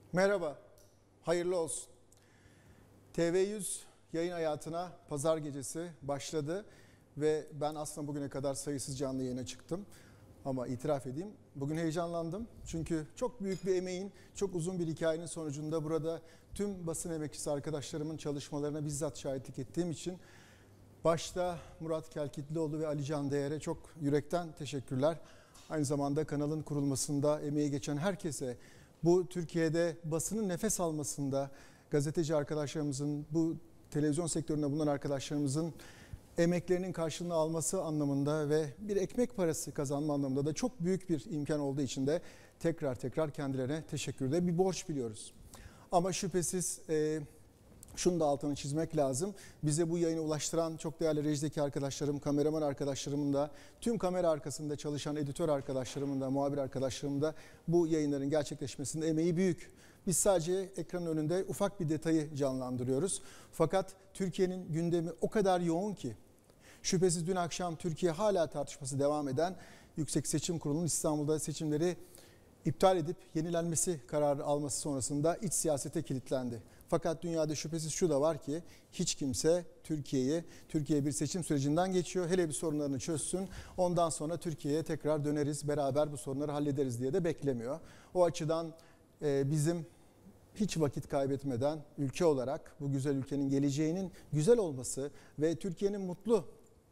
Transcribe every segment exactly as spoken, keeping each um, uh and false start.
Merhaba, hayırlı olsun. T V yüz yayın hayatına pazar gecesi başladı ve ben aslında bugüne kadar sayısız canlı yayına çıktım. Ama itiraf edeyim, bugün heyecanlandım. Çünkü çok büyük bir emeğin, çok uzun bir hikayenin sonucunda burada tüm basın emekçisi arkadaşlarımın çalışmalarına bizzat şahitlik ettiğim için başta Murat Kelkitlioğlu ve Ali Can Değer'e çok yürekten teşekkürler. Aynı zamanda kanalın kurulmasında emeği geçen herkese, bu Türkiye'de basının nefes almasında gazeteci arkadaşlarımızın, bu televizyon sektöründe bulunan arkadaşlarımızın emeklerinin karşılığını alması anlamında ve bir ekmek parası kazanma anlamında da çok büyük bir imkan olduğu için de tekrar tekrar kendilerine teşekkür de bir borç biliyoruz. Ama şüphesiz e, şunu da altını çizmek lazım. Bize bu yayını ulaştıran çok değerli rejideki arkadaşlarım, kameraman arkadaşlarımın da, tüm kamera arkasında çalışan editör arkadaşlarımın da, muhabir arkadaşlarımın da bu yayınların gerçekleşmesinde emeği büyük. Biz sadece ekranın önünde ufak bir detayı canlandırıyoruz. Fakat Türkiye'nin gündemi o kadar yoğun ki, şüphesiz dün akşam Türkiye hala tartışması devam eden Yüksek Seçim Kurulu'nun İstanbul'da seçimleri iptal edip yenilenmesi kararı alması sonrasında iç siyasete kilitlendi. Fakat dünyada şüphesiz şu da var ki hiç kimse Türkiye'yi, Türkiye bir seçim sürecinden geçiyor. Hele bir sorunlarını çözsün, ondan sonra Türkiye'ye tekrar döneriz, beraber bu sorunları hallederiz diye de beklemiyor. O açıdan e, bizim hiç vakit kaybetmeden ülke olarak bu güzel ülkenin geleceğinin güzel olması ve Türkiye'nin mutlu,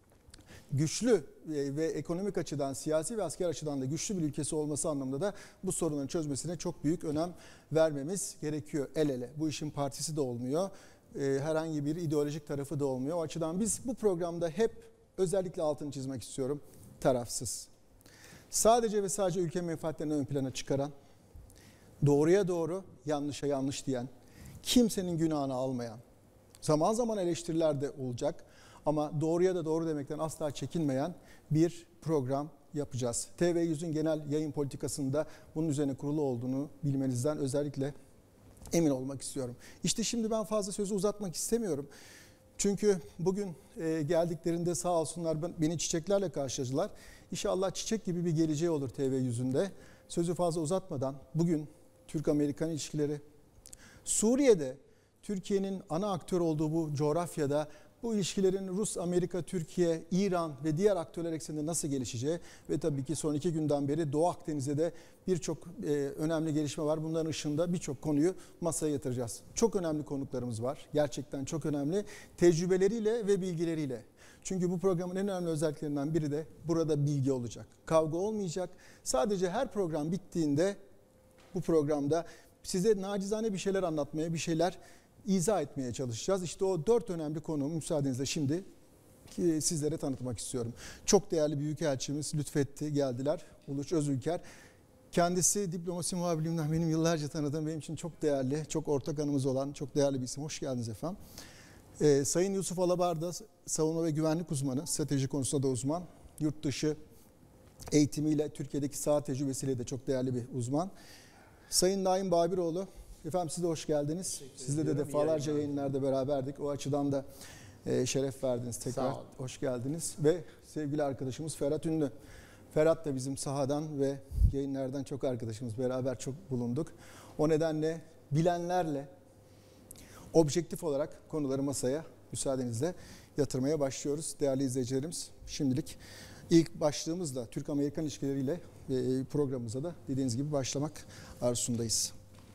güçlü ve ekonomik açıdan, siyasi ve asker açıdan da güçlü bir ülkesi olması anlamında da bu sorunların çözmesine çok büyük önem vermemiz gerekiyor. El ele. Bu işin partisi de olmuyor. Herhangi bir ideolojik tarafı da olmuyor. O açıdan biz bu programda hep özellikle altını çizmek istiyorum. Tarafsız. Sadece ve sadece ülke menfaatlerini ön plana çıkaran, doğruya doğru, yanlışa yanlış diyen, kimsenin günahını almayan, zaman zaman eleştiriler de olacak ama doğruya da doğru demekten asla çekinmeyen bir program yapacağız. T V yüzün genel yayın politikasında bunun üzerine kurulu olduğunu bilmenizden özellikle emin olmak istiyorum. İşte şimdi ben fazla sözü uzatmak istemiyorum. Çünkü bugün geldiklerinde sağ olsunlar beni çiçeklerle karşıladılar. İnşallah çiçek gibi bir geleceği olur T V yüzünde. Sözü fazla uzatmadan bugün Türk-Amerikan ilişkileri, Suriye'de Türkiye'nin ana aktör olduğu bu coğrafyada bu ilişkilerin Rus, Amerika, Türkiye, İran ve diğer aktörler ekseninde nasıl gelişeceği ve tabii ki son iki günden beri Doğu Akdeniz'de de birçok e, önemli gelişme var. Bunların ışığında birçok konuyu masaya yatıracağız. Çok önemli konuklarımız var. Gerçekten çok önemli. Tecrübeleriyle ve bilgileriyle. Çünkü bu programın en önemli özelliklerinden biri de burada bilgi olacak. Kavga olmayacak. Sadece her program bittiğinde bu programda size nacizane bir şeyler anlatmaya, bir şeyler izah etmeye çalışacağız. İşte o dört önemli konumu müsaadenizle şimdi sizlere tanıtmak istiyorum. Çok değerli büyükelçimiz lütfetti, geldiler. Uluç Özülker. Kendisi diplomasi muhabirliğimden benim yıllarca tanıdığım, benim için çok değerli, çok ortak anımız olan çok değerli bir isim. Hoş geldiniz efendim. Ee, Sayın Yusuf Alabarda, savunma ve güvenlik uzmanı, strateji konusunda da uzman. Yurt dışı eğitimiyle, Türkiye'deki saha tecrübesiyle de çok değerli bir uzman. Sayın Naim Babiroğlu, efendim siz de hoş geldiniz. Sizle de defalarca yayınlarda beraberdik. O açıdan da e, şeref verdiniz tekrar. Hoş geldiniz. Ve sevgili arkadaşımız Ferhat Ünlü. Ferhat da bizim sahadan ve yayınlardan çok arkadaşımız. Beraber çok bulunduk. O nedenle bilenlerle objektif olarak konuları masaya müsaadenizle yatırmaya başlıyoruz. Değerli izleyicilerimiz, şimdilik ilk başlığımızda Türk-Amerikan ilişkileriyle programımıza da dediğiniz gibi başlamak arzusundayız.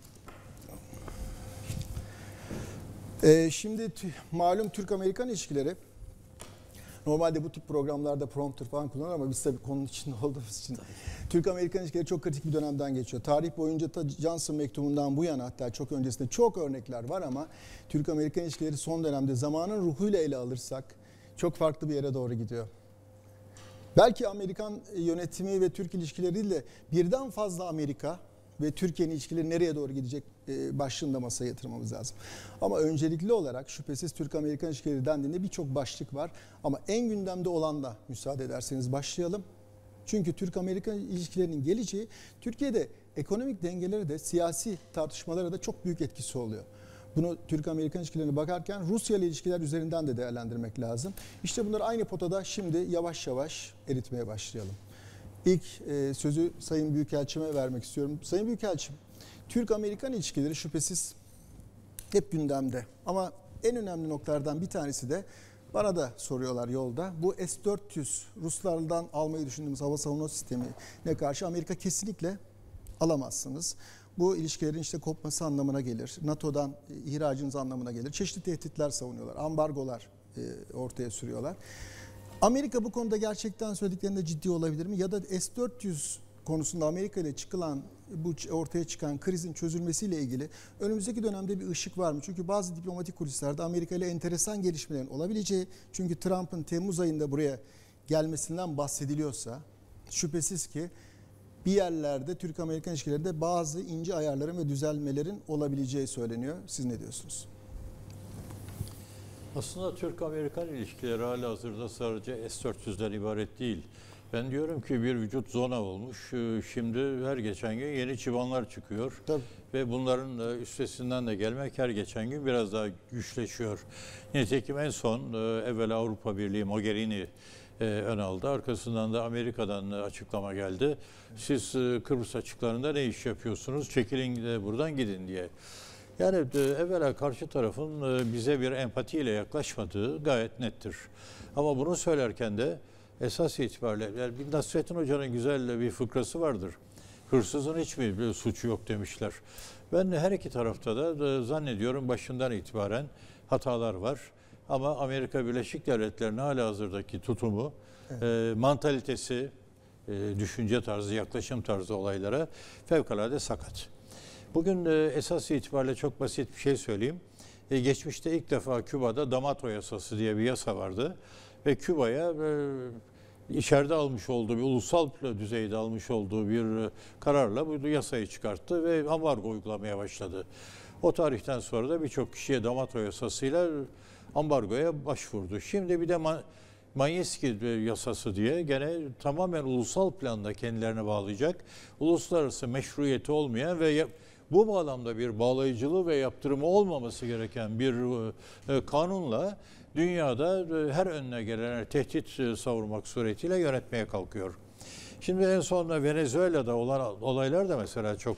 Ee, şimdi malum Türk-Amerikan ilişkileri, normalde bu tip programlarda prompter falan kullanılır ama biz tabii konunun içinde olduğumuz için Türk-Amerikan ilişkileri çok kritik bir dönemden geçiyor. Tarih boyunca ta Johnson mektubundan bu yana, hatta çok öncesinde çok örnekler var ama Türk-Amerikan ilişkileri son dönemde zamanın ruhuyla ele alırsak çok farklı bir yere doğru gidiyor. Belki Amerikan yönetimi ve Türk ilişkileriyle birden fazla Amerika ve Türkiye'nin ilişkileri nereye doğru gidecek başlığında masaya yatırmamız lazım. Ama öncelikli olarak şüphesiz Türk-Amerikan ilişkileri dendiğinde birçok başlık var. Ama en gündemde olan da müsaade ederseniz başlayalım. Çünkü Türk-Amerikan ilişkilerinin geleceği Türkiye'de ekonomik dengelere de siyasi tartışmalara da çok büyük etkisi oluyor. Bunu Türk-Amerikan ilişkilerine bakarken Rusya ile ilişkiler üzerinden de değerlendirmek lazım. İşte bunları aynı potada şimdi yavaş yavaş eritmeye başlayalım. İlk e, sözü Sayın Büyükelçime vermek istiyorum. Sayın Büyükelçim, Türk-Amerikan ilişkileri şüphesiz hep gündemde. Ama en önemli noktalardan bir tanesi de bana da soruyorlar yolda. Bu S dört yüz Ruslardan almayı düşündüğümüz hava savunma sistemine karşı Amerika kesinlikle alamazsınız. Bu ilişkilerin işte kopması anlamına gelir. NATO'dan ihracınız anlamına gelir. Çeşitli tehditler savunuyorlar. Ambargolar ortaya sürüyorlar. Amerika bu konuda gerçekten söylediklerinde ciddi olabilir mi? Ya da S dört yüz konusunda Amerika ile çıkılan, bu ortaya çıkan krizin çözülmesiyle ilgili önümüzdeki dönemde bir ışık var mı? Çünkü bazı diplomatik kulislerde Amerika ile enteresan gelişmelerin olabileceği, çünkü Trump'ın Temmuz ayında buraya gelmesinden bahsediliyorsa şüphesiz ki bir yerlerde Türk-Amerikan ilişkilerinde bazı ince ayarların ve düzelmelerin olabileceği söyleniyor. Siz ne diyorsunuz? Aslında Türk-Amerikan ilişkileri halihazırda sadece S dört yüzden ibaret değil. Ben diyorum ki bir vücut zona olmuş. Şimdi her geçen gün yeni çıbanlar çıkıyor. Tabii. Ve bunların üstesinden de gelmek her geçen gün biraz daha güçleşiyor. Nitekim en son evvel Avrupa Birliği Mogherini ön aldı. Arkasından da Amerika'dan açıklama geldi. Siz Kıbrıs açıklarında ne iş yapıyorsunuz? Çekilin de buradan gidin diye. Yani evvela karşı tarafın bize bir empatiyle yaklaşmadığı gayet nettir. Ama bunu söylerken de esas itibariyle, yani Nasrettin Hoca'nın güzel bir fıkrası vardır. Hırsızın hiç mi bir suçu yok demişler. Ben her iki tarafta da zannediyorum başından itibaren hatalar var. Ama Amerika Birleşik Devletleri'nin halihazırdaki tutumu, evet. e, mantalitesi, e, düşünce tarzı, yaklaşım tarzı olaylara fevkalade sakat. Bugün e, esas itibariyle çok basit bir şey söyleyeyim. E, geçmişte ilk defa Küba'da D'Amato yasası diye bir yasa vardı. Ve Küba'ya e, içeride almış olduğu, bir ulusal düzeyde almış olduğu bir kararla bu yasayı çıkarttı ve ambargo uygulamaya başladı. O tarihten sonra da birçok kişiye D'Amato yasasıyla ambargoya başvurdu. Şimdi bir de Magnitsky yasası diye gene tamamen ulusal planda kendilerine bağlayacak, uluslararası meşruiyeti olmayan ve bu bağlamda bir bağlayıcılığı ve yaptırımı olmaması gereken bir kanunla dünyada her önüne gelen tehdit savurmak suretiyle yönetmeye kalkıyor. Şimdi en son Venezuela'da olan olaylar da mesela çok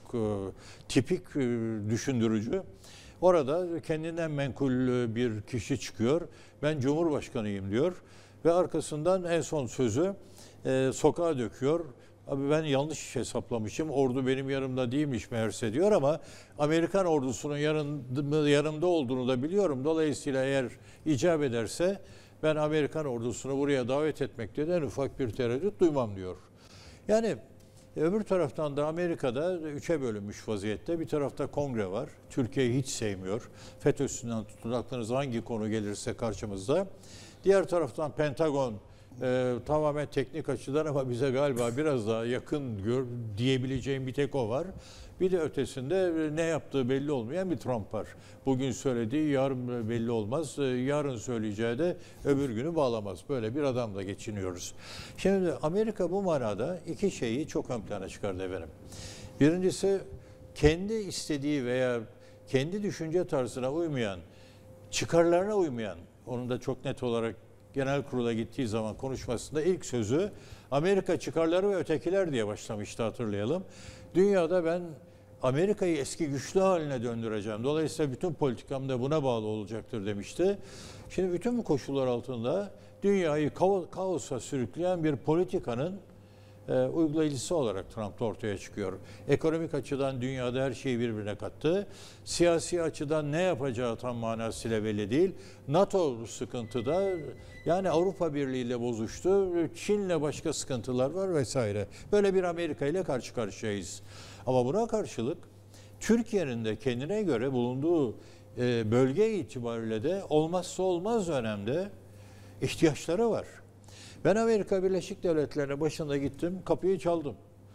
tipik düşündürücü. Orada kendinden menkul bir kişi çıkıyor. Ben Cumhurbaşkanıyım diyor. Ve arkasından en son sözü e, sokağa döküyor. Abi ben yanlış hesaplamışım. Ordu benim yanımda değilmiş meğerse diyor ama Amerikan ordusunun yanımda, yanımda olduğunu da biliyorum. Dolayısıyla eğer icap ederse ben Amerikan ordusunu buraya davet etmekte de en ufak bir tereddüt duymam diyor. Yani öbür taraftan da Amerika'da üçe bölünmüş vaziyette. Bir tarafta kongre var. Türkiye'yi hiç sevmiyor. FETÖ'sünden tutun aklınıza hangi konu gelirse karşımızda. Diğer taraftan Pentagon e, tamamen teknik açıdan ama bize galiba biraz daha yakın gör, diyebileceğim bir tek o var. Bir de ötesinde ne yaptığı belli olmayan bir Trump var. Bugün söylediği yarın belli olmaz. Yarın söyleyeceği de öbür günü bağlamaz. Böyle bir adamla geçiniyoruz. Şimdi Amerika bu manada iki şeyi çok ön plana çıkardı efendim. Birincisi kendi istediği veya kendi düşünce tarzına uymayan, çıkarlarına uymayan, onun da çok net olarak genel kurula gittiği zaman konuşmasında ilk sözü Amerika çıkarları ve ötekiler diye başlamıştı, hatırlayalım. Dünyada ben Amerika'yı eski güçlü haline döndüreceğim. Dolayısıyla bütün politikam da buna bağlı olacaktır demişti. Şimdi bütün bu koşullar altında dünyayı kaosa sürükleyen bir politikanın e, uygulayıcısı olarak Trump ortaya çıkıyor. Ekonomik açıdan dünyada her şeyi birbirine kattı. Siyasi açıdan ne yapacağı tam manasıyla belli değil. NATO sıkıntıda, yani Avrupa Birliği ile bozuştu. Çin'le başka sıkıntılar var vesaire. Böyle bir Amerika ile karşı karşıyayız. Ama buna karşılık Türkiye'nin de kendine göre bulunduğu e, bölge itibariyle de olmazsa olmaz önemde ihtiyaçları var. Ben Amerika Birleşik Devletleri'ne başında gittim, kapıyı çaldım.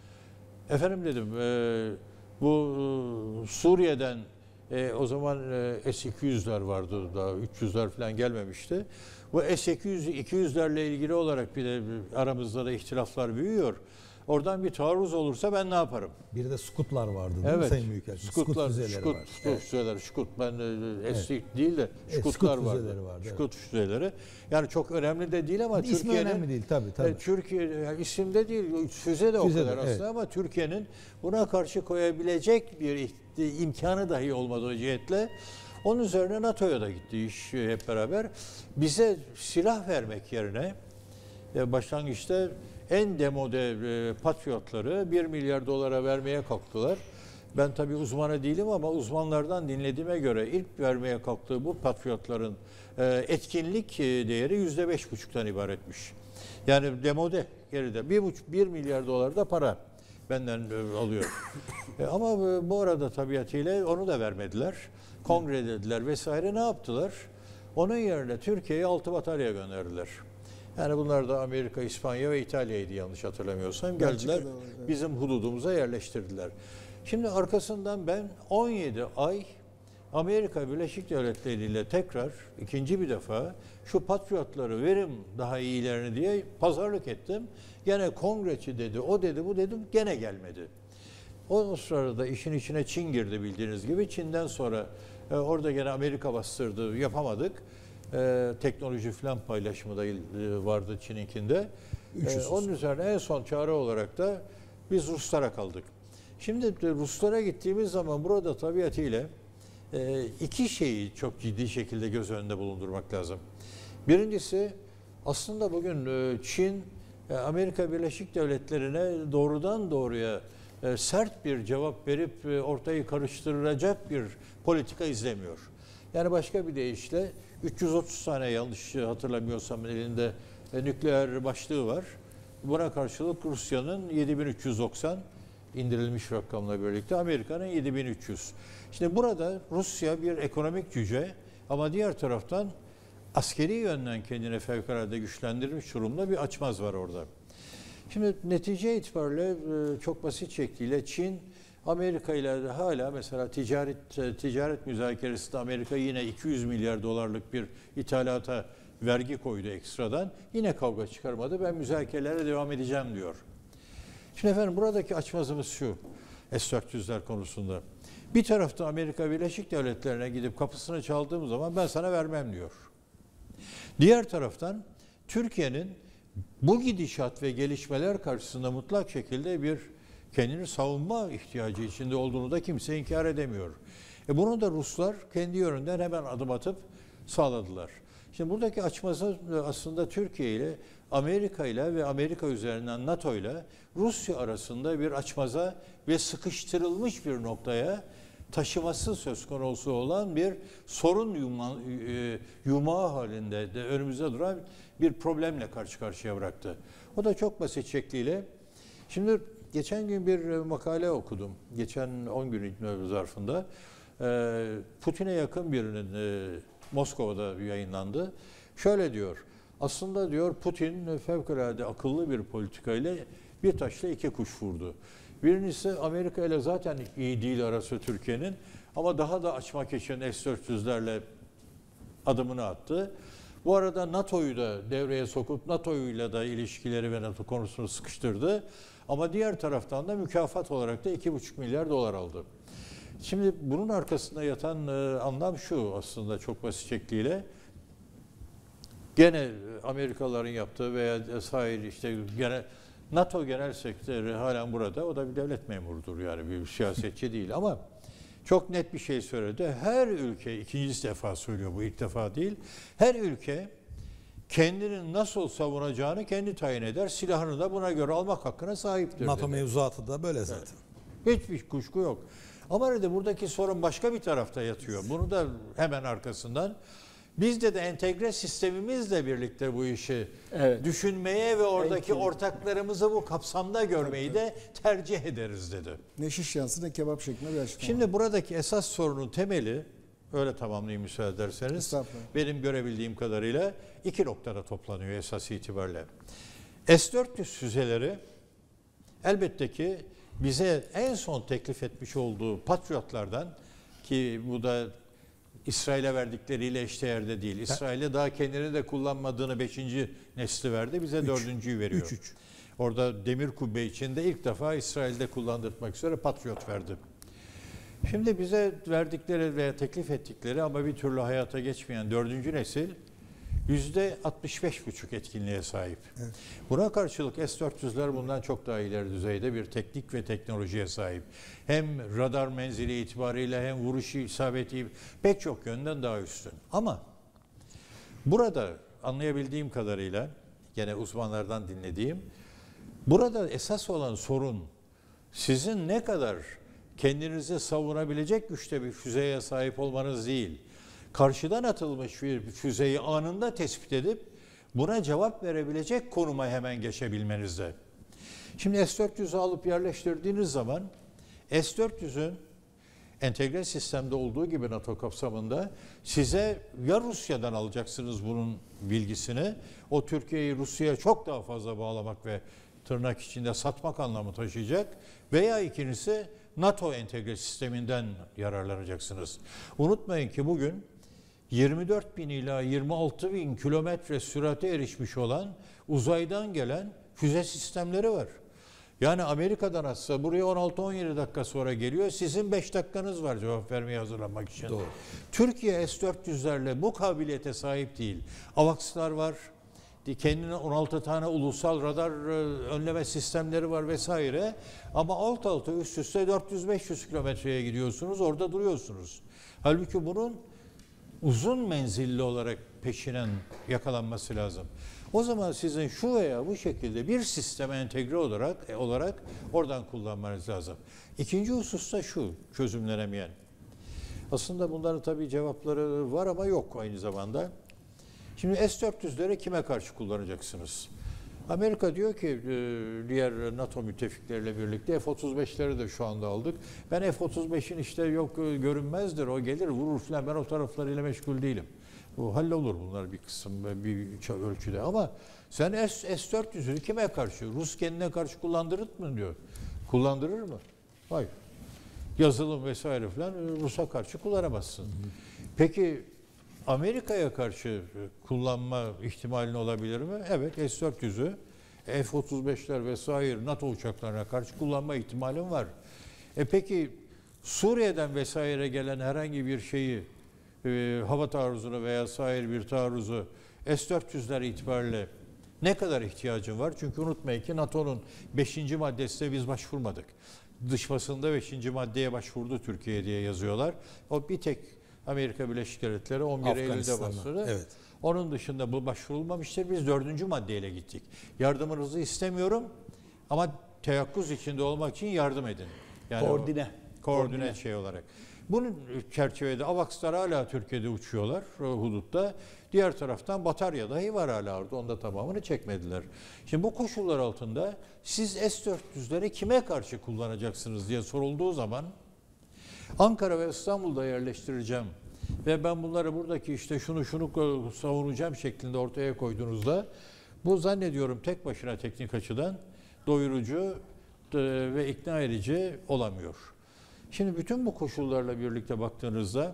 Efendim dedim, e, bu e, Suriye'den e, o zaman e, S iki yüzler vardı, daha üç yüzler falan gelmemişti. Bu S iki yüz iki yüzlerle ilgili olarak bir de aramızda da ihtilaflar büyüyor. oradan bir taarruz olursa ben ne yaparım? Bir de Skutlar vardı değil mi Evet. Sayın Büyükelçim? Skutlar, Skut füzeleri Skut, var. Skut Evet. füzeleri, Skut. Ben e, eski değil de Evet, Skutlar Skut vardı. füzeleri vardı, evet. Skut füzeleri. Yani çok önemli de değil ama İsmi Türkiye'nin önemli değil tabii tabii. E, Türkiye yani isimde değil, füze de o Füze de, kadar aslında evet. ama Türkiye'nin buna karşı koyabilecek bir iht- imkanı dahi olmadığı cihetle onun üzerine NATO'ya da gitti iş hep beraber. Bize silah vermek yerine e, başlangıçta en demode e, patriotları bir milyar dolara vermeye kalktılar. Ben tabii uzmanı değilim ama uzmanlardan dinlediğime göre ilk vermeye kalktığı bu patriotların e, etkinlik e, değeri yüzde beş buçuktan ibaretmiş. Yani demode geride bir buçuk bir milyar dolar da para benden e, alıyor. E, ama e, bu arada tabiatıyla onu da vermediler. Kongre dediler vesaire, ne yaptılar? Onun yerine Türkiye'ye altı batarya gönderdiler. Yani bunlar da Amerika, İspanya ve İtalya'ydı yanlış hatırlamıyorsam. Geldiler Belçika'da var, evet. bizim hududumuza yerleştirdiler. Şimdi arkasından ben on yedi ay Amerika Birleşik Devletleri ile tekrar ikinci bir defa şu patriotları verim daha iyilerini diye pazarlık ettim. Gene kongreci dedi, o dedi, bu dedim, gene gelmedi. O sırada işin içine Çin girdi bildiğiniz gibi. Çin'den sonra e, orada gene Amerika bastırdı, yapamadık. E, teknoloji falan paylaşımı da e, vardı Çin'inkinde. E, onun üzerine en son çare olarak da biz Ruslara kaldık. Şimdi de Ruslara gittiğimiz zaman burada tabiatıyla e, iki şeyi çok ciddi şekilde göz önünde bulundurmak lazım. Birincisi aslında bugün e, Çin e, Amerika Birleşik Devletleri'ne doğrudan doğruya e, sert bir cevap verip e, ortayı karıştıracak bir politika izlemiyor. Yani başka bir deyişle üç yüz otuz tane yanlış hatırlamıyorsam elinde e, nükleer başlığı var. Buna karşılık Rusya'nın yedi bin üç yüz doksan indirilmiş rakamla birlikte, Amerika'nın yedi bin üç yüz. Şimdi burada Rusya bir ekonomik cüce ama diğer taraftan askeri yönden kendine fevkalade güçlendirilmiş durumda bir açmaz var orada. Şimdi netice itibariyle çok basit şekliyle Çin Amerika ile hala mesela ticaret ticaret müzakeresinde Amerika yine iki yüz milyar dolarlık bir ithalata vergi koydu ekstradan. Yine kavga çıkarmadı. Ben müzakerelere devam edeceğim diyor. Şimdi efendim buradaki açmazımız şu S dört yüzler konusunda. Bir tarafta Amerika Birleşik Devletleri'ne gidip kapısını çaldığım zaman ben sana vermem diyor. Diğer taraftan Türkiye'nin bu gidişat ve gelişmeler karşısında mutlak şekilde bir kendini savunma ihtiyacı içinde olduğunu da kimse inkar edemiyor. E bunu da Ruslar kendi yönünden hemen adım atıp sağladılar. Şimdi buradaki açmazı aslında Türkiye ile Amerika ile ve Amerika üzerinden NATO ile Rusya arasında bir açmaza ve sıkıştırılmış bir noktaya taşıması söz konusu olan bir sorun yuma, e, yumağı halinde de önümüzde duran bir problemle karşı karşıya bıraktı. O da çok basit şekliyle. Şimdi geçen gün bir makale okudum. Geçen on gün zarfında. Putin'e yakın birinin Moskova'da yayınlandı. Şöyle diyor. Aslında diyor Putin fevkalade akıllı bir politikayla bir taşla iki kuş vurdu. Birincisi Amerika ile zaten iyi değil arası Türkiye'nin ama daha da açmak için S dört yüzlerle adımını attı. Bu arada NATO'yu da devreye sokup NATO'yla da ilişkileri ve NATO konusunu sıkıştırdı. Ama diğer taraftan da mükafat olarak da iki buçuk milyar dolar aldı. Şimdi bunun arkasında yatan e, anlam şu aslında çok basit şekliyle. Gene Amerikalıların yaptığı veya sahil işte gene NATO Genel Sekreteri halen burada. O da bir devlet memurudur yani bir siyasetçi değil ama çok net bir şey söyledi. Her ülke, ikinci defa söylüyor bu, ilk defa değil. Her ülke kendini nasıl savunacağını kendi tayin eder. Silahını da buna göre almak hakkına sahiptir. NATO dedi. mevzuatı da böyle zaten. Evet. Hiçbir kuşku yok. Ama dedi buradaki sorun başka bir tarafta yatıyor. Bunu da hemen arkasından bizde de entegre sistemimizle birlikte bu işi evet. düşünmeye ve oradaki evet. ortaklarımızı bu kapsamda görmeyi de tercih ederiz dedi. Ne şiş yansı ne kebap şeklinde bir açıklama. Şimdi buradaki esas sorunun temeli, öyle tamamlayayım müsaade ederseniz, benim görebildiğim kadarıyla iki noktada toplanıyor esas itibariyle. S dört yüz füzeleri elbette ki bize en son teklif etmiş olduğu Patriotlardan, ki bu da İsrail'e verdikleriyle eşdeğerde değil. İsrail'e daha kendini de kullanmadığını beşinci nesli verdi. Bize dördüncüyü veriyor. üç üç. Orada demir kubbe içinde ilk defa İsrail'de kullandırmak üzere Patriot verdi. Şimdi bize verdikleri veya teklif ettikleri ama bir türlü hayata geçmeyen dördüncü nesil yüzde altmış beş buçuk etkinliğe sahip. Evet. Buna karşılık S dört yüzler bundan çok daha ileri düzeyde bir teknik ve teknolojiye sahip. Hem radar menzili itibariyle hem vuruş isabeti pek çok yönden daha üstün. Ama burada anlayabildiğim kadarıyla, gene uzmanlardan dinlediğim, burada esas olan sorun sizin ne kadar kendinizi savunabilecek güçte bir füzeye sahip olmanız değil, karşıdan atılmış bir füzeyi anında tespit edip buna cevap verebilecek konuma hemen geçebilmenizde. Şimdi S dört yüzü alıp yerleştirdiğiniz zaman S dört yüzün entegre sistemde olduğu gibi NATO kapsamında size ya Rusya'dan alacaksınız bunun bilgisini, o Türkiye'yi Rusya'ya çok daha fazla bağlamak ve tırnak içinde satmak anlamı taşıyacak, veya ikincisi NATO entegre sisteminden yararlanacaksınız. Unutmayın ki bugün yirmi dört bin ila yirmi altı bin kilometre sürate erişmiş olan uzaydan gelen füze sistemleri var. Yani Amerika'dan atsa buraya on altı on yedi dakika sonra geliyor. Sizin beş dakikanız var cevap vermeye hazırlanmak için. Doğru. Türkiye S dört yüzlerle bu kabiliyete sahip değil. AVAX'lar var. Kendine on altı tane ulusal radar önleme sistemleri var vesaire. Ama alt alta üst üste dört yüz beş yüz kilometreye gidiyorsunuz. Orada duruyorsunuz. Halbuki bunun uzun menzilli olarak peşinen yakalanması lazım. O zaman sizin şu veya bu şekilde bir sisteme entegre olarak olarak oradan kullanmanız lazım. İkinci husus da şu, çözümlenemeyen. Aslında bunların tabii cevapları var ama yok aynı zamanda. Şimdi S dört yüzleri kime karşı kullanacaksınız? Amerika diyor ki diğer NATO müttefikleriyle birlikte F otuz beşleri de şu anda aldık. Ben F otuz beşin işte yok görünmezdir, o gelir vurur falan, ben o taraflarıyla meşgul değilim. Bu hallolur bunlar bir kısım bir ölçüde, ama sen S dört yüzü kime karşı? Rus kendine karşı kullandırır mı diyor. Kullandırır mı? Hayır. Yazılım vesaire falan Rus'a karşı kullanamazsın. Hı hı. Peki Amerika'ya karşı kullanma ihtimalin olabilir mi? Evet, S dört yüzü F otuz beşler vesaire NATO uçaklarına karşı kullanma ihtimalin var. E peki Suriye'den vesaire gelen herhangi bir şeyi, e, hava taarruzunu veya sair bir taarruzu S dört yüzler itibariyle ne kadar ihtiyacın var? Çünkü unutmayın ki NATO'nun beşinci maddesine biz başvurmadık. Dış basında beşinci maddeye başvurdu Türkiye diye yazıyorlar. O bir tek Amerika Birleşik Devletleri on bir Eylül'de başvurdu. Evet. Onun dışında bu başvurulmamıştır. Biz dördüncü maddeyle gittik. Yardımınızı istemiyorum ama teyakkuz içinde olmak için yardım edin. Yani koordine. O, koordine. Koordine şey olarak. Bunun çerçevede AVAX'lar hala Türkiye'de uçuyorlar hudutta. Diğer taraftan batarya dahi var hala orada. Onda tamamını çekmediler. Şimdi bu koşullar altında siz S dört yüzleri kime karşı kullanacaksınız diye sorulduğu zaman Ankara ve İstanbul'da yerleştireceğim ve ben bunları buradaki işte şunu şunu savunacağım şeklinde ortaya koyduğunuzda bu zannediyorum tek başına teknik açıdan doyurucu ve ikna edici olamıyor. Şimdi bütün bu koşullarla birlikte baktığınızda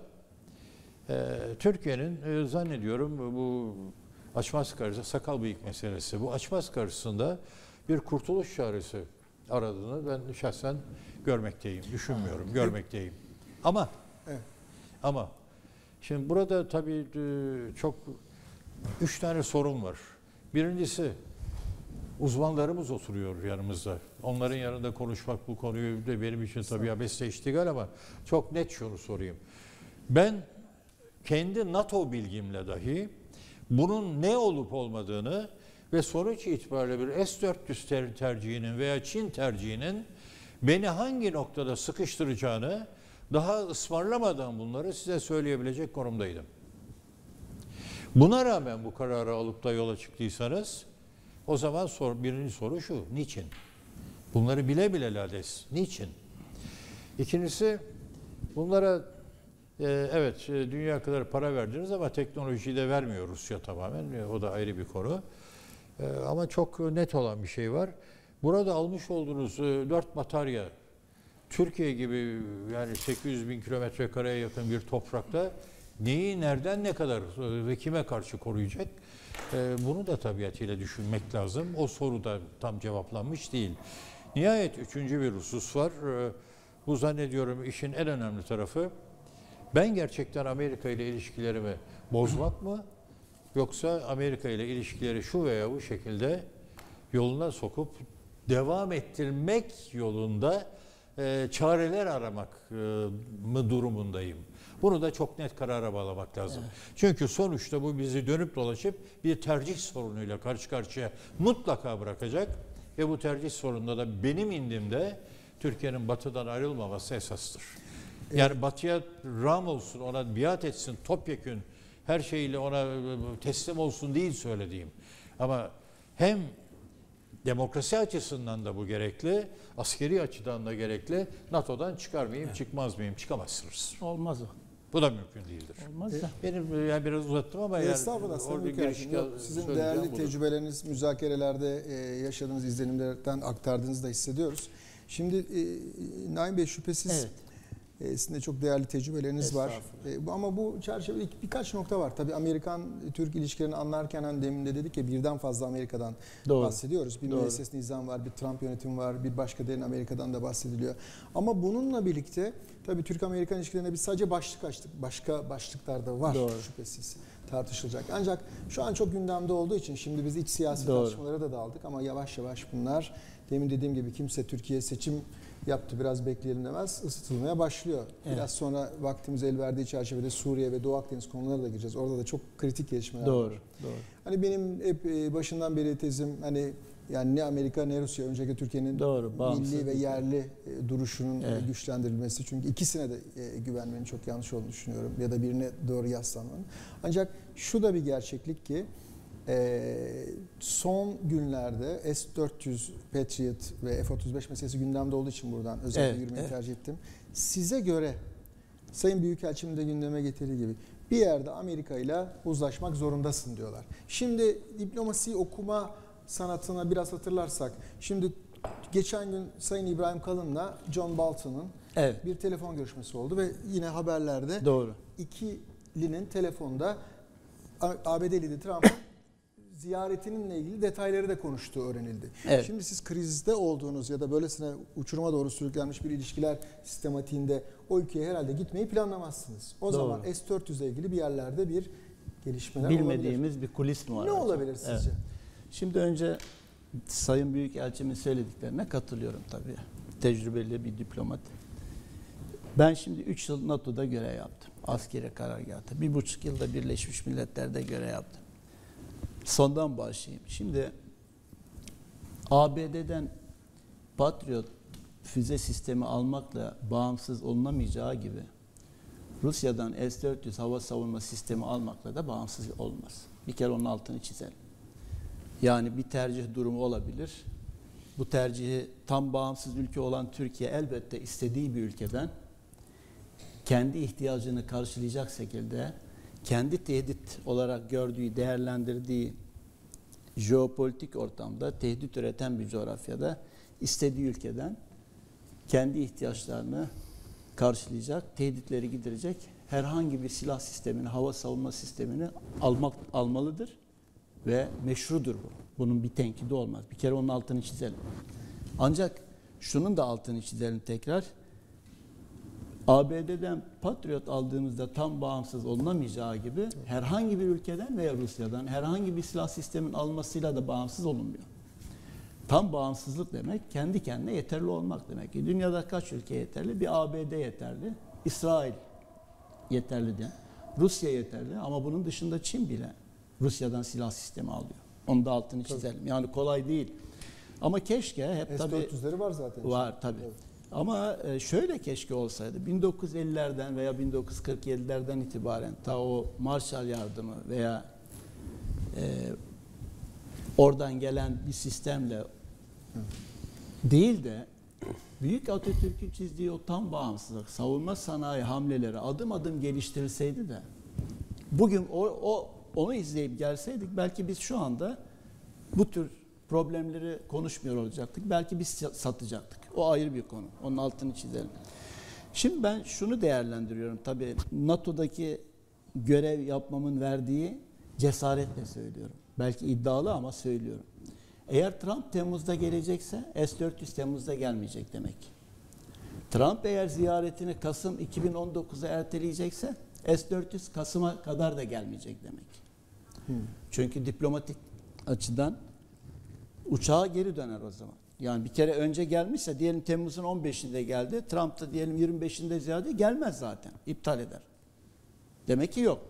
e, Türkiye'nin e, zannediyorum bu açmaz karşı sakal bıyık meselesi, bu açmaz karşısında bir kurtuluş çaresi aradığını ben şahsen görmekteyim, düşünmüyorum, görmekteyim. Ama evet. ama şimdi burada tabii çok üç tane sorun var. Birincisi uzmanlarımız oturuyor yanımızda. Onların yanında konuşmak bu konuyu da benim için tabii abesle iştigal, ama çok net şunu sorayım. Ben kendi NATO bilgimle dahi bunun ne olup olmadığını ve sonuç itibariyle bir S dört yüz ter- tercihinin veya Çin tercihinin beni hangi noktada sıkıştıracağını daha ısmarlamadan bunları size söyleyebilecek konumdaydım. Buna rağmen bu kararı alıp da yola çıktıysanız o zaman sor, birinci soru şu: niçin? Bunları bile bile lades. Niçin? İkincisi, bunlara e, evet dünya kadar para verdiniz ama teknolojiyi de vermiyor Rusya tamamen. O da ayrı bir konu. E, ama çok net olan bir şey var. Burada almış olduğunuz e, dört batarya Türkiye gibi yani sekiz yüz bin kilometre kareye yakın bir toprakta neyi, nereden, ne kadar ve kime karşı koruyacak? Bunu da tabiatıyla düşünmek lazım. O soru da tam cevaplanmış değil. Nihayet üçüncü bir husus var. Bu zannediyorum işin en önemli tarafı. Ben gerçekten Amerika ile ilişkilerimi bozmak mı? Yoksa Amerika ile ilişkileri şu veya bu şekilde yoluna sokup devam ettirmek yolunda e, çareler aramak e, mı durumundayım? Bunu da çok net karara bağlamak lazım. Evet. Çünkü sonuçta bu bizi dönüp dolaşıp bir tercih sorunuyla karşı karşıya mutlaka bırakacak. Ve bu tercih sorununda da benim indimde Türkiye'nin batıdan ayrılmaması esastır. Evet. Yani batıya ram olsun, ona biat etsin, topyekün her şeyiyle ona teslim olsun değil söylediğim. Ama hem demokrasi açısından da bu gerekli, askeri açıdan da gerekli. NATO'dan çıkar mıyım, evet. çıkmaz mıyım? Çıkamazsınız. Olmaz o. Bu da mümkün değildir. Olmaz da. Benim yani biraz uzattım ama yani orada giriş sizin değerli budur. Tecrübeleriniz, müzakerelerde e, yaşadığınız izlenimlerden aktardığınızı da hissediyoruz. Şimdi e, Naim Bey şüphesiz evet. e, sizin de çok değerli tecrübeleriniz var. E, ama bu çerçevede birkaç nokta var. Tabii Amerikan-Türk ilişkilerini anlarken hani demin de dedik ya birden fazla Amerika'dan Doğru. bahsediyoruz. Bir müesses nizam var, bir Trump yönetimi var, bir başka derin Amerika'dan da bahsediliyor. Ama bununla birlikte tabii Türk-Amerikan ilişkilerine biz sadece başlık açtık. Başka başlıklar da var Doğru. şüphesiz tartışılacak. Ancak şu an çok gündemde olduğu için şimdi biz iç siyasi Doğru. tartışmalara da daldık ama yavaş yavaş bunlar demin dediğim gibi kimse Türkiye seçim yaptı biraz bekleyelim demez ısıtılmaya başlıyor. Evet. Biraz sonra vaktimiz el verdiği çerçevede Suriye ve Doğu Akdeniz konularına da gireceğiz. Orada da çok kritik gelişmeler Doğru, var. Doğru. Hani benim hep başından beri tezim hani yani ne Amerika ne Rusya önceki Türkiye'nin milli ve yerli duruşunun evet. güçlendirilmesi. Çünkü ikisine de güvenmenin çok yanlış olduğunu düşünüyorum. Ya da birine doğru yaslanmanın. Ancak şu da bir gerçeklik ki son günlerde S dört yüz Patriot ve F otuz beş meselesi gündemde olduğu için buradan özellikle evet, yürümeyi evet. tercih ettim. Size göre Sayın Büyükelçim de gündeme getirdiği gibi bir yerde Amerika ile uzlaşmak zorundasın diyorlar. Şimdi diplomasi okuma sanatına biraz hatırlarsak, şimdi geçen gün Sayın İbrahim Kalın'la John Bolton'un evet. bir telefon görüşmesi oldu ve yine haberlerde Doğru. ikilinin telefonda A B D lideri Trump'ın ziyaretininle ilgili detayları da konuştuğu öğrenildi. Evet. Şimdi siz krizde olduğunuz ya da böylesine uçuruma doğru sürüklenmiş bir ilişkiler sistematiğinde o ülkeye herhalde gitmeyi planlamazsınız. O Doğru. zaman S dört yüz'e ilgili bir yerlerde bir gelişmeler Bilmediğimiz olabilir. bir kulis mi var? Ne acaba? olabilir sizce? Evet. Şimdi önce Sayın Büyükelçimin söylediklerine katılıyorum tabii. Tecrübeli bir diplomat. Ben şimdi üç yıl NATO'da görev yaptım. Askeri karargahta. Bir buçuk yılda Birleşmiş Milletler'de görev yaptım. Sondan başlayayım. Şimdi A B D'den Patriot füze sistemi almakla bağımsız olunamayacağı gibi Rusya'dan S dört yüz hava savunma sistemi almakla da bağımsız olmaz. Bir kere onun altını çizelim. Yani bir tercih durumu olabilir. Bu tercihi tam bağımsız ülke olan Türkiye elbette istediği bir ülkeden kendi ihtiyacını karşılayacak şekilde kendi tehdit olarak gördüğü, değerlendirdiği jeopolitik ortamda tehdit üreten bir coğrafyada istediği ülkeden kendi ihtiyaçlarını karşılayacak, tehditleri giderecek herhangi bir silah sistemini, hava savunma sistemini almak almalıdır ve meşrudur bu. Bunun bir tenkidi olmaz. Bir kere onun altını çizelim. Ancak şunun da altını çizelim tekrar. A B D'den Patriot aldığımızda tam bağımsız olunamayacağı gibi herhangi bir ülkeden veya Rusya'dan herhangi bir silah sistemin almasıyla da bağımsız olunmuyor. Tam bağımsızlık demek kendi kendine yeterli olmak demek. Dünyada kaç ülke yeterli? Bir A B D yeterli, İsrail yeterli diye, Rusya yeterli ama bunun dışında Çin bile Rusya'dan silah sistemi alıyor. Onu da altını çizelim. Yani kolay değil. Ama keşke hep tabii... S dört yüz'leri var zaten. Var tabii. Evet. Ama şöyle keşke olsaydı. bin dokuz yüz ellilerden veya bin dokuz yüz kırk yedilerden itibaren ta o Marshall yardımı veya e, oradan gelen bir sistemle Hı. değil de Büyük Atatürk'ün çizdiği o tam bağımsızlık, savunma sanayi hamleleri adım adım geliştirilseydi de bugün o, o onu izleyip gelseydik belki biz şu anda bu tür problemleri konuşmuyor olacaktık. Belki biz satacaktık. O ayrı bir konu. Onun altını çizelim. Şimdi ben şunu değerlendiriyorum. Tabii NATO'daki görev yapmamın verdiği cesaretle söylüyorum. Belki iddialı ama söylüyorum. Eğer Trump Temmuz'da gelecekse S dört yüz Temmuz'da gelmeyecek demek. Trump eğer ziyaretini Kasım iki bin on dokuza erteleyecekse S dört yüz Kasım'a kadar da gelmeyecek demek. Hmm. Çünkü diplomatik açıdan uçağa geri döner o zaman. Yani bir kere önce gelmişse diyelim Temmuz'un on beşinde geldi. Trump da diyelim yirmi beşinde ziyade gelmez zaten. İptal eder. Demek ki yok.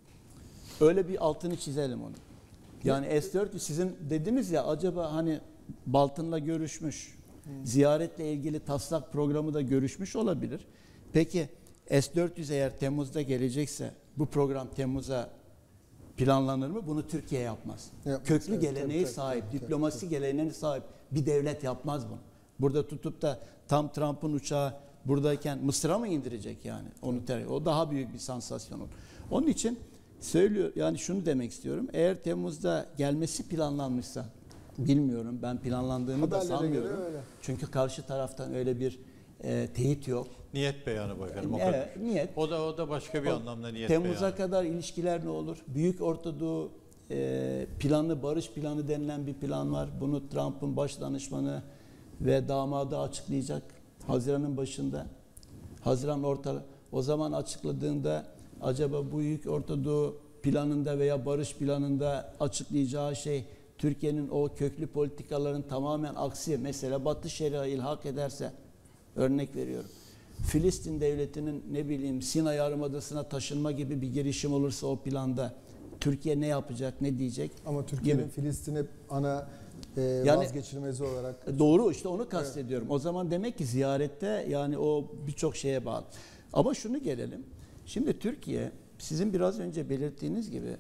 Öyle bir altını çizelim onu. Yani S dört yüz sizin dediniz ya acaba hani Bolton'la görüşmüş, hmm. ziyaretle ilgili taslak programı da görüşmüş olabilir. Peki S dört yüz eğer Temmuz'da gelecekse bu program Temmuz'a planlanır mı? Bunu Türkiye yapmaz. yapmaz Köklü evet, geleneğe tabii, sahip, tabii, diplomasi tabii. geleneğine sahip bir devlet yapmaz bunu. Burada tutup da tam Trump'ın uçağı buradayken Mısır'a mı indirecek yani? Onu ter- o daha büyük bir sansasyon olur. Onun için söylüyor yani şunu demek istiyorum. Eğer Temmuz'da gelmesi planlanmışsa bilmiyorum. Ben planlandığını Haberlere da sanmıyorum. Çünkü karşı taraftan öyle bir e, teyit yok. Niyet beyanı bakalım. O, evet, niyet. o da o da başka bir o, anlamda niyet Temmuz'a beyanı. kadar ilişkiler ne olur? Büyük Orta Doğu e, planı, barış planı denilen bir plan var. Bunu Trump'ın baş danışmanı ve damadı açıklayacak Haziran'ın başında. Haziran orta o zaman açıkladığında acaba bu Büyük Orta Doğu planında veya barış planında açıklayacağı şey Türkiye'nin o köklü politikaların tamamen aksi, mesela Batı Şeria ilhak ederse, örnek veriyorum, Filistin devletinin ne bileyim Sina Yarımadası'na taşınma gibi bir girişim olursa o planda Türkiye ne yapacak, ne diyecek? Ama Türkiye'nin Filistin'i ana e, yani, vazgeçilmezi olarak. Doğru, işte onu kastediyorum. Evet. O zaman demek ki ziyarette yani o birçok şeye bağlı. Ama şunu gelelim. Şimdi Türkiye sizin biraz önce belirttiğiniz gibi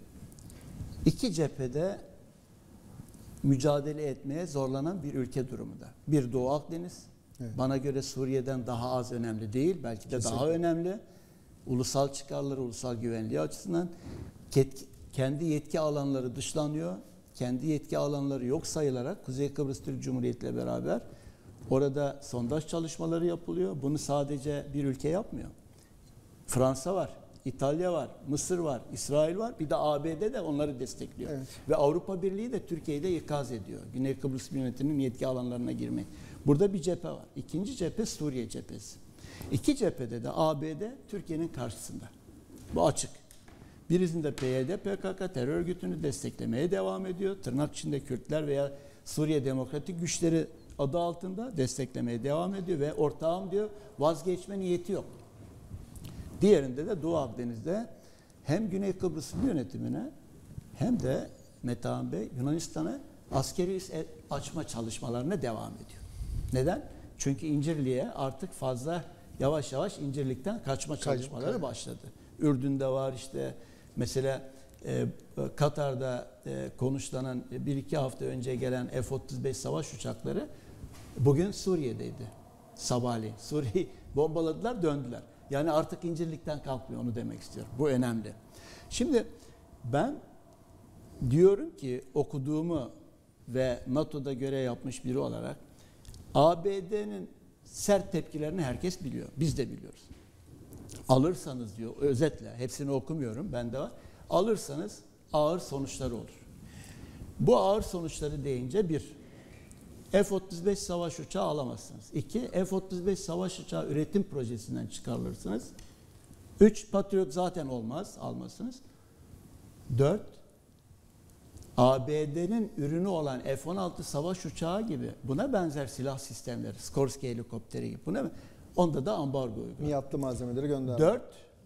iki cephede mücadele etmeye zorlanan bir ülke durumunda. Bir Doğu Akdeniz, evet. bana göre Suriye'den daha az önemli değil, belki de Kesinlikle. daha önemli. Ulusal çıkarları, ulusal güvenliği açısından kendi yetki alanları dışlanıyor. Kendi yetki alanları yok sayılarak Kuzey Kıbrıs Türk Cumhuriyeti ile beraber orada sondaj çalışmaları yapılıyor. Bunu sadece bir ülke yapmıyor. Fransa var, İtalya var, Mısır var, İsrail var. Bir de A B D de onları destekliyor. Evet. Ve Avrupa Birliği de Türkiye'yi de ikaz ediyor. Güney Kıbrıs yönetiminin yetki alanlarına girmek. Burada bir cephe var. İkinci cephe Suriye cephesi. İki cephede de A B D Türkiye'nin karşısında. Bu açık. Birisinde P Y D P K K terör örgütünü desteklemeye devam ediyor. Tırnak içinde Kürtler veya Suriye Demokratik Güçleri adı altında desteklemeye devam ediyor ve ortağım diyor vazgeçme niyeti yok. Diğerinde de Doğu Akdeniz'de hem Güney Kıbrıs yönetimine hem de Metehan Bey Yunanistan'a askeri üs açma çalışmalarına devam ediyor. Neden? Çünkü İncirli'ye artık fazla yavaş yavaş İncirlik'ten kaçma çalışmaları başladı. Ürdün'de var işte mesela e, Katar'da e, konuşlanan bir iki hafta önce gelen F otuz beş savaş uçakları bugün Suriye'deydi. Sabahleyin. Suriye'yi bombaladılar, döndüler. Yani artık İncirlik'ten kalkmıyor, onu demek istiyorum. Bu önemli. Şimdi ben diyorum ki okuduğumu ve NATO'da görev yapmış biri olarak A B D'nin sert tepkilerini herkes biliyor. Biz de biliyoruz. Alırsanız diyor özetle, hepsini okumuyorum, bende var. Alırsanız ağır sonuçları olur. Bu ağır sonuçları deyince bir, F otuz beş savaş uçağı alamazsınız. İki, F otuz beş savaş uçağı üretim projesinden çıkarılırsınız. Üç, Patriot zaten olmaz, almazsınız. Dört, A B D'nin ürünü olan F on altı savaş uçağı gibi buna benzer silah sistemleri, Skorsky helikopteri gibi, buna onda da ambargo uygulanır. Miyatlı malzemeleri göndermek. Dört,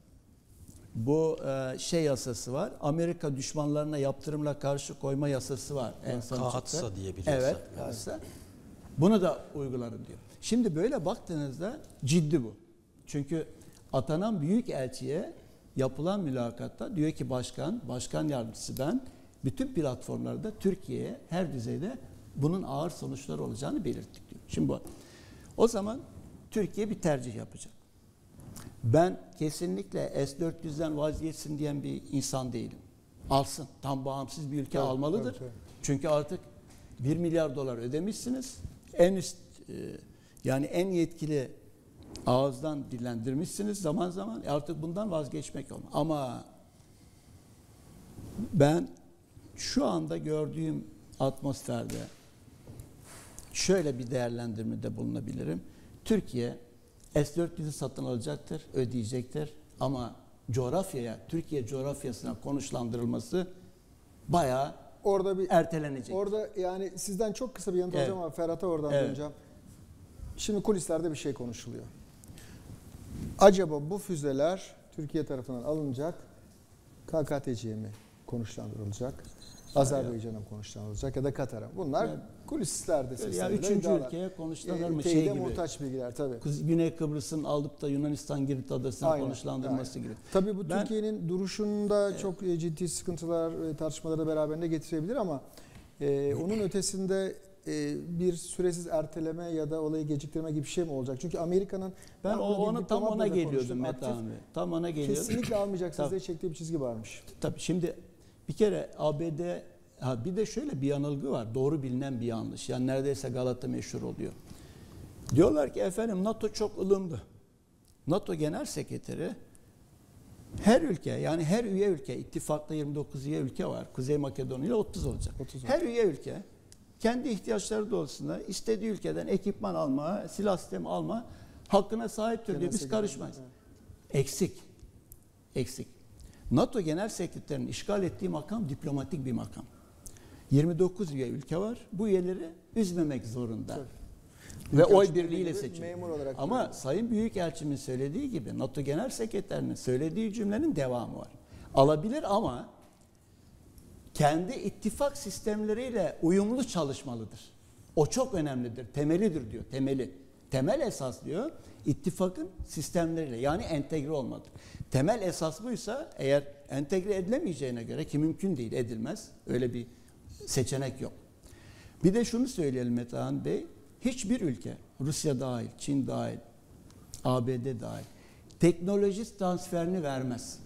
bu e, şey yasası var. Amerika düşmanlarına yaptırımla karşı koyma yasası var. En son Kaatsa diye bir yasa. Evet, yasa. Bunu da uygularım diyor. Şimdi böyle baktığınızda ciddi bu. Çünkü atanan büyükelçiye yapılan mülakatta diyor ki başkan, başkan yardımcısı ben bütün platformlarda Türkiye'ye her düzeyde bunun ağır sonuçları olacağını belirttik diyor. Şimdi bu. O zaman Türkiye bir tercih yapacak. Ben kesinlikle S dört yüzden vazgeçsin diyen bir insan değilim. Alsın. Tam bağımsız bir ülke evet, almalıdır. Evet, evet. Çünkü artık bir milyar dolar ödemişsiniz. En üst yani en yetkili ağızdan dillendirmişsiniz zaman zaman. Artık bundan vazgeçmek olmaz. Ama Ben şu anda gördüğüm atmosferde şöyle bir değerlendirmede bulunabilirim. Türkiye S dört yüz'ü satın alacaktır, ödeyecektir ama coğrafyaya, Türkiye coğrafyasına konuşlandırılması bayağı Orada bir ertelenecek. Orada yani sizden çok kısa bir yanıt Evet. alacağım ama Ferhat'a oradan Evet. döneceğim. Şimdi kulislerde bir şey konuşuluyor. Acaba bu füzeler Türkiye tarafından alınacak, K K T C'ye mi konuşlandırılacak, Azerbaycan'a mı konuşlandırılacak ya da Katar'a? Bunlar Yani, kulislerde ya seslenilen üçüncü iddialar. ülkeye konuşlanır mı E, şey teyide gibi. muhtaç bilgiler tabii. Kuz- Güney Kıbrıs'ın alıp da Yunanistan Girit Adası'na Aynen, konuşlandırması aynen. gibi. Tabii bu Ben- Türkiye'nin duruşunda çok e, ciddi sıkıntılar, e, tartışmaları da beraberinde getirebilir ama e, onun ötesinde e, bir süresiz erteleme ya da olayı geciktirme gibi bir şey mi olacak? Çünkü Amerika'nın Ben bunu o, bir ona tam diplomatla ona da geliyordum konuştum, Mete aktif, abi. Tam ona geliyordum. kesinlikle almayacaksınız Tabii. diye çektiği bir çizgi varmış. Tabii şimdi bir kere A B D, ha bir de şöyle bir yanılgı var. Doğru bilinen bir yanlış. Yani neredeyse Galata meşhur oluyor. Diyorlar ki efendim NATO çok ılımlı. NATO Genel Sekreteri her ülke, yani her üye ülke, ittifakta yirmi dokuz üye ülke var. Kuzey Makedonya ile otuz olacak. otuz Her üye ülke kendi ihtiyaçları doğrultusunda istediği ülkeden ekipman alma, silah sistemi alma hakkına sahiptir diyor. Genel Biz sekreter, karışmayız. evet. Eksik. Eksik. NATO Genel Sekreterinin işgal ettiği makam diplomatik bir makam. yirmi dokuz üye ülke var. Bu üyeleri üzmemek zorunda. Tabii. Ve Büyük oy ölçüde birliğiyle bir seçiliyor. memur olarak Ama görüyorum. Sayın Büyükelçimin söylediği gibi NATO Genel Sekreterinin söylediği cümlenin devamı var. Alabilir ama kendi ittifak sistemleriyle uyumlu çalışmalıdır. O çok önemlidir, temelidir diyor, temeli. Temel esas diyor, ittifakın sistemleriyle yani entegre olmalıdır. Temel esas buysa eğer entegre edilemeyeceğine göre ki mümkün değil, edilmez. Öyle bir seçenek yok. Bir de şunu söyleyelim Metehan Bey, hiçbir ülke, Rusya dahil, Çin dahil, A B D dahil, teknoloji transferini vermez.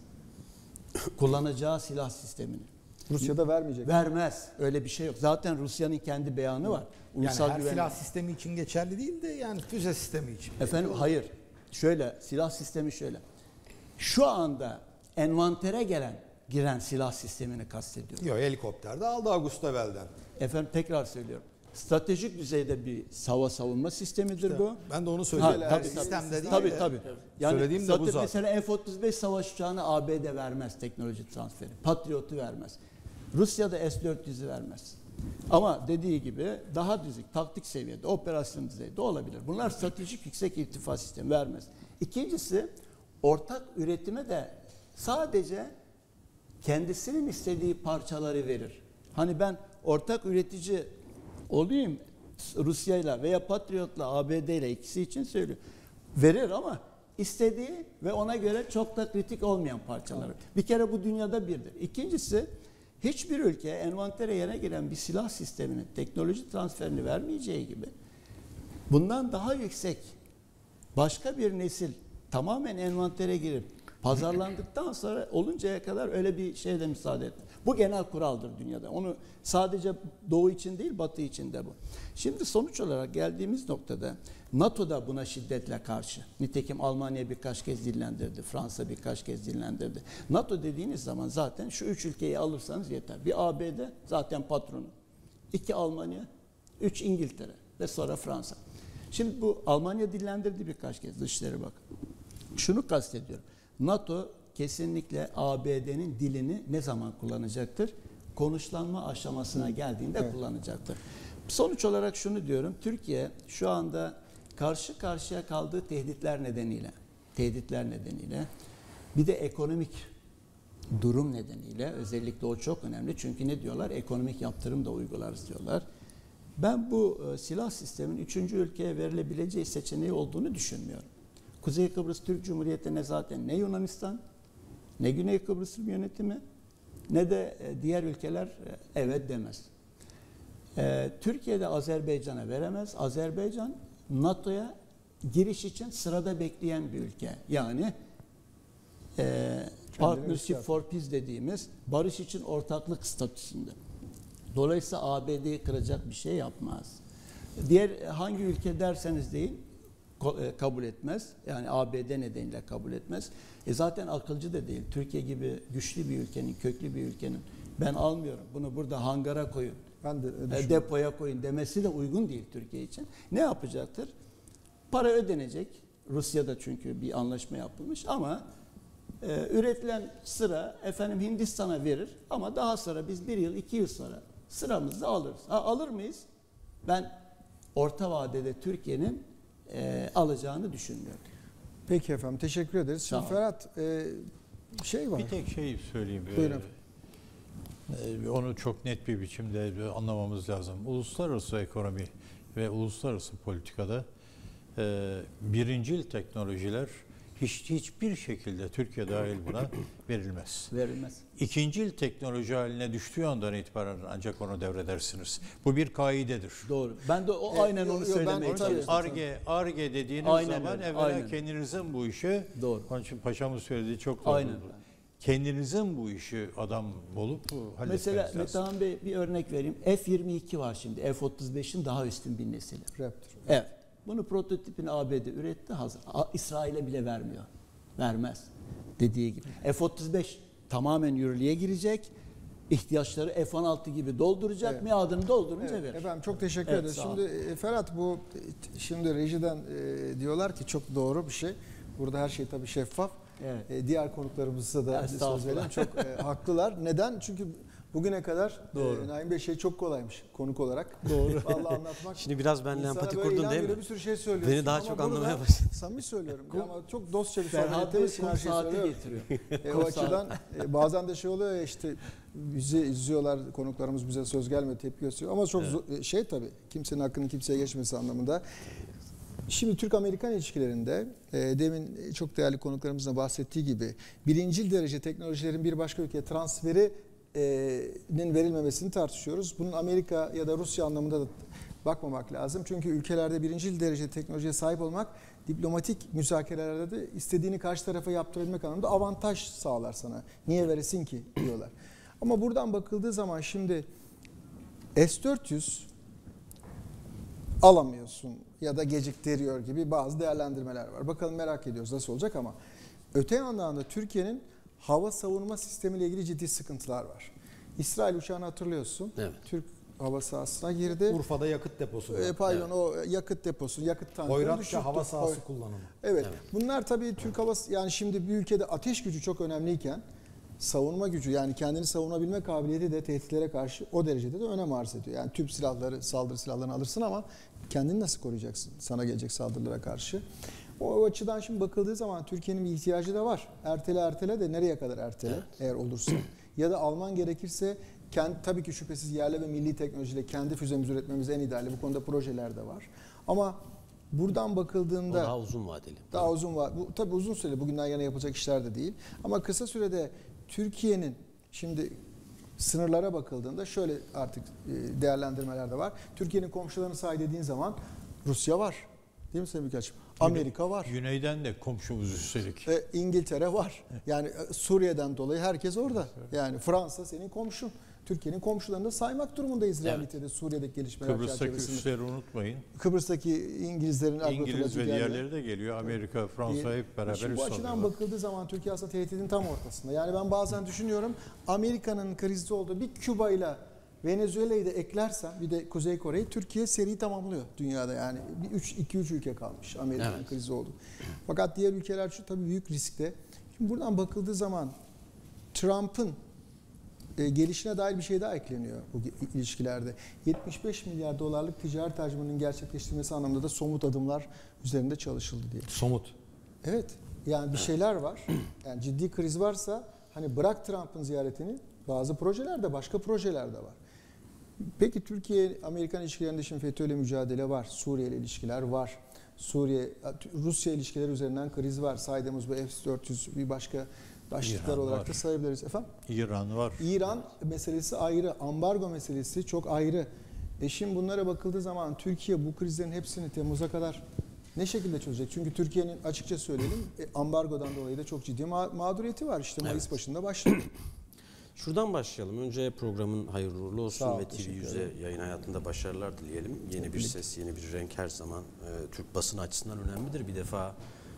Kullanacağı silah sistemini. Rusya'da vermeyecek. Vermez. Öyle bir şey yok. Zaten Rusya'nın kendi beyanı var. Yani Ulusal her güvenlik. silah sistemi için geçerli değil de yani füze sistemi için. Efendim hayır. Şöyle silah sistemi şöyle. Şu anda envantere gelen giren silah sistemini kastediyorum. Yok, helikopterde aldı Augusta Bell'den. Efendim tekrar söylüyorum. Stratejik düzeyde bir hava savunma sistemidir İşte bu. ben de onu Ha, söylüyorum. tabii, Her tabii. sistemde değil Tabii de. tabii. Yani Söylediğim de bu zaten zaten. mesela F otuz beş savaş uçağını A B D vermez teknoloji transferi. Patriot'u vermez. Rusya da S dört yüz'ü vermez. Ama dediği gibi daha düzük, taktik seviyede, operasyon düzeyinde olabilir. Bunlar stratejik yüksek irtifa sistemi vermez. İkincisi ortak üretime de sadece kendisinin istediği parçaları verir. Hani ben ortak üretici olayım Rusya'yla veya Patriot'la A B D'yle ikisi için söylüyorum. Verir ama istediği ve ona göre çok da kritik olmayan parçaları. Bir kere bu dünyada birdir. İkincisi hiçbir ülke envantere yerine giren bir silah sisteminin teknoloji transferini vermeyeceği gibi bundan daha yüksek başka bir nesil tamamen envantere girip pazarlandıktan sonra oluncaya kadar öyle bir şeye de müsaade etmez. Bu genel kuraldır dünyada. Onu sadece Doğu için değil Batı için de bu. Şimdi sonuç olarak geldiğimiz noktada NATO da buna şiddetle karşı. Nitekim Almanya birkaç kez dillendirdi. Fransa birkaç kez dillendirdi. NATO dediğiniz zaman zaten şu üç ülkeyi alırsanız yeter. Bir A B D zaten patronu. İki Almanya, üç İngiltere ve sonra Fransa. Şimdi bu Almanya dillendirdi birkaç kez Dışişleri Bakanı. Şunu kastediyorum. NATO kesinlikle A B D'nin dilini ne zaman kullanacaktır? Konuşlanma aşamasına geldiğinde evet. kullanacaktır. Sonuç olarak şunu diyorum. Türkiye şu anda karşı karşıya kaldığı tehditler nedeniyle, tehditler nedeniyle bir de ekonomik durum nedeniyle özellikle o çok önemli. Çünkü ne diyorlar? Ekonomik yaptırım da uygularız diyorlar. Ben bu e, silah sistemin üçüncü ülkeye verilebileceği seçeneği olduğunu düşünmüyorum. Kuzey Kıbrıs Türk Cumhuriyeti'ne zaten ne Yunanistan, ne Güney Kıbrıs yönetimi, ne de diğer ülkeler evet demez. Ee, Türkiye'de Azerbaycan'a veremez. Azerbaycan NATO'ya giriş için sırada bekleyen bir ülke. Yani e, Partnership for Peace dediğimiz barış için ortaklık statüsünde. Dolayısıyla A B D'yi kıracak bir şey yapmaz. Diğer hangi ülke derseniz deyin kabul etmez. Yani A B D nedeniyle kabul etmez. E zaten akılcı da değil. Türkiye gibi güçlü bir ülkenin, köklü bir ülkenin Ben almıyorum. Bunu burada hangara koyun. Ben de E, düşünüyorum. depoya koyun demesi de uygun değil Türkiye için. Ne yapacaktır? Para ödenecek. Rusya'da çünkü bir anlaşma yapılmış ama e, üretilen sıra efendim Hindistan'a verir ama daha sonra biz bir yıl iki yıl sonra sıramızı alırız. Ha, alır mıyız? Ben orta vadede Türkiye'nin e, alacağını düşünmüyorum. Peki efendim, teşekkür ederiz. Şimdi Tamam. Ferhat, e, şey var. Bir tek şey söyleyeyim. Buyurun Ee, efendim. e, Onu çok net bir biçimde anlamamız lazım. Uluslararası ekonomi ve uluslararası politikada e, birincil teknolojiler hiç hiçbir şekilde Türkiye dahil buna verilmez. Verilmez. İkincil teknoloji haline düştüğü andan itibaren ancak onu devredersiniz. Bu bir kaidedir. Doğru. Ben de o E, aynen yo- onu yo, söylemeye ben- çalışıyorum. Ar-Ge, Ar-Ge dediğiniz Aynen zaman öyle, evvela aynen. kendinizin bu işi, Doğru. onun için paşamın söylediği çok doğru. Aynen. Kendinizin bu işi adam olup halletmeniz Mesela lazım. Metehan Bey bir örnek vereyim. F yirmi iki var şimdi. F otuz beşin daha üstün bir nesili. Raptor. Evet. Bunu prototipini A B D üretti. Hazır. A- İsrail'e bile vermiyor. Vermez. Dediği gibi. F otuz beş tamamen yürürlüğe girecek. İhtiyaçları F on altı gibi dolduracak. Evet. Miadını doldurunca Evet, verir. efendim çok teşekkür Evet, ederiz. sağ olun. Şimdi e, Ferhat, bu e, şimdi rejiden e, diyorlar ki çok doğru bir şey. Burada her şey tabii şeffaf. Evet. E, diğer konuklarımıza da söz Estağfurullah. verelim. Çok e, haklılar. Neden? Çünkü bugüne kadar Doğru. e, Naim Bey şey çok kolaymış konuk olarak. Doğru. Vallahi anlatmak. Şimdi biraz benimle İnsana empati böyle kurdun ilan değil veriyor, mi? Bir sürü şey söylüyorsun. Beni daha Ama çok burada anlamaya başladın. Samimi söylüyorum. Ama çok dostça bir Ferhat sohbet Bey ettiğimiz için kum her şeyi saati söylüyorum. getiriyor. E, Kum o açıdan e, bazen de şey oluyor ya, işte bizi izliyorlar, konuklarımız bize söz gelmiyor, tepki gösteriyor. Ama çok zo- şey tabii, kimsenin hakkının kimseye geçmesi anlamında. Şimdi Türk-Amerikan ilişkilerinde e, demin çok değerli konuklarımızın da bahsettiği gibi birincil derece teknolojilerin bir başka ülkeye transferinin verilmemesini tartışıyoruz. Bunun Amerika ya da Rusya anlamında da bakmamak lazım. Çünkü ülkelerde birincil derece teknolojiye sahip olmak diplomatik müzakerelerde de istediğini karşı tarafa yaptırabilmek anlamında avantaj sağlar sana. Niye veresin ki diyorlar. Ama buradan bakıldığı zaman şimdi S dört yüz alamıyorsun ya da geciktiriyor gibi bazı değerlendirmeler var. Bakalım, merak ediyoruz nasıl olacak ama öte yandan da Türkiye'nin hava savunma sistemiyle ilgili ciddi sıkıntılar var. İsrail uçağını hatırlıyorsun. Evet. Türk hava sahasına girdi. Urfa'da yakıt deposu var. E, pardon, o yakıt deposu, yakıt tankını Hoyratça düşürttü. hava sahası Hoy- kullanımı. Evet. Evet. Bunlar tabii Türk hava, yani şimdi bir ülkede ateş gücü çok önemliyken savunma gücü, yani kendini savunabilme kabiliyeti de tehditlere karşı o derecede de önem arz ediyor. Yani tüp silahları, saldırı silahlarını alırsın ama kendini nasıl koruyacaksın sana gelecek saldırılara karşı? O, o açıdan şimdi bakıldığı zaman Türkiye'nin bir ihtiyacı da var. Ertele ertele de nereye kadar ertele, Evet. eğer olursa. Ya da Alman gerekirse kendi, tabii ki şüphesiz yerli ve milli teknolojiyle kendi füzemizi üretmemiz en ideali. Bu konuda projeler de var. Ama buradan O bakıldığında daha uzun vadeli. daha uzun var. Bu tabii uzun süreli, bugünden yana yapılacak işler de değil. Ama kısa sürede Türkiye'nin şimdi sınırlara bakıldığında şöyle artık e, değerlendirmeler de var. Türkiye'nin komşularını say dediğin zaman Rusya var. Değil mi Sayın Büyükelçim? Amerika var. Güneyden de komşumuz üstelik. E, İngiltere var. Yani e, Suriye'den dolayı herkes orada. Yani Fransa senin komşun. Türkiye'nin komşularını da saymak durumundayız Evet. realitede Suriye'deki gelişmeler Kıbrıs'taki çerçevesinde. üsleri unutmayın. Kıbrıs'taki İngilizlerin İngiliz ve agrotüracı yerleri. diğerleri de geliyor. Amerika, Fransa hep beraber Şimdi bu üst açıdan alıyorlar. bakıldığı zaman Türkiye aslında tehdidin tam ortasında. Yani ben bazen düşünüyorum, Amerika'nın krizde olduğu bir Küba ile Venezuela'yı da eklersen, bir de Kuzey Kore'yi, Türkiye seriyi tamamlıyor dünyada. Yani bir üç iki üç ülke kalmış Amerika'nın Evet. krizi oldu. Fakat diğer ülkeler şu tabii büyük riskte. Şimdi buradan bakıldığı zaman Trump'ın e, gelişine dair bir şey daha ekleniyor bu ge- ilişkilerde. yetmiş beş milyar dolarlık ticaret hacminin gerçekleştirilmesi anlamında da somut adımlar üzerinde çalışıldı diye. Somut. Evet. Yani bir şeyler var. Yani ciddi kriz varsa hani bırak Trump'ın ziyaretini, bazı projelerde, başka projeler de var. Peki Türkiye-Amerikan ilişkilerinde şimdi FETÖ'yle mücadele var. Suriye ile ilişkiler var. Suriye, Rusya ilişkileri üzerinden kriz var. Saydığımız bu S dört yüz bir başka başlıklar İran olarak var. da sayabiliriz. Efendim? İran var. İran meselesi ayrı, ambargo meselesi çok ayrı. E şimdi bunlara bakıldığı zaman Türkiye bu krizlerin hepsini Temmuz'a kadar ne şekilde çözecek? Çünkü Türkiye'nin açıkça söyleyelim e, ambargodan dolayı da çok ciddi ma- mağduriyeti var. İşte Mayıs Evet. başında başladı. Şuradan başlayalım. Önce programın hayırlı uğurlu olsun Sağ ol, ve T V teşekkür yüze yayın hayatında başarılar dileyelim. Yeni bir ses, yeni bir renk her zaman e, Türk basını açısından önemlidir. Bir defa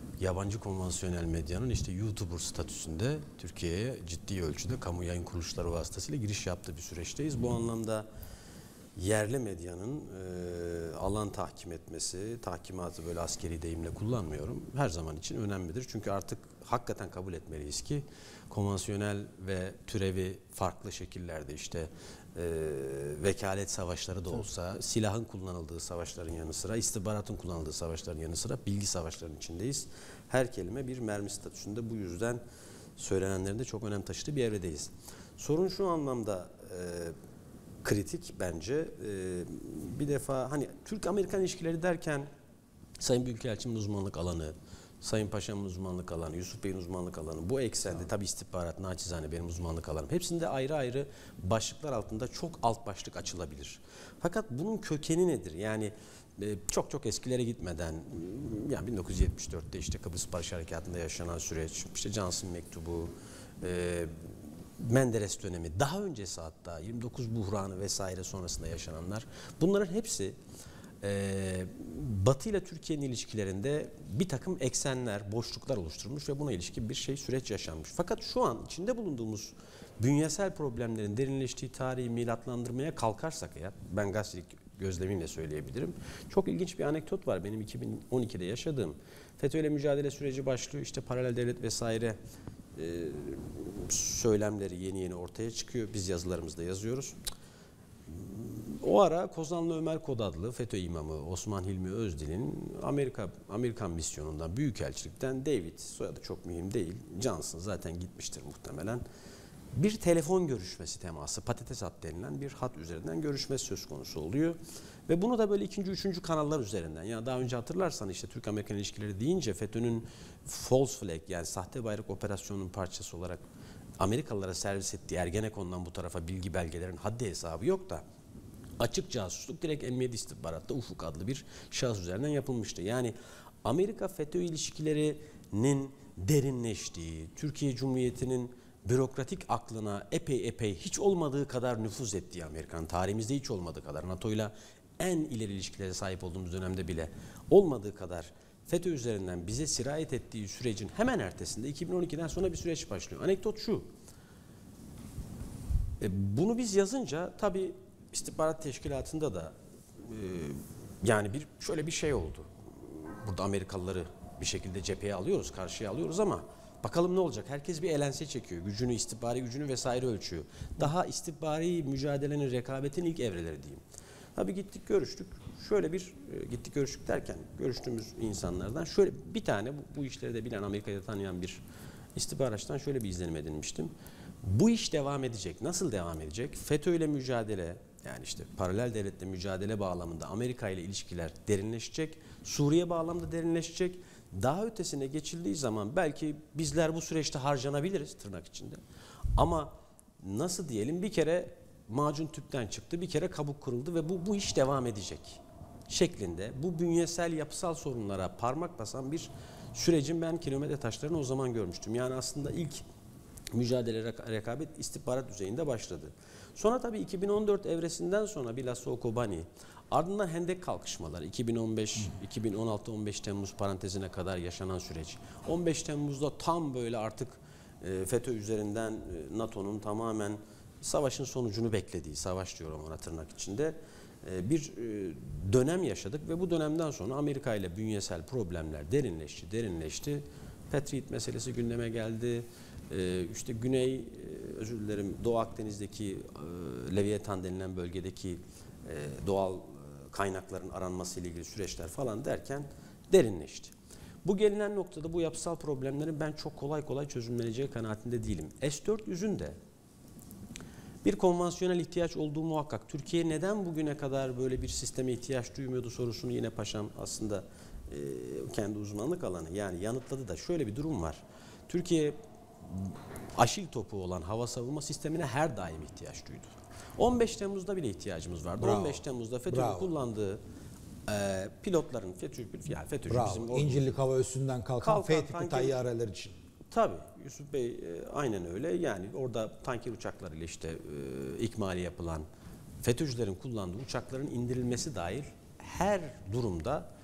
yabancı konvansiyonel medyanın işte YouTuber statüsünde Türkiye'ye ciddi ölçüde kamu yayın kuruluşları vasıtasıyla giriş yaptığı bir süreçteyiz. Bu anlamda yerli medyanın e, alan tahkim etmesi, tahkimatı böyle askeri deyimle kullanmıyorum, her zaman için önemlidir. Çünkü artık hakikaten kabul etmeliyiz ki konvansiyonel ve türevi farklı şekillerde işte e, vekalet savaşları da olsa, silahın kullanıldığı savaşların yanı sıra, istihbaratın kullanıldığı savaşların yanı sıra bilgi savaşlarının içindeyiz. Her kelime bir mermi statüsünde, bu yüzden söylenenlerin de çok önem taşıdığı bir evredeyiz. Sorun şu anlamda e, kritik bence. Ee, bir defa hani Türk-Amerikan ilişkileri derken Sayın Büyükelçimin uzmanlık alanı, Sayın Paşamın uzmanlık alanı, Yusuf Bey'in uzmanlık alanı, bu eksende tabii istihbarat, naçizane benim uzmanlık alanım. Hepsinde ayrı ayrı başlıklar altında çok alt başlık açılabilir. Fakat bunun kökeni nedir? Yani e, çok çok eskilere gitmeden, yani bin dokuz yüz yetmiş dörtte işte Kıbrıs Barış Harekatı'nda yaşanan süreç, işte Johnson mektubu, e, Menderes dönemi, daha öncesi hatta yirmi dokuz buhranı vesaire sonrasında yaşananlar, bunların hepsi e, Batı ile Türkiye'nin ilişkilerinde bir takım eksenler, boşluklar oluşturmuş ve buna ilişkin bir şey, süreç yaşanmış. Fakat şu an içinde bulunduğumuz bünyesel problemlerin derinleştiği tarihi milatlandırmaya kalkarsak eğer, ben gazetecilik gözlemimle söyleyebilirim. Çok ilginç bir anekdot var benim iki bin on ikide yaşadığım. FETÖ'yle mücadele süreci başlıyor, işte paralel devlet vesaire e, söylemleri yeni yeni ortaya çıkıyor. Biz yazılarımızda yazıyoruz. O ara Kozanlı Ömer Kod adlı FETÖ imamı Osman Hilmi Özdil'in Amerika Amerikan misyonundan, büyükelçilikten David, soyadı çok mühim değil, Johnson zaten gitmiştir muhtemelen, bir telefon görüşmesi teması, patates hat denilen bir hat üzerinden görüşmesi söz konusu oluyor. Ve bunu da böyle ikinci, üçüncü kanallar üzerinden, yani daha önce hatırlarsan işte Türk-Amerikan ilişkileri deyince FETÖ'nün false flag, yani sahte bayrak operasyonunun parçası olarak Amerikalılara servis ettiği Ergenekon'dan bu tarafa bilgi belgelerin haddi hesabı yok da açık casusluk direkt Emniyet İstihbarat'ta Ufuk adlı bir şahıs üzerinden yapılmıştı. Yani Amerika-FETÖ ilişkilerinin derinleştiği, Türkiye Cumhuriyeti'nin bürokratik aklına epey epey hiç olmadığı kadar nüfuz ettiği, Amerikan tarihimizde hiç olmadığı kadar, NATO'yla en ileri ilişkilere sahip olduğumuz dönemde bile olmadığı kadar FETÖ üzerinden bize sirayet ettiği sürecin hemen ertesinde iki bin on ikiden sonra bir süreç başlıyor. Anekdot şu, e, bunu biz yazınca tabii istihbarat teşkilatında da e, yani bir şöyle bir şey oldu. Burada Amerikalıları bir şekilde cepheye alıyoruz, karşıya alıyoruz ama bakalım ne olacak? Herkes bir elense çekiyor. Gücünü, istihbari gücünü vesaire ölçüyor. Daha istihbari mücadelenin, rekabetin ilk evreleri diyeyim. Tabii gittik görüştük. Şöyle bir e, gittik görüştük derken görüştüğümüz insanlardan şöyle bir tane bu, bu işleri de bilen, Amerika'da tanıyan bir istihbaratçıdan şöyle bir izlenim edinmiştim. Bu iş devam edecek. Nasıl devam edecek? FETÖ ile mücadele, yani işte paralel devletle mücadele bağlamında Amerika ile ilişkiler derinleşecek. Suriye bağlamında derinleşecek. Daha ötesine geçildiği zaman belki bizler bu süreçte harcanabiliriz tırnak içinde. Ama nasıl diyelim, bir kere macun tüpten çıktı, bir kere kabuk kırıldı ve bu, bu iş devam edecek şeklinde bu bünyesel yapısal sorunlara parmak basan bir sürecin ben kilometre taşlarını o zaman görmüştüm. Yani aslında ilk mücadele, rekabet istihbarat düzeyinde başladı. Sonra tabii iki bin on dört evresinden sonra bilhassa o Kobani, ardından Hendek kalkışmaları, iki bin on beş, iki bin on altı on beş Temmuz parantezine kadar yaşanan süreç. on beş Temmuz'da tam böyle artık e, FETÖ üzerinden e, NATO'nun tamamen savaşın sonucunu beklediği, savaş diyorum ona tırnak içinde, e, bir e, dönem yaşadık ve bu dönemden sonra Amerika ile bünyesel problemler derinleşti, derinleşti. Patriot meselesi gündeme geldi. E, işte Güney, e, özür dilerim, Doğu Akdeniz'deki e, Leviathan denilen bölgedeki e, doğal kaynakların aranması ile ilgili süreçler falan derken derinleşti. Bu gelinen noktada bu yapısal problemlerin ben çok kolay kolay çözümleneceği kanaatinde değilim. S dört yüzün de bir konvansiyonel ihtiyaç olduğu muhakkak. Türkiye neden bugüne kadar böyle bir sisteme ihtiyaç duymuyordu sorusunu yine paşam aslında e, kendi uzmanlık alanı yani yanıtladı da şöyle bir durum var. Türkiye aşil topu olan hava savunma sistemine her daim ihtiyaç duydu. on beş Temmuz'da bile ihtiyacımız vardı. Bravo. on beş Temmuz'da FETÖ'nün kullandığı e, pilotların, FETÖ, yani FETÖ'cü bizim... Bravo. İncirlik hava üstünden kalkan F tipi tayyareler için. Tabii Yusuf Bey e, aynen öyle. Yani orada tanker uçaklarıyla işte e, ikmali yapılan FETÖ'cülerin kullandığı uçakların indirilmesi dahil her durumda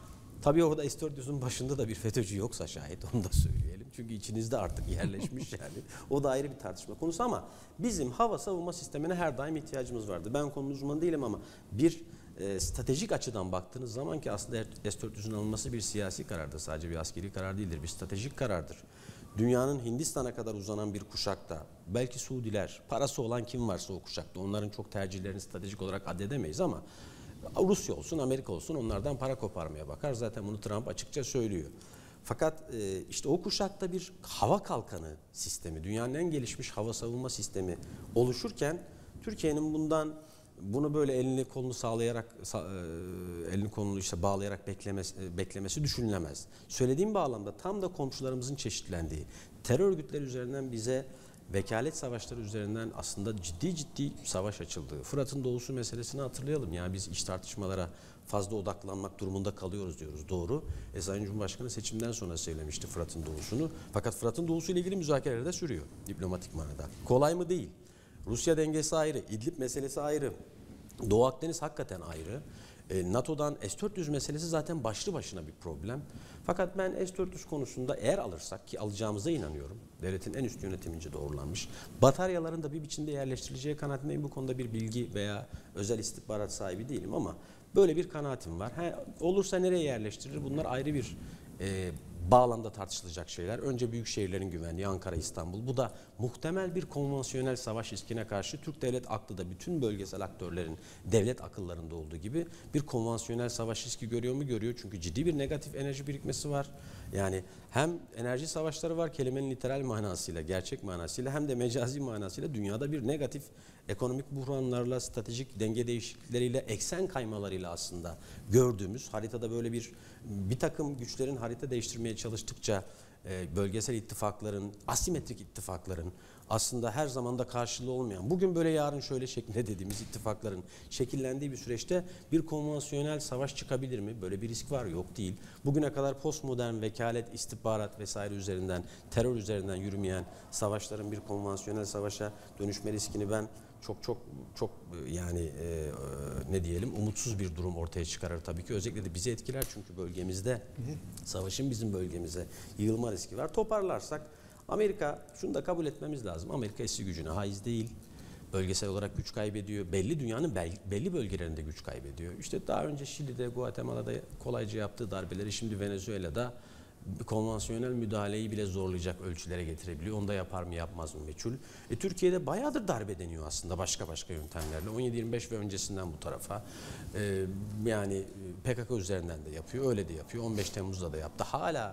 Tabii orada S dört yüzün başında da bir FETÖ'cü yoksa şayet, onu da söyleyelim. Çünkü içinizde artık yerleşmiş yani. O da ayrı bir tartışma konusu ama bizim hava savunma sistemine her daim ihtiyacımız vardı. Ben konunun uzmanı değilim ama bir e, stratejik açıdan baktığınız zaman ki aslında S dört yüzün alınması bir siyasi karardır. Sadece bir askeri karar değildir, bir stratejik karardır. Dünyanın Hindistan'a kadar uzanan bir kuşakta, belki Suudiler, parası olan kim varsa o kuşakta, onların çok tercihlerini stratejik olarak addedemeyiz ama Rusya olsun, Amerika olsun onlardan para koparmaya bakar. Zaten bunu Trump açıkça söylüyor. Fakat e, işte o kuşakta bir hava kalkanı sistemi, dünyanın en gelişmiş hava savunma sistemi oluşurken Türkiye'nin bundan bunu böyle elini kolunu sağlayarak e, elini kolunu işte bağlayarak beklemesi, beklemesi düşünülemez. Söylediğim bağlamda tam da komşularımızın çeşitlendiği terör örgütleri üzerinden bize vekalet savaşları üzerinden aslında ciddi ciddi savaş açıldı. Fırat'ın doğusu meselesini hatırlayalım. Yani biz iç tartışmalara fazla odaklanmak durumunda kalıyoruz diyoruz. Doğru. E, Sayın Cumhurbaşkanı seçimden sonra söylemişti Fırat'ın doğusunu. Fakat Fırat'ın doğusu ile ilgili müzakereler de sürüyor diplomatik manada. Kolay mı? Değil. Rusya dengesi ayrı. İdlib meselesi ayrı. Doğu Akdeniz hakikaten ayrı. E, NATO'dan S dört yüz meselesi zaten başlı başına bir problem. Fakat ben S dört yüz konusunda eğer alırsak, ki alacağımıza inanıyorum, devletin en üst yönetimince doğrulanmış, bataryaların da bir biçimde yerleştirileceği kanaatindeyim. Bu konuda bir bilgi veya özel istihbarat sahibi değilim ama böyle bir kanaatim var. Ha, olursa nereye yerleştirilir? Bunlar ayrı bir e, bağlamda tartışılacak şeyler. Önce büyük şehirlerin güvenliği, Ankara, İstanbul. Bu da muhtemel bir konvansiyonel savaş riskine karşı Türk devlet aklı da bütün bölgesel aktörlerin devlet akıllarında olduğu gibi bir konvansiyonel savaş riski görüyor mu? Görüyor. Çünkü ciddi bir negatif enerji birikmesi var. Yani hem enerji savaşları var kelimenin literal manasıyla, gerçek manasıyla, hem de mecazi manasıyla dünyada bir negatif ekonomik buhranlarla, stratejik denge değişiklikleriyle, eksen kaymalarıyla aslında gördüğümüz haritada böyle bir bir takım güçlerin harita değiştirmeye çalıştıkça e, bölgesel ittifakların, asimetrik ittifakların aslında her zaman da karşılığı olmayan, bugün böyle yarın şöyle şeklinde dediğimiz ittifakların şekillendiği bir süreçte bir konvansiyonel savaş çıkabilir mi? Böyle bir risk var, yok değil. Bugüne kadar postmodern vekalet, istihbarat vesaire üzerinden, terör üzerinden yürümeyen savaşların bir konvansiyonel savaşa dönüşme riskini ben çok çok çok yani e, ne diyelim umutsuz bir durum ortaya çıkarır tabii ki. Özellikle de bizi etkiler çünkü bölgemizde, savaşın bizim bölgemize yığılma riski var. Toparlarsak Amerika, şunu da kabul etmemiz lazım. Amerika eski gücüne haiz değil. Bölgesel olarak güç kaybediyor. Belli dünyanın belli bölgelerinde güç kaybediyor. İşte daha önce Şili'de, Guatemala'da kolayca yaptığı darbeleri şimdi Venezuela'da konvansiyonel müdahaleyi bile zorlayacak ölçülere getirebiliyor. Onu da yapar mı yapmaz mı meçhul. E, Türkiye'de bayağıdır darbe deniyor aslında başka başka yöntemlerle. on yedi yirmi beş ve öncesinden bu tarafa. E, yani P K K üzerinden de yapıyor. Öyle de yapıyor. on beş Temmuz'da da yaptı. Hala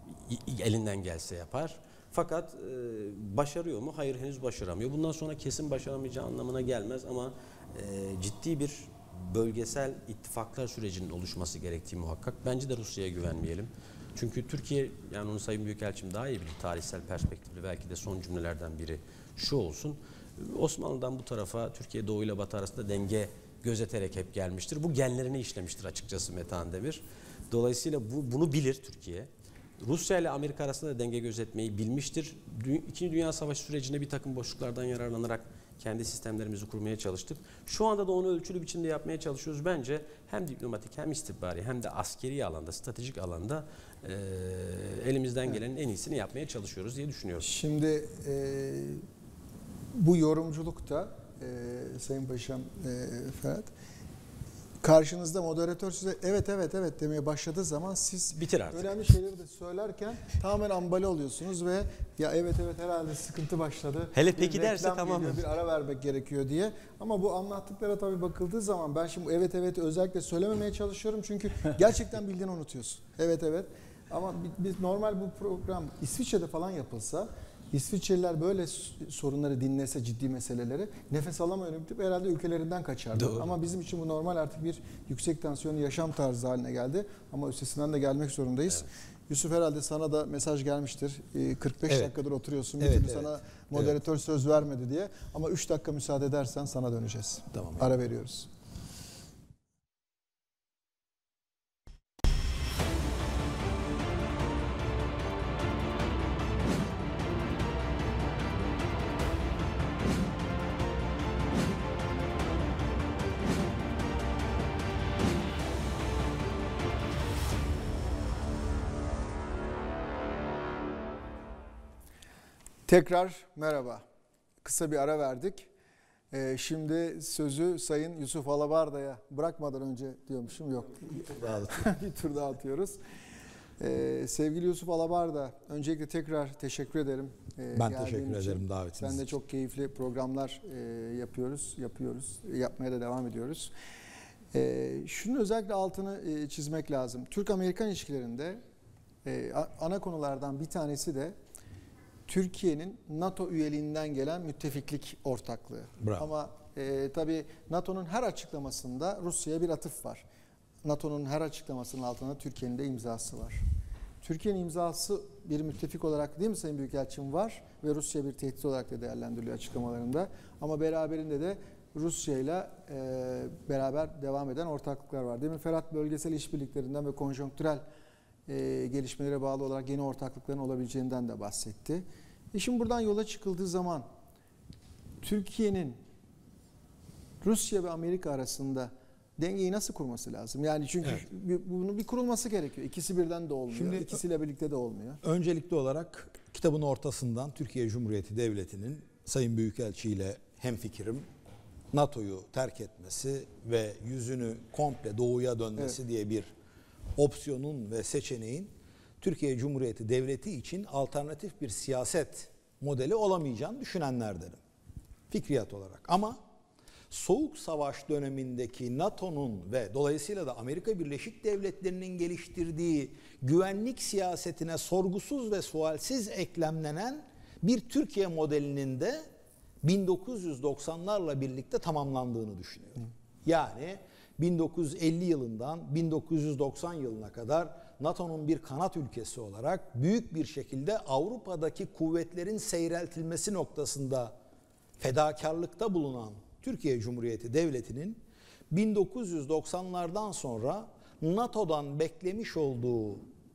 elinden gelse yapar. Fakat e, başarıyor mu? Hayır, henüz başaramıyor. Bundan sonra kesin başaramayacağı anlamına gelmez ama e, ciddi bir bölgesel ittifaklar sürecinin oluşması gerektiği muhakkak. Bence de Rusya'ya güvenmeyelim. Çünkü Türkiye, yani onu Sayın Büyükelçim daha iyi bilir, tarihsel perspektifli belki de son cümlelerden biri şu olsun. Osmanlı'dan bu tarafa Türkiye Doğu ile Batı arasında denge gözeterek hep gelmiştir. Bu genlerine işlemiştir açıkçası Metehan Demir. Dolayısıyla bu, bunu bilir Türkiye. Rusya ile Amerika arasında da denge gözetmeyi bilmiştir. İkinci Dünya Savaşı sürecinde bir takım boşluklardan yararlanarak kendi sistemlerimizi kurmaya çalıştık. Şu anda da onu ölçülü biçimde yapmaya çalışıyoruz. Bence hem diplomatik hem istihbari hem de askeri alanda, stratejik alanda e, elimizden gelenin en iyisini yapmaya çalışıyoruz diye düşünüyorum. Şimdi e, bu yorumculukta e, Sayın Paşam, e, Ferhat, karşınızda moderatör size evet evet evet demeye başladığı zaman siz bitir artık. Önemli şeyleri de söylerken tamamen ambale oluyorsunuz ve ya evet evet herhalde sıkıntı başladı. Hele peki bir derse tamam mı? Bir ara vermek gerekiyor diye. Ama bu anlattıklara tabii bakıldığı zaman ben şimdi evet evet özellikle söylememeye çalışıyorum çünkü gerçekten bildiğini unutuyorsun. Evet evet. Ama biz normal bu program İsviçre'de falan yapılsa, İsviçreliler böyle sorunları dinlese, ciddi meseleleri, nefes alamıyor deyip herhalde ülkelerinden kaçardı. Doğru. Ama bizim için bu normal, artık bir yüksek tansiyonlu yaşam tarzı haline geldi. Ama üstesinden de gelmek zorundayız. Evet. Yusuf, herhalde sana da mesaj gelmiştir. kırk beş evet. dakikadır oturuyorsun. Bir evet, türlü evet. sana moderatör evet. söz vermedi diye. Ama üç dakika müsaade edersen sana döneceğiz. Tamam. Ara veriyoruz. Tekrar merhaba. Kısa bir ara verdik. Ee, şimdi sözü Sayın Yusuf Alabarda'ya bırakmadan önce diyormuşum yok. Bir tur daha, bir tur daha atıyoruz. Ee, sevgili Yusuf Alabarda, öncelikle tekrar teşekkür ederim. Ee, ben teşekkür için. ederim davetiniz Sen de çok keyifli programlar e, yapıyoruz, yapıyoruz, yapmaya da devam ediyoruz. Ee, şunun özellikle altını e, çizmek lazım. Türk-Amerikan ilişkilerinde e, ana konulardan bir tanesi de Türkiye'nin NATO üyeliğinden gelen müttefiklik ortaklığı. Bravo. Ama e, tabii NATO'nun her açıklamasında Rusya'ya bir atıf var. NATO'nun her açıklamasının altında Türkiye'nin de imzası var. Türkiye'nin imzası bir müttefik olarak değil mi Sayın Büyükelçim var ve Rusya bir tehdit olarak da değerlendiriliyor açıklamalarında. Ama beraberinde de Rusya ile beraber devam eden ortaklıklar var. Demin Ferhat bölgesel işbirliklerinden ve konjonktürel e, gelişmelere bağlı olarak yeni ortaklıkların olabileceğinden de bahsetti. E şimdi buradan yola çıkıldığı zaman Türkiye'nin Rusya ve Amerika arasında dengeyi nasıl kurması lazım? Yani çünkü evet. bunun bir kurulması gerekiyor. İkisi birden de olmuyor. Şimdi, İkisiyle birlikte de olmuyor. Öncelikli olarak kitabın ortasından Türkiye Cumhuriyeti Devleti'nin Sayın Büyükelçi ile hemfikirim NATO'yu terk etmesi ve yüzünü komple doğuya dönmesi evet. diye bir opsiyonun ve seçeneğin Türkiye Cumhuriyeti Devleti için alternatif bir siyaset modeli olamayacağını düşünenlerdenim. Fikriyat olarak. Ama Soğuk Savaş dönemindeki NATO'nun ve dolayısıyla da Amerika Birleşik Devletleri'nin geliştirdiği güvenlik siyasetine sorgusuz ve sualsiz eklemlenen bir Türkiye modelinin de bin dokuz yüz doksanlarla birlikte tamamlandığını düşünüyorum. Yani bin dokuz yüz elli yılından bin dokuz yüz doksan yılına kadar NATO'nun bir kanat ülkesi olarak büyük bir şekilde Avrupa'daki kuvvetlerin seyreltilmesi noktasında fedakarlıkta bulunan Türkiye Cumhuriyeti Devleti'nin bin dokuz yüz doksanlardan sonra NATO'dan beklemiş olduğu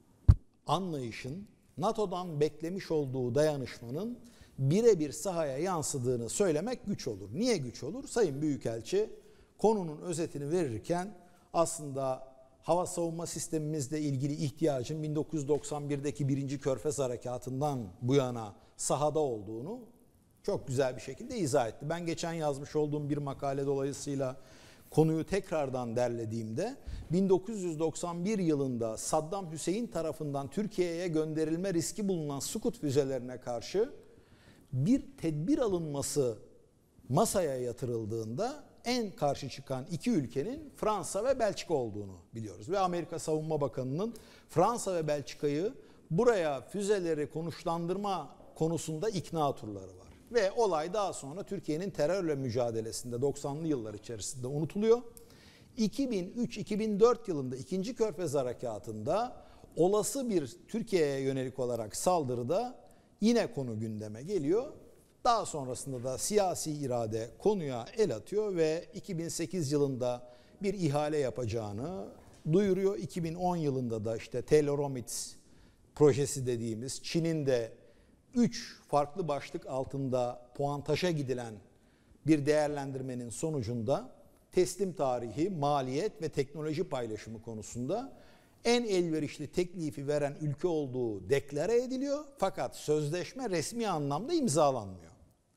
anlayışın, NATO'dan beklemiş olduğu dayanışmanın birebir sahaya yansıdığını söylemek güç olur. Niye güç olur? Sayın Büyükelçi konunun özetini verirken aslında hava savunma sistemimizle ilgili ihtiyacın bin dokuz yüz doksan birdeki birinci Körfez Harekatı'ndan bu yana sahada olduğunu çok güzel bir şekilde izah etti. Ben geçen yazmış olduğum bir makale dolayısıyla konuyu tekrardan derlediğimde bin dokuz yüz doksan bir yılında Saddam Hüseyin tarafından Türkiye'ye gönderilme riski bulunan Sukut füzelerine karşı bir tedbir alınması masaya yatırıldığında en karşı çıkan iki ülkenin Fransa ve Belçika olduğunu biliyoruz. Ve Amerika Savunma Bakanı'nın Fransa ve Belçika'yı buraya füzeleri konuşlandırma konusunda ikna turları var. Ve olay daha sonra Türkiye'nin terörle mücadelesinde doksanlı yıllar içerisinde unutuluyor. iki bin üç iki bin dört yılında ikinci Körfez Harekatı'nda olası bir Türkiye'ye yönelik olarak saldırıda yine konu gündeme geliyor. Daha sonrasında da siyasi irade konuya el atıyor ve iki bin sekiz yılında bir ihale yapacağını duyuruyor. iki bin on yılında da işte Teloromits projesi dediğimiz Çin'in de üç farklı başlık altında puantaja gidilen bir değerlendirmenin sonucunda teslim tarihi, maliyet ve teknoloji paylaşımı konusunda en elverişli teklifi veren ülke olduğu deklare ediliyor. Fakat sözleşme resmi anlamda imzalanmıyor.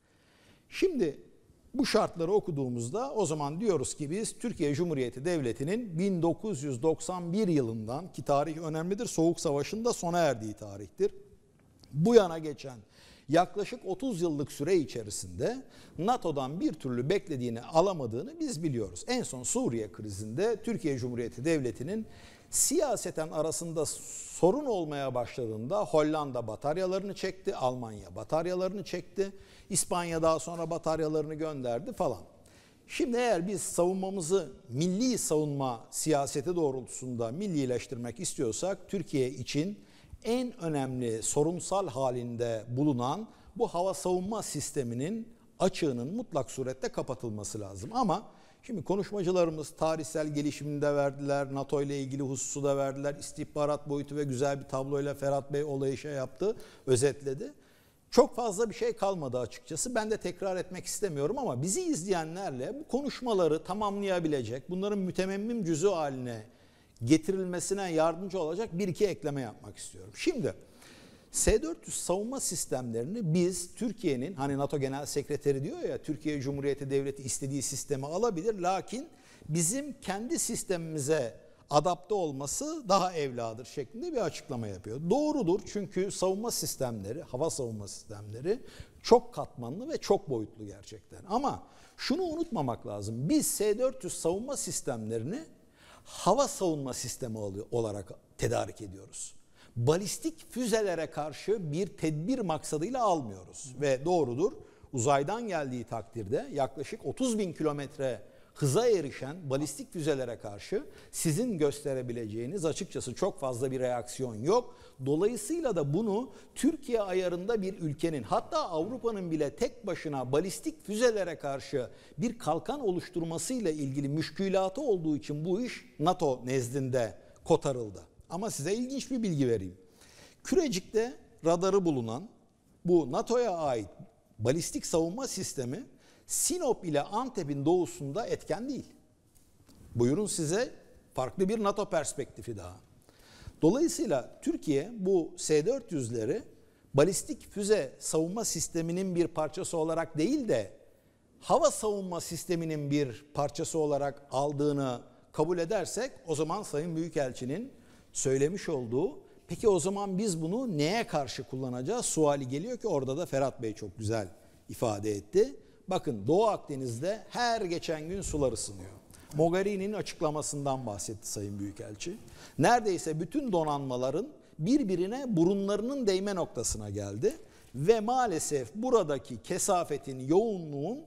Şimdi bu şartları okuduğumuzda o zaman diyoruz ki biz Türkiye Cumhuriyeti Devleti'nin bin dokuz yüz doksan bir yılından, ki tarih önemlidir, Soğuk Savaş'ın da sona erdiği tarihtir, bu yana geçen yaklaşık otuz yıllık süre içerisinde NATO'dan bir türlü beklediğini alamadığını biz biliyoruz. En son Suriye krizinde Türkiye Cumhuriyeti Devleti'nin siyaseten arasında sorun olmaya başladığında Hollanda bataryalarını çekti, Almanya bataryalarını çekti, İspanya daha sonra bataryalarını gönderdi falan. Şimdi eğer biz savunmamızı milli savunma siyaseti doğrultusunda millileştirmek istiyorsak Türkiye için en önemli sorunsal halinde bulunan bu hava savunma sisteminin açığının mutlak surette kapatılması lazım. Ama şimdi konuşmacılarımız tarihsel gelişimini de verdiler, NATO ile ilgili hususu da verdiler, istihbarat boyutu ve güzel bir tabloyla Ferhat Bey olayı şey yaptı, özetledi. Çok fazla bir şey kalmadı açıkçası. Ben de tekrar etmek istemiyorum ama bizi izleyenlerle bu konuşmaları tamamlayabilecek, bunların mütememmim cüzü haline getirilmesine yardımcı olacak bir iki ekleme yapmak istiyorum. Şimdi S dört yüz savunma sistemlerini biz Türkiye'nin, hani NATO Genel Sekreteri diyor ya, Türkiye Cumhuriyeti Devleti istediği sistemi alabilir, lakin bizim kendi sistemimize adapte olması daha evladır şeklinde bir açıklama yapıyor. Doğrudur, çünkü savunma sistemleri, hava savunma sistemleri çok katmanlı ve çok boyutlu gerçekten. Ama şunu unutmamak lazım. Biz S dört yüz savunma sistemlerini hava savunma sistemi olarak tedarik ediyoruz. Balistik füzelere karşı bir tedbir maksadıyla almıyoruz. Ve doğrudur, uzaydan geldiği takdirde yaklaşık otuz bin kilometre hıza erişen balistik füzelere karşı sizin gösterebileceğiniz açıkçası çok fazla bir reaksiyon yok. Dolayısıyla da bunu Türkiye ayarında bir ülkenin, hatta Avrupa'nın bile tek başına balistik füzelere karşı bir kalkan oluşturmasıyla ilgili müşkülatı olduğu için bu iş NATO nezdinde kotarıldı. Ama size ilginç bir bilgi vereyim. Kürecik'te radarı bulunan bu NATO'ya ait balistik savunma sistemi Sinop ile Antep'in doğusunda etken değil. Buyurun size farklı bir NATO perspektifi daha. Dolayısıyla Türkiye bu S dört yüzleri balistik füze savunma sisteminin bir parçası olarak değil de hava savunma sisteminin bir parçası olarak aldığını kabul edersek, o zaman Sayın Büyükelçinin söylemiş olduğu, peki o zaman biz bunu neye karşı kullanacağız suali geliyor ki orada da Ferhat Bey çok güzel ifade etti. Bakın, Doğu Akdeniz'de her geçen gün sular ısınıyor. Mogherini'nin açıklamasından bahsetti Sayın Büyükelçi. Neredeyse bütün donanmaların birbirine burunlarının değme noktasına geldi. Ve maalesef buradaki kesafetin, yoğunluğun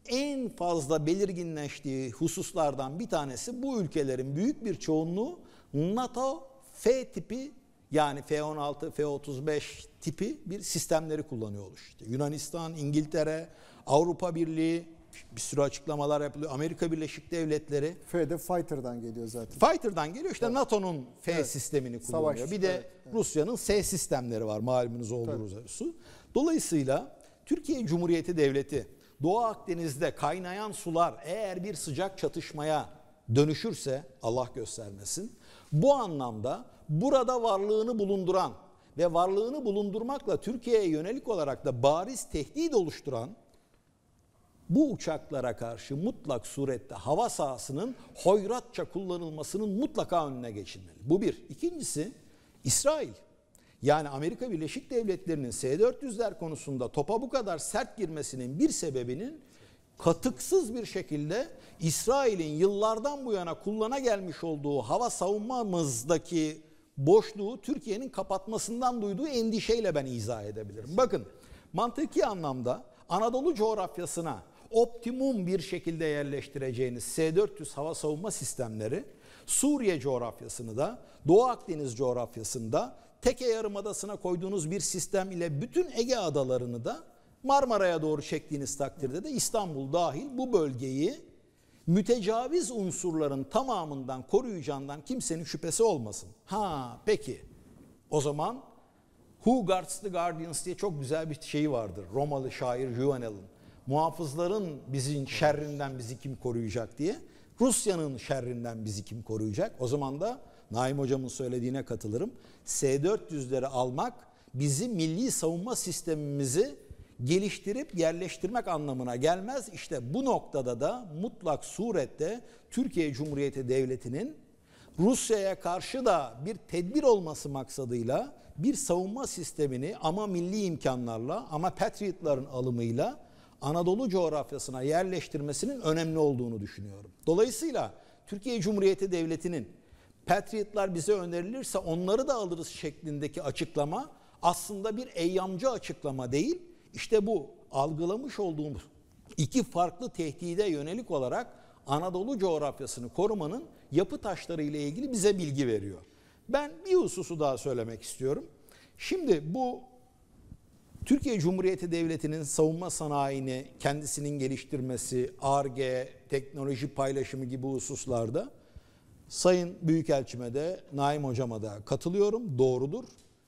en fazla belirginleştiği hususlardan bir tanesi, bu ülkelerin büyük bir çoğunluğu NATO F tipi, yani F on altı, F otuz beş tipi bir sistemleri kullanıyor işte. Yunanistan, İngiltere, Avrupa Birliği, bir sürü açıklamalar yapılıyor. Amerika Birleşik Devletleri. F de Fighter'dan geliyor zaten. Fighter'dan geliyor. İşte evet. NATO'nun F evet. sistemini kullanıyor. Savaş, bir de evet, evet. Rusya'nın S sistemleri var, malumunuz olduğu üzere. Dolayısıyla Türkiye Cumhuriyeti Devleti, Doğu Akdeniz'de kaynayan sular eğer bir sıcak çatışmaya dönüşürse, Allah göstermesin, bu anlamda burada varlığını bulunduran ve varlığını bulundurmakla Türkiye'ye yönelik olarak da bariz tehdit oluşturan bu uçaklara karşı mutlak surette hava sahasının hoyratça kullanılmasının mutlaka önüne geçilmeli. Bu bir. İkincisi, İsrail. Yani Amerika Birleşik Devletleri'nin S dört yüzler konusunda topa bu kadar sert girmesinin bir sebebinin katıksız bir şekilde İsrail'in yıllardan bu yana kullana gelmiş olduğu hava savunmamızdaki boşluğu Türkiye'nin kapatmasından duyduğu endişeyle ben izah edebilirim. Bakın, mantıki anlamda Anadolu coğrafyasına optimum bir şekilde yerleştireceğiniz S dört yüz hava savunma sistemleri, Suriye coğrafyasını da, Doğu Akdeniz coğrafyasında Teke Yarımadası'na koyduğunuz bir sistem ile bütün Ege adalarını da Marmara'ya doğru çektiğiniz takdirde de İstanbul dahil bu bölgeyi mütecaviz unsurların tamamından koruyacağından kimsenin şüphesi olmasın. Ha peki, o zaman Who Guards the Guardians diye çok güzel bir şeyi vardır. Romalı şair Juvenal'ın. Muhafızların bizim şerrinden bizi kim koruyacak diye. Rusya'nın şerrinden bizi kim koruyacak? O zaman da Naim Hocam'ın söylediğine katılırım. S dört yüzleri almak bizi milli savunma sistemimizi geliştirip yerleştirmek anlamına gelmez. İşte bu noktada da mutlak surette Türkiye Cumhuriyeti Devleti'nin Rusya'ya karşı da bir tedbir olması maksadıyla bir savunma sistemini ama milli imkanlarla, ama Patriot'ların alımıyla Anadolu coğrafyasına yerleştirmesinin önemli olduğunu düşünüyorum. Dolayısıyla Türkiye Cumhuriyeti Devleti'nin Patriot'lar bize önerilirse onları da alırız şeklindeki açıklama aslında bir eyyamcı açıklama değil. İşte bu algılamış olduğumuz iki farklı tehdide yönelik olarak Anadolu coğrafyasını korumanın yapı taşları ile ilgili bize bilgi veriyor. Ben bir hususu daha söylemek istiyorum. Şimdi bu Türkiye Cumhuriyeti Devleti'nin savunma sanayini kendisinin geliştirmesi, Ar-Ge, teknoloji paylaşımı gibi hususlarda Sayın Büyükelçime de Naim Hocama da katılıyorum. Doğrudur.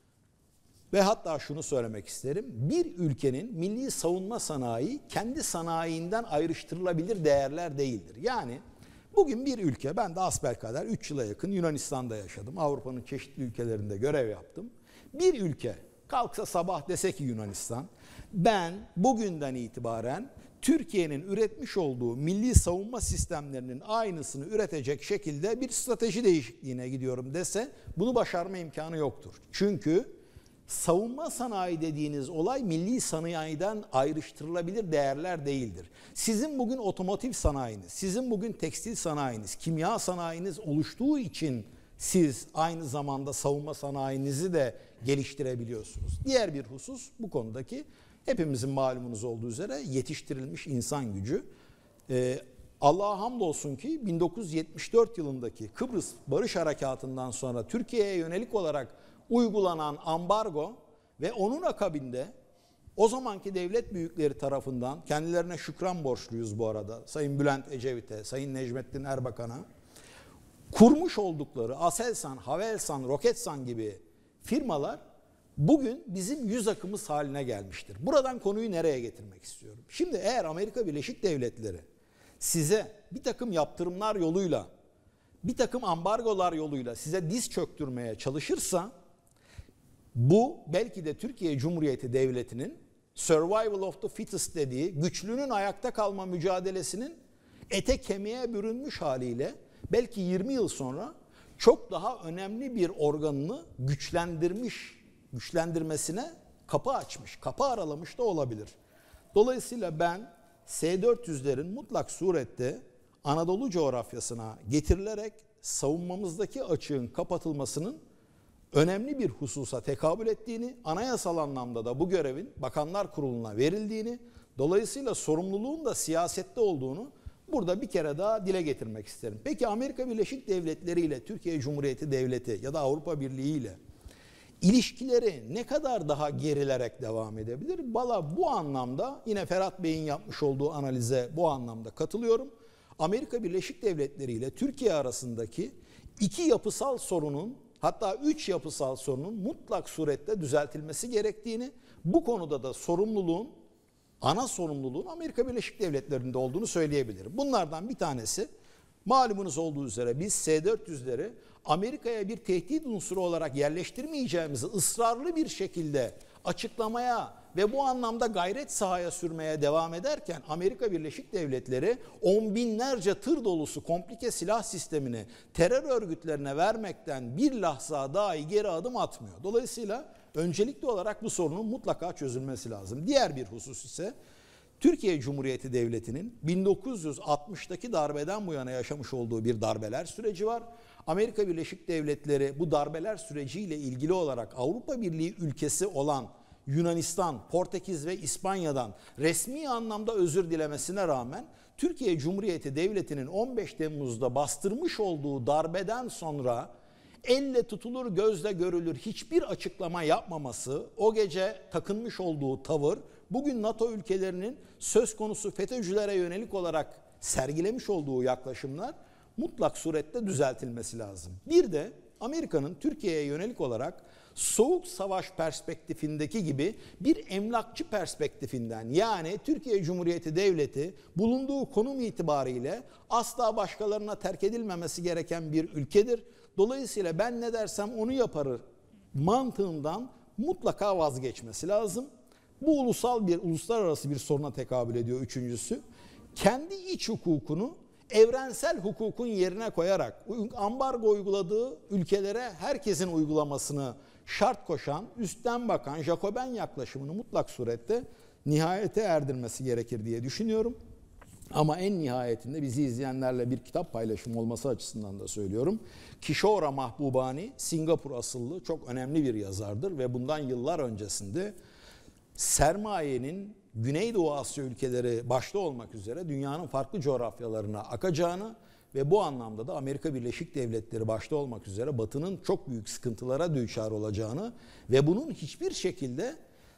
Ve hatta şunu söylemek isterim. Bir ülkenin milli savunma sanayi kendi sanayinden ayrıştırılabilir değerler değildir. Yani bugün bir ülke, ben de asbelkader üç yıla yakın Yunanistan'da yaşadım. Avrupa'nın çeşitli ülkelerinde görev yaptım. Bir ülke kalksa sabah dese ki Yunanistan, ben bugünden itibaren Türkiye'nin üretmiş olduğu milli savunma sistemlerinin aynısını üretecek şekilde bir strateji değişikliğine gidiyorum dese, bunu başarma imkanı yoktur. Çünkü savunma sanayi dediğiniz olay milli sanayiden ayrıştırılabilir değerler değildir. Sizin bugün otomotiv sanayiniz, sizin bugün tekstil sanayiniz, kimya sanayiniz oluştuğu için siz aynı zamanda savunma sanayinizi de geliştirebiliyorsunuz. Diğer bir husus bu konudaki hepimizin malumunuz olduğu üzere yetiştirilmiş insan gücü. Ee, Allah'a hamdolsun ki bin dokuz yüz yetmiş dört yılındaki Kıbrıs Barış Harekatı'ndan sonra Türkiye'ye yönelik olarak uygulanan ambargo ve onun akabinde o zamanki devlet büyükleri tarafından, kendilerine şükran borçluyuz bu arada, Sayın Bülent Ecevit'e, Sayın Necmettin Erbakan'a, kurmuş oldukları Aselsan, Havelsan, Roketsan gibi firmalar bugün bizim yüz akımız haline gelmiştir. Buradan konuyu nereye getirmek istiyorum? Şimdi eğer Amerika Birleşik Devletleri size bir takım yaptırımlar yoluyla, bir takım ambargolar yoluyla size diz çöktürmeye çalışırsa, bu belki de Türkiye Cumhuriyeti Devleti'nin survival of the fittest dediği güçlünün ayakta kalma mücadelesinin ete kemiğe bürünmüş haliyle belki yirmi yıl sonra çok daha önemli bir organını güçlendirmiş, güçlendirmesine kapı açmış, kapı aralamış da olabilir. Dolayısıyla ben S dört yüzlerin mutlak surette Anadolu coğrafyasına getirilerek savunmamızdaki açığın kapatılmasının önemli bir hususa tekabül ettiğini, anayasal anlamda da bu görevin Bakanlar Kurulu'na verildiğini, dolayısıyla sorumluluğun da siyasette olduğunu burada bir kere daha dile getirmek isterim. Peki Amerika Birleşik Devletleri ile Türkiye Cumhuriyeti Devleti ya da Avrupa Birliği ile ilişkileri ne kadar daha gerilerek devam edebilir? Valla bu anlamda yine Ferhat Bey'in yapmış olduğu analize bu anlamda katılıyorum. Amerika Birleşik Devletleri ile Türkiye arasındaki iki yapısal sorunun, hatta üç yapısal sorunun mutlak surette düzeltilmesi gerektiğini, bu konuda da sorumluluğun, ana sorumluluğun Amerika Birleşik Devletleri'nde olduğunu söyleyebilirim. Bunlardan bir tanesi, malumunuz olduğu üzere biz S dört yüzleri Amerika'ya bir tehdit unsuru olarak yerleştirmeyeceğimizi ısrarlı bir şekilde açıklamaya ve bu anlamda gayret sahaya sürmeye devam ederken Amerika Birleşik Devletleri on binlerce tır dolusu komplike silah sistemini terör örgütlerine vermekten bir lahza dahi geri adım atmıyor. Dolayısıyla öncelikli olarak bu sorunun mutlaka çözülmesi lazım. Diğer bir husus ise Türkiye Cumhuriyeti Devleti'nin bin dokuz yüz altmıştaki darbeden bu yana yaşamış olduğu bir darbeler süreci var. Amerika Birleşik Devletleri bu darbeler süreciyle ilgili olarak Avrupa Birliği ülkesi olan Yunanistan, Portekiz ve İspanya'dan resmi anlamda özür dilemesine rağmen Türkiye Cumhuriyeti Devleti'nin on beş Temmuz'da bastırmış olduğu darbeden sonra elle tutulur gözle görülür hiçbir açıklama yapmaması, o gece takınmış olduğu tavır, bugün NATO ülkelerinin söz konusu FETÖ'cülere yönelik olarak sergilemiş olduğu yaklaşımlar mutlak surette düzeltilmesi lazım. Bir de Amerika'nın Türkiye'ye yönelik olarak soğuk savaş perspektifindeki gibi bir emlakçı perspektifinden, yani Türkiye Cumhuriyeti Devleti bulunduğu konum itibariyle asla başkalarına terk edilmemesi gereken bir ülkedir. Dolayısıyla ben ne dersem onu yaparır mantığından mutlaka vazgeçmesi lazım. Bu ulusal bir, uluslararası bir soruna tekabül ediyor üçüncüsü. Kendi iç hukukunu evrensel hukukun yerine koyarak ambargo uyguladığı ülkelere herkesin uygulamasını şart koşan, üstten bakan, Jacoben yaklaşımını mutlak surette nihayete erdirmesi gerekir diye düşünüyorum. Ama en nihayetinde bizi izleyenlerle bir kitap paylaşımı olması açısından da söylüyorum. Kishore Mahbubani, Singapur asıllı çok önemli bir yazardır ve bundan yıllar öncesinde sermayenin Güneydoğu Asya ülkeleri başta olmak üzere dünyanın farklı coğrafyalarına akacağını ve bu anlamda da Amerika Birleşik Devletleri başta olmak üzere Batı'nın çok büyük sıkıntılara düçar olacağını ve bunun hiçbir şekilde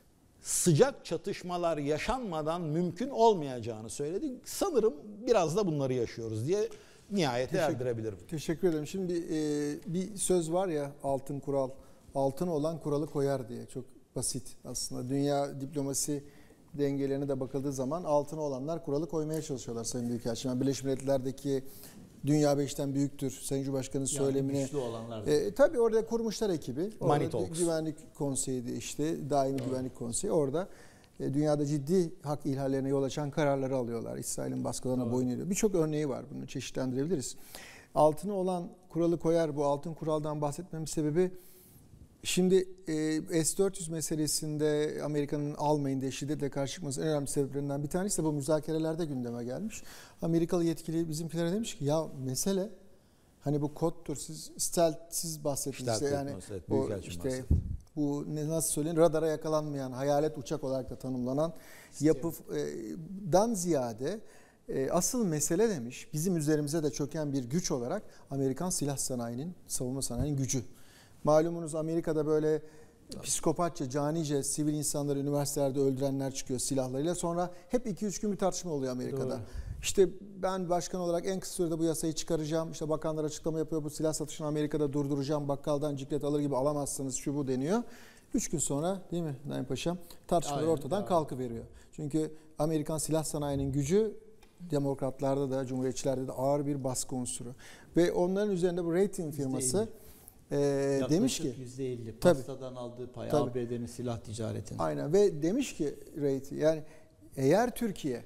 sıcak çatışmalar yaşanmadan mümkün olmayacağını söyledi. Sanırım biraz da bunları yaşıyoruz diye nihayete Teşekkür, erdirebilirim. Teşekkür ederim. Şimdi e, bir söz var ya, altın kural, altın olan kuralı koyar diye. Çok basit aslında. Dünya diplomasi dengelerine de bakıldığı zaman altın olanlar kuralı koymaya çalışıyorlar Sayın Büyükelçim. Yani Birleşmiş Milletler'deki Dünya beşten büyüktür. Sayın Cumhurbaşkanı'nın Yani söylemine. güçlü olanlar. E, tabii orada kurmuşlar ekibi. Orada Money Talks. Güvenlik Konseyi'di işte. Daimi evet. Güvenlik Konseyi. Orada e, dünyada ciddi hak ihlallerine yol açan kararları alıyorlar. İsrail'in baskılarına evet. boyun eğiyor. Birçok örneği var. Bunu çeşitlendirebiliriz. Altını olan kuralı koyar. Bu altın kuraldan bahsetmemin sebebi şimdi e, S dört yüz meselesinde Amerika'nın almayın diye şiddetle karşı çıkmasının en önemli sebeplerinden bir tanesi de bu müzakerelerde gündeme gelmiş. Amerikalı yetkili bizimkilere demiş ki ya mesele hani bu kodtur, siz stealth'siz bahsettiniz işte yani evet, o işte bu ne nasıl söyleyin radara yakalanmayan hayalet uçak olarak da tanımlanan yapıdan ziyade e, asıl mesele demiş bizim üzerimize de çöken bir güç olarak Amerikan silah sanayinin, savunma sanayinin gücü. Malumunuz Amerika'da böyle psikopatça, canice sivil insanları üniversitelerde öldürenler çıkıyor silahlarıyla. Sonra hep iki üç gün bir tartışma oluyor Amerika'da. Doğru. İşte ben başkan olarak en kısa sürede bu yasayı çıkaracağım. İşte bakanlar açıklama yapıyor. Bu silah satışını Amerika'da durduracağım. Bakkaldan ciklet alır gibi alamazsınız şu bu deniyor. Üç gün sonra değil mi Naim Paşam tartışmalar Aynen, ortadan kalkıveriyor. Çünkü Amerikan silah sanayinin gücü demokratlarda da cumhuriyetçilerde de ağır bir baskı unsuru. Ve onların üzerinde bu rating firması e, demiş ki yüzde elli pastadan aldığı pay tabii. A B D'nin silah ticaretinde. Aynen ve demiş ki rating yani eğer Türkiye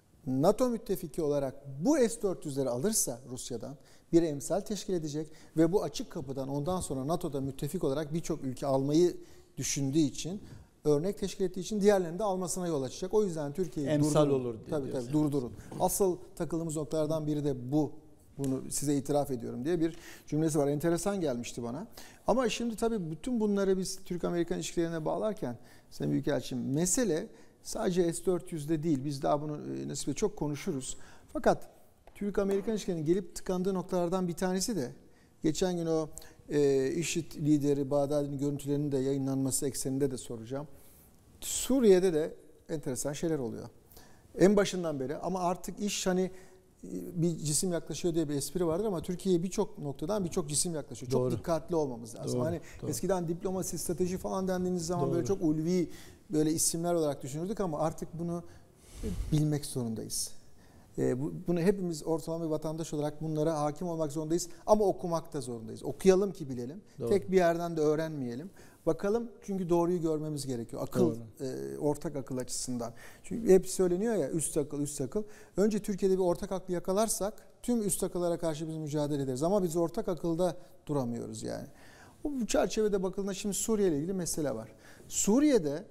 NATO müttefiki olarak bu S dört yüzleri alırsa Rusya'dan bir emsal teşkil edecek ve bu açık kapıdan ondan sonra NATO'da müttefik olarak birçok ülke almayı düşündüğü için örnek teşkil ettiği için diğerlerinin de almasına yol açacak. O yüzden Türkiye'yi emsal durdurun. olur tabii tabii durdurun. Asıl takıldığımız noktalardan biri de bu. Bunu size itiraf ediyorum diye bir cümlesi var. Enteresan gelmişti bana. Ama şimdi tabii bütün bunları biz Türk-Amerikan ilişkilerine bağlarken Sayın Büyükelçim mesele sadece S dört yüzde değil. Biz daha bunu nasip çok konuşuruz. Fakat Türk-Amerikan ilişkilerinin gelip tıkandığı noktalardan bir tanesi de geçen gün o e, IŞİD lideri Bağdadi'nin görüntülerinin de yayınlanması ekseninde de soracağım. Suriye'de de enteresan şeyler oluyor. En başından beri ama artık iş hani bir cisim yaklaşıyor diye bir espri vardır ama Türkiye'ye birçok noktadan birçok cisim yaklaşıyor. Doğru. Çok dikkatli olmamız lazım. Doğru, hani doğru. Eskiden diplomasi, strateji falan dendiğiniz zaman doğru. böyle çok ulvi böyle isimler olarak düşünürdük ama artık bunu bilmek zorundayız. E, bu, bunu hepimiz ortalama bir vatandaş olarak bunlara hakim olmak zorundayız ama okumak da zorundayız. Okuyalım ki bilelim. Doğru. Tek bir yerden de öğrenmeyelim. Bakalım çünkü doğruyu görmemiz gerekiyor. Akıl, e, ortak akıl açısından. Çünkü hep söyleniyor ya üst akıl, üst akıl. Önce Türkiye'de bir ortak aklı yakalarsak tüm üst akıllara karşı biz mücadele ederiz. Ama biz ortak akılda duramıyoruz yani. Bu çerçevede bakıldığında şimdi Suriye ile ilgili mesele var. Suriye'de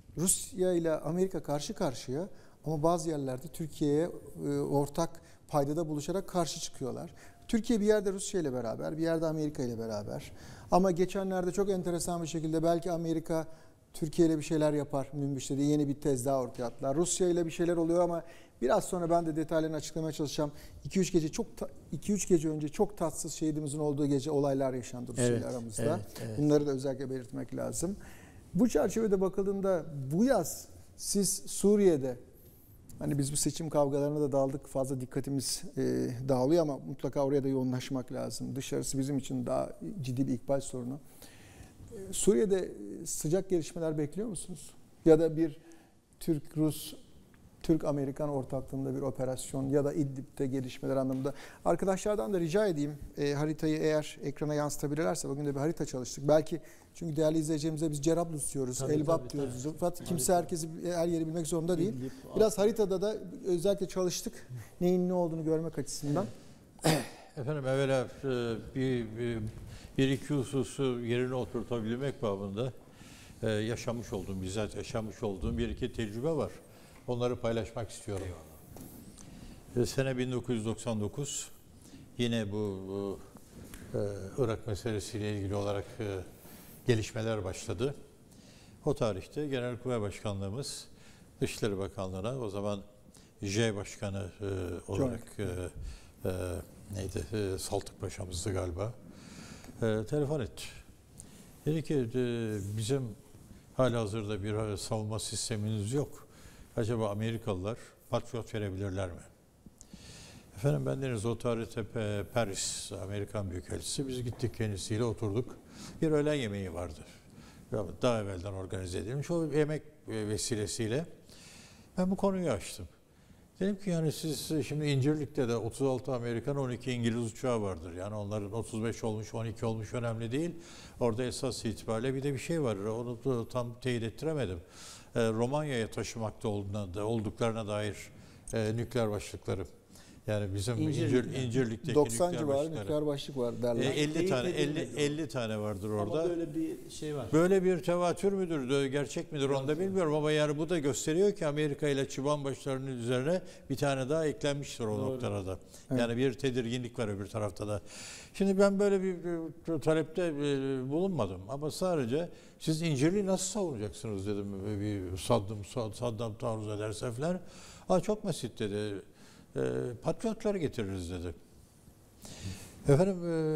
Rusya ile Amerika karşı karşıya ama bazı yerlerde Türkiye'ye e, ortak paydada buluşarak karşı çıkıyorlar. Türkiye bir yerde Rusya ile beraber, bir yerde Amerika ile beraber. Ama geçenlerde çok enteresan bir şekilde belki Amerika Türkiye ile bir şeyler yapar Münbiş'te de yeni bir tez daha ortaya attılar. Rusya ile bir şeyler oluyor ama biraz sonra ben de detaylarını açıklamaya çalışacağım. iki üç gece çok iki üç gece önce çok tatsız şehidimizin olduğu gece olaylar yaşandı Rusya evet, ile aramızda. Evet, evet. Bunları da özellikle belirtmek lazım. Bu çerçevede bakıldığında bu yaz siz Suriye'de hani biz bu seçim kavgalarına da daldık. Fazla dikkatimiz e, dağılıyor ama mutlaka oraya da yoğunlaşmak lazım. Dışarısı bizim için daha ciddi bir ikbal sorunu. E, Suriye'de sıcak gelişmeler bekliyor musunuz? Ya da bir Türk-Rus, Türk-Amerikan ortaklığında bir operasyon ya da İdlib'de gelişmeler anlamında. Arkadaşlardan da rica edeyim e, haritayı eğer ekrana yansıtabilirlerse bugün de bir harita çalıştık. Belki çünkü değerli izleyicilerimize biz Cerablus diyoruz, tabii, Elbap tabii, diyoruz. Tabii. Fakat kimse herkesi her yeri bilmek zorunda değil. İdlib, biraz haritada da özellikle çalıştık. Neyin ne olduğunu görmek açısından. Efendim evvela bir, bir, bir iki hususu yerine oturtabilmek babında yaşamış olduğum, bizzat yaşamış olduğum bir iki tecrübe var. Onları paylaşmak istiyorum. Eyvallah. Sene bin dokuz yüz doksan dokuz yine bu, bu e, Irak meselesiyle ilgili olarak e, gelişmeler başladı. O tarihte Genelkurmay Başkanlığımız Dışişleri Bakanlığı'na o zaman J Başkanı e, olarak e, e, neydi e, Saltık Paşa'mızdı galiba e, telefon etti. Dedi ki e, bizim halihazırda bir savunma sisteminiz yok. Acaba Amerikalılar Patriot verebilirler mi? Efendim bendeniz o tarihte Paris Amerikan Büyükelçisi. Biz gittik kendisiyle oturduk. Bir öğlen yemeği vardı. Daha evvelden organize edilmiş. O yemek vesilesiyle ben bu konuyu açtım. Dedim ki yani siz şimdi İncirlik'te de otuz altı Amerikan, on iki İngiliz uçağı vardır. Yani onların otuz beş olmuş, on iki olmuş önemli değil. Orada esas itibariyle bir de bir şey var. Onu da tam teyit ettiremedim. Ee, Romanya'ya taşımakta olduğuna, olduklarına dair e, nükleer başlıkları. Yani bizim İncir, İncirlik'teki doksan nükleer civarı başlıkları. nükleer başlık var E, derler. elli tane elli elli tane vardır orada. Ama böyle bir şey var. Böyle bir tevatür müdür, gerçek midir onu da bilmiyorum ama yani bu da gösteriyor ki Amerika ile çıban başlarının üzerine bir tane daha eklenmiştir o Doğru. noktada da. Evet. Yani bir tedirginlik var öbür tarafta da. Şimdi ben böyle bir, bir talepte e, bulunmadım ama sadece siz İncirli'yi nasıl savunacaksınız dedim. Bir Saddam, Saddam taarruz ederse falan. Aa, çok basit dedi. E, patriotları getiririz dedi. Efendim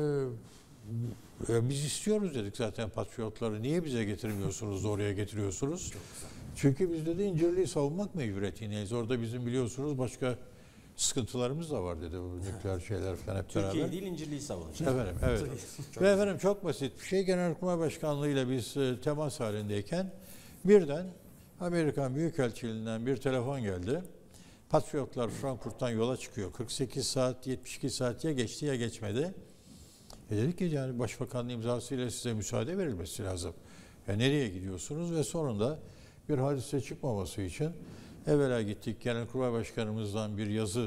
e, biz istiyoruz dedik zaten patriotları. Niye bize getirmiyorsunuz, oraya getiriyorsunuz? Çünkü biz dedi İncirli'yi savunmak mecburiyetindeyiz. Orada bizim biliyorsunuz başka sıkıntılarımız da var dedi. Bu nükleer şeyler falan hep beraber. Türkiye değil İncirli'yi savunacak. Efendim, evet. Ve efendim çok basit bir şey. Genelkurmay Başkanlığı ile biz e, temas halindeyken birden Amerikan Büyükelçiliğinden bir telefon geldi. Patriotlar Frankfurt'tan yola çıkıyor. kırk sekiz saat, yetmiş iki saat ya geçti ya geçmedi. E dedik ki yani Başbakanın imzasıyla size müsaade verilmesi lazım. Ya nereye gidiyorsunuz? Ve sonunda bir hadise çıkmaması için evvela gittik. Genelkurmay Başkanımızdan bir yazı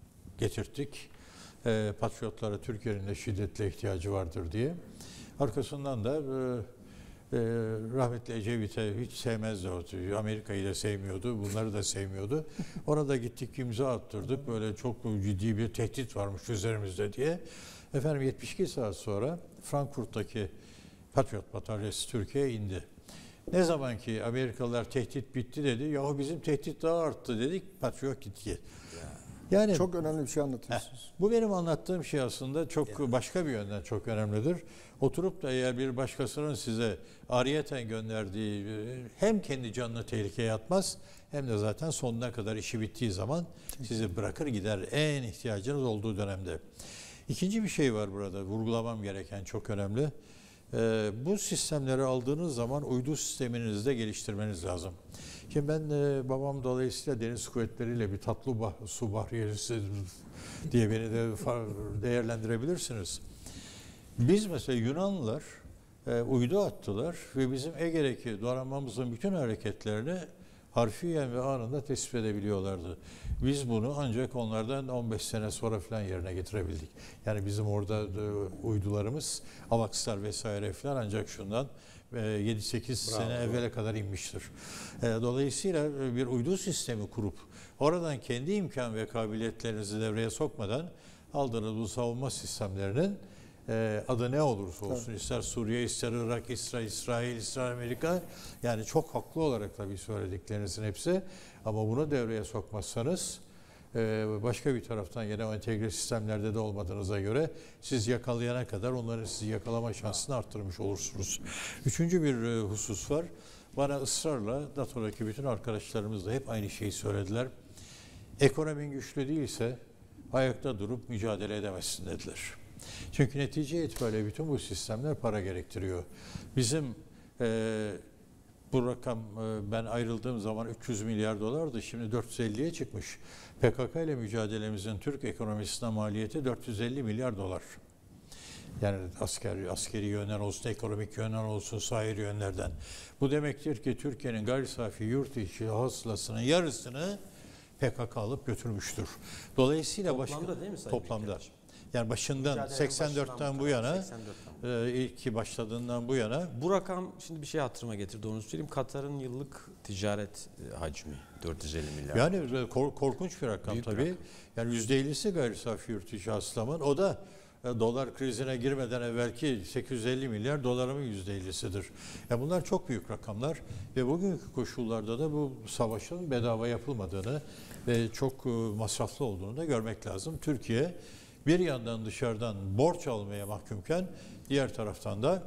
getirttik. E, patriotlara Türkiye'nin de şiddetle ihtiyacı vardır diye. Arkasından da e, Ee, rahmetli Ecevit'e hiç sevmezdi o. Amerika'yı da sevmiyordu, bunları da sevmiyordu. Orada gittik imza attırdık. Böyle çok ciddi bir tehdit varmış üzerimizde diye. Efendim yetmiş iki saat sonra Frankfurt'taki Patriot Bataryası Türkiye'ye indi. Ne zaman ki Amerikalılar tehdit bitti dedi, yahu bizim tehdit daha arttı dedik, Patriot gitti. Yani Çok önemli bir şey anlatıyorsunuz. Heh, bu benim anlattığım şey aslında çok yani. Başka bir yönden çok önemlidir. Oturup da eğer bir başkasının size ariyeten gönderdiği hem kendi canını tehlikeye atmaz hem de zaten sonuna kadar işi bittiği zaman sizi bırakır gider en ihtiyacınız olduğu dönemde. İkinci bir şey var burada vurgulamam gereken çok önemli. Ee, bu sistemleri aldığınız zaman uydu sisteminizi de geliştirmeniz lazım. Şimdi ben e, babam dolayısıyla deniz kuvvetleriyle bir tatlı bah, su bahriyesi diye beni de değerlendirebilirsiniz. Biz mesela Yunanlılar e, uydu attılar ve bizim Ege'deki donanmamızın bütün hareketlerini harfiyen ve anında tespit edebiliyorlardı. Biz bunu ancak onlardan on beş sene sonra falan yerine getirebildik. Yani bizim orada e, uydularımız, Avaxlar vesaire falan ancak şundan yedi sekiz sene evvele kadar inmiştir. Dolayısıyla bir uydu sistemi kurup oradan kendi imkan ve kabiliyetlerinizi devreye sokmadan aldığınız bu savunma sistemlerinin adı ne olursa olsun, tabii. ister Suriye, ister Irak, ister İsrail, ister Amerika, yani çok haklı olarak tabii söylediklerinizin hepsi, ama bunu devreye sokmazsanız başka bir taraftan yine o entegre sistemlerde de olmadığınıza göre siz yakalayana kadar onların sizi yakalama şansını arttırmış olursunuz. Üçüncü bir husus var. Bana ısrarla NATO'daki bütün arkadaşlarımız da hep aynı şeyi söylediler. Ekonomin güçlü değilse ayakta durup mücadele edemezsin dediler. Çünkü netice itibariyle bütün bu sistemler para gerektiriyor. Bizim e, bu rakam e, ben ayrıldığım zaman üç yüz milyar dolardı, şimdi dört yüz elliye çıkmış. P K K ile mücadelemizin Türk ekonomisine maliyeti dört yüz elli milyar dolar. Yani askeri, askeri yönden olsun, ekonomik yönden olsun, sair yönlerden. Bu demektir ki Türkiye'nin gayri safi yurt içi hasılasının yarısını P K K alıp götürmüştür. Dolayısıyla toplamda başka, değil mi Sayın toplamda. Büyükelçi? Yani başından Mücadelenin seksen dörtten bu yana, seksen dörtten. e, ilk ki başladığından bu yana. Bu rakam şimdi bir şey hatırıma getirdi, onu söyleyeyim. Katar'ın yıllık ticaret hacmi dört yüz elli milyar. Yani kor, korkunç bir rakam Büyük bir tabii. rakam. Yani yüzde ellisi gayri safi yurt içi hasılamın. O da e, dolar krizine girmeden evvelki sekiz yüz elli milyar dolarımın yüzde ellisidir. Yani bunlar çok büyük rakamlar ve bugünkü koşullarda da bu savaşın bedava yapılmadığını ve çok e, masraflı olduğunu da görmek lazım. Türkiye bir yandan dışarıdan borç almaya mahkumken diğer taraftan da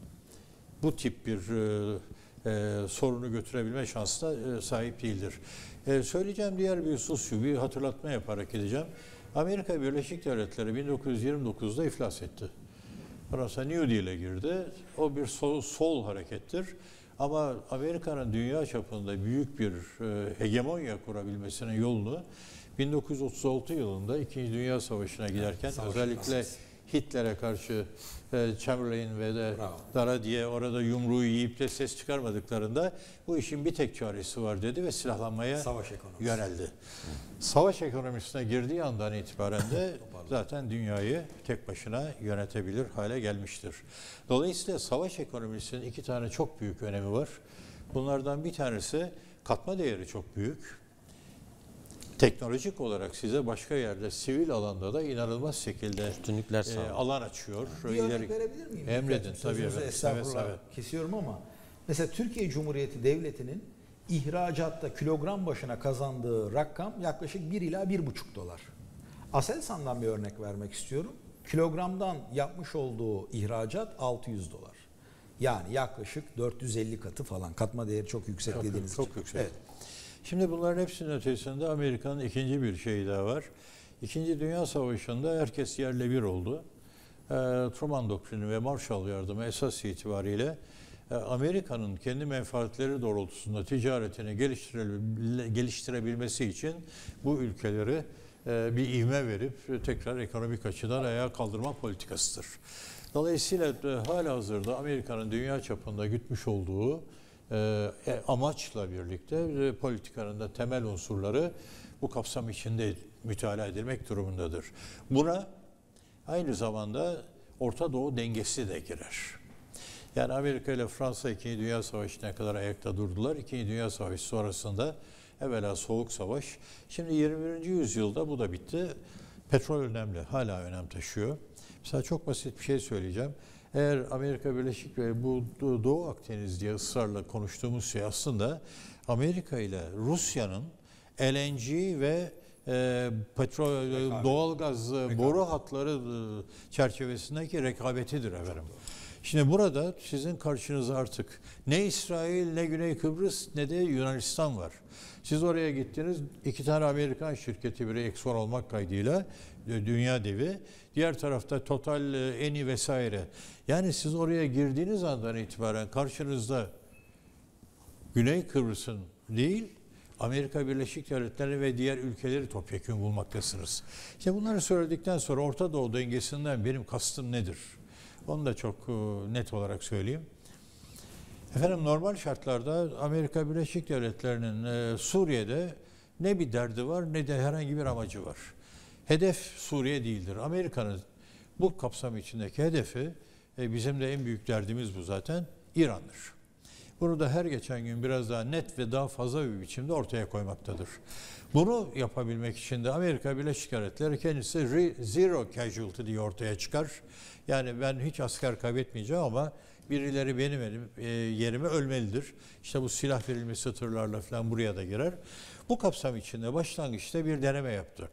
bu tip bir e, e, sorunu götürebilme şansına e, sahip değildir. E, söyleyeceğim diğer bir husus şu, bir hatırlatma yaparak gideceğim. Amerika Birleşik Devletleri bin dokuz yüz yirmi dokuzda iflas etti. Fransa New Deal'e girdi. O bir sol, sol harekettir. Ama Amerika'nın dünya çapında büyük bir e, hegemonya kurabilmesinin yolunu bin dokuz yüz otuz altı yılında İkinci Dünya Savaşı'na giderken Savaş özellikle nasıl? Hitler'e karşı e, Chamberlain ve de Bravo. Daladier orada yumruğu yiyip de ses çıkarmadıklarında bu işin bir tek çaresi var dedi ve silahlanmaya Savaş ekonomisi. yöneldi. Savaş ekonomisine girdiği andan itibaren de zaten dünyayı tek başına yönetebilir hale gelmiştir. Dolayısıyla savaş ekonomisinin iki tane çok büyük önemi var. Bunlardan bir tanesi katma değeri çok büyük. Teknolojik olarak size başka yerde sivil alanda da inanılmaz şekilde Üstünlükler e, sağlıyor. alan açıyor. Bir örnek verebilir miyim? Emredin Sözünüzü tabii efendim. estağfurullah Seve seve. kesiyorum ama mesela Türkiye Cumhuriyeti Devleti'nin ihracatta kilogram başına kazandığı rakam yaklaşık bir ila bir buçuk dolar. Aselsan'dan bir örnek vermek istiyorum. Kilogramdan yapmış olduğu ihracat altı yüz dolar. Yani yaklaşık dört yüz elli katı falan. Katma değeri çok yüksek Çok, dediğiniz çok için. yüksek. Evet. Şimdi bunların hepsinin ötesinde Amerika'nın ikinci bir şeyi daha var. İkinci Dünya Savaşı'nda herkes yerle bir oldu. E, Truman Doktrini ve Marshall Yardımı esas itibariyle e, Amerika'nın kendi menfaatleri doğrultusunda ticaretini geliştire- geliştirebilmesi için bu ülkeleri e, bir ivme verip tekrar ekonomik açıdan ayağa kaldırma politikasıdır. Dolayısıyla e, halihazırda Amerika'nın dünya çapında gütmüş olduğu e, amaçla birlikte e, politikanın da temel unsurları bu kapsam içinde mütalaa edilmek durumundadır. Buna aynı zamanda Orta Doğu dengesi de girer. Yani Amerika ile Fransa İkinci Dünya Savaşı'na kadar ayakta durdular. İkinci Dünya Savaşı sonrasında evvela Soğuk Savaş. Şimdi yirmi birinci yüzyılda bu da bitti. Petrol önemli, hala önem taşıyor. Mesela çok basit bir şey söyleyeceğim. Eğer Amerika Birleşik ve bu Doğu Akdeniz diye ısrarla konuştuğumuz şey aslında Amerika ile Rusya'nın L N G ve e, petrol, Rekabet. doğalgaz Rekabet. boru hatları e, çerçevesindeki rekabetidir efendim. Şimdi burada sizin karşınıza artık ne İsrail, ne Güney Kıbrıs, ne de Yunanistan var. Siz oraya gittiniz, iki tane Amerikan şirketi, biri Exxon olmak kaydıyla dünya devi, diğer tarafta Total, Eni vesaire. Yani siz oraya girdiğiniz andan itibaren karşınızda Güney Kıbrıs'ın değil, Amerika Birleşik Devletleri ve diğer ülkeleri topyekun bulmaktasınız. İşte bunları söyledikten sonra Orta Doğu dengesinden benim kastım nedir? Onu da çok net olarak söyleyeyim. Efendim normal şartlarda Amerika Birleşik Devletleri'nin e, Suriye'de ne bir derdi var ne de herhangi bir amacı var. Hedef Suriye değildir. Amerika'nın bu kapsam içindeki hedefi, e, bizim de en büyük derdimiz bu zaten, İran'dır. Bunu da her geçen gün biraz daha net ve daha fazla bir biçimde ortaya koymaktadır. Bunu yapabilmek için de Amerika Birleşik Devletleri kendisi zero casualty diye ortaya çıkar. Yani ben hiç asker kaybetmeyeceğim ama birileri benim elim, e, yerime ölmelidir. İşte bu silah verilmesi tırlarla falan buraya da girer. Bu kapsam içinde başlangıçta bir deneme yaptı.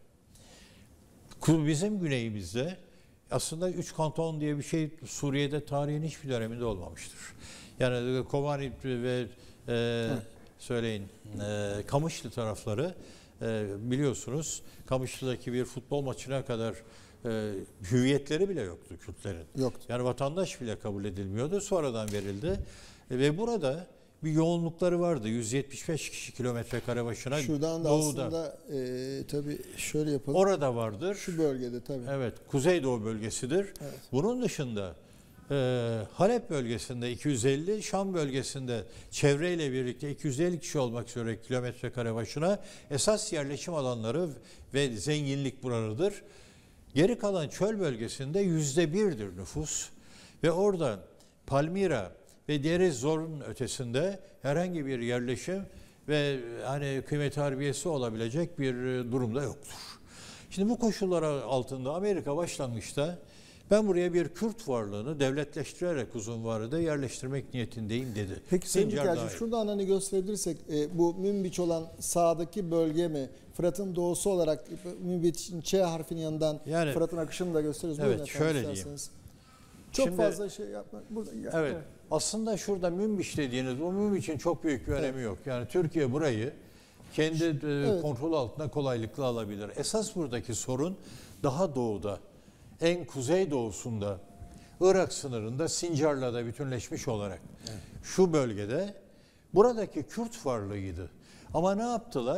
Bizim güneyimizde aslında üç kanton diye bir şey Suriye'de tarihin hiçbir döneminde olmamıştır. Yani Kobani ve e, söyleyin e, Kamışlı tarafları e, biliyorsunuz Kamışlı'daki bir futbol maçına kadar e, hüviyetleri bile yoktu Kürtlerin. Yoktu. Yani vatandaş bile kabul edilmiyordu. Sonradan verildi. E, ve burada bir yoğunlukları vardı. yüz yetmiş beş kişi kilometre kare başına Şuradan da doğuda. aslında e, tabii şöyle yapalım. Orada vardır. Şu bölgede tabii. Evet, Kuzeydoğu bölgesidir. Evet. Bunun dışında e, Halep bölgesinde iki yüz elli, Şam bölgesinde çevreyle birlikte iki yüz elli kişi olmak üzere kilometre kare başına esas yerleşim alanları ve zenginlik buralıdır. Geri kalan çöl bölgesinde yüzde birdir nüfus ve orada Palmira ve Deir Zor'un ötesinde herhangi bir yerleşim ve hani kıymet harbiyesi olabilecek bir durumda yoktur. Şimdi bu koşullar altında Amerika başlangıçta ben buraya bir Kürt varlığını devletleştirerek uzun vadede yerleştirmek niyetindeyim dedi. Peki Sayın Sincar Büyükelçim dahil. şuradan hani gösterebilirsek e, bu Münbiç olan sağdaki bölge mi? Fırat'ın doğusu olarak Münbiç'in Ç harfinin yanından Yani- Fırat'ın akışını da gösteriyoruz. Evet, Buyurun efendim, şöyle diyeyim. isterseniz. Çok Şimdi- fazla şey yapmak. Burada, Evet. Aslında şurada Münbiç dediğiniz bu Münbiç'in çok büyük bir önemi yok. Yani Türkiye burayı kendi e, Evet. kontrol altına kolaylıkla alabilir. Esas buradaki sorun daha doğuda, en kuzey doğusunda, Irak sınırında Sincar'la da bütünleşmiş olarak şu bölgede buradaki Kürt varlığıydı. Ama ne yaptılar?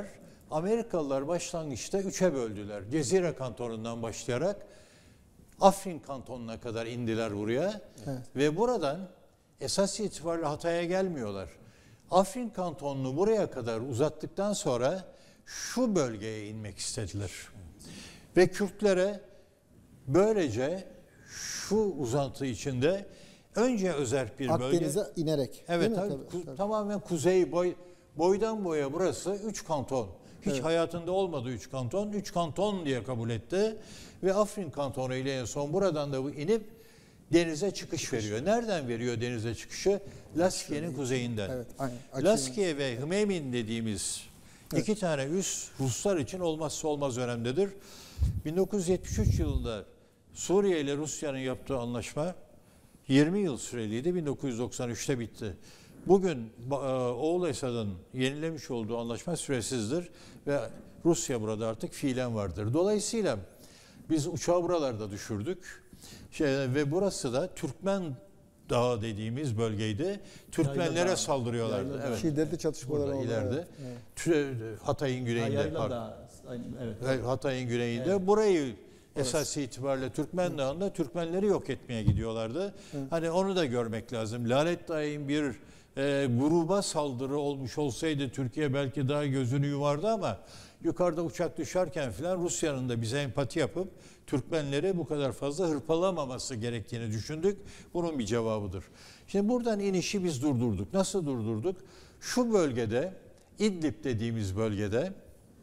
Amerikalılar başlangıçta üçe böldüler. Cezire kantonundan başlayarak Afrin kantonuna kadar indiler buraya. Evet. Ve buradan esas itibariyle Hatay'a gelmiyorlar. Afrin kantonunu buraya kadar uzattıktan sonra şu bölgeye inmek istediler. Ve Kürtlere böylece şu uzantı içinde önce özerk bir bölge. Akdeniz'e inerek. Evet, tabii, tabii, ku- tabii. Tamamen kuzey boy, boydan boya burası üç kanton. Hiç evet. hayatında olmadı üç kanton. Üç kanton diye kabul etti. Ve Afrin kantonu ile en son buradan da bu inip denize çıkış, çıkış veriyor. Nereden veriyor denize çıkışı? Laskiye'nin kuzeyinden. Evet, aynen. Laskiye ve Hmeymin dediğimiz evet. iki tane üs Ruslar için olmazsa olmaz önemlidir. bin dokuz yüz yetmiş üç yılında Suriye ile Rusya'nın yaptığı anlaşma yirmi yıl süreliydi. bin dokuz yüz doksan üçte bitti. Bugün oğul Esad'ın yenilemiş olduğu anlaşma süresizdir ve Rusya burada artık fiilen vardır. Dolayısıyla biz uçağı buralarda düşürdük. Şey, ve burası da Türkmen Dağı dediğimiz bölgeydi. Türkmenlere saldırıyorlardı. Evet. Şiddetli çatışmalar oldu. İleride. Evet. Hatay'ın güneyinde. Evet. Hatay'ın güneyinde. Evet. Burayı esas itibariyle Türkmen Dağı'nda Türkmenleri yok etmeye gidiyorlardı. Evet. Hani onu da görmek lazım. Lalet Dağı'nın bir e, gruba saldırı olmuş olsaydı Türkiye belki daha gözünü yuvardı ama yukarıda uçak düşerken filan Rusya'nın da bize empati yapıp Türkmenleri bu kadar fazla hırpalamaması gerektiğini düşündük. Bunun bir cevabıdır. Şimdi buradan inişi biz durdurduk. Nasıl durdurduk? Şu bölgede, İdlib dediğimiz bölgede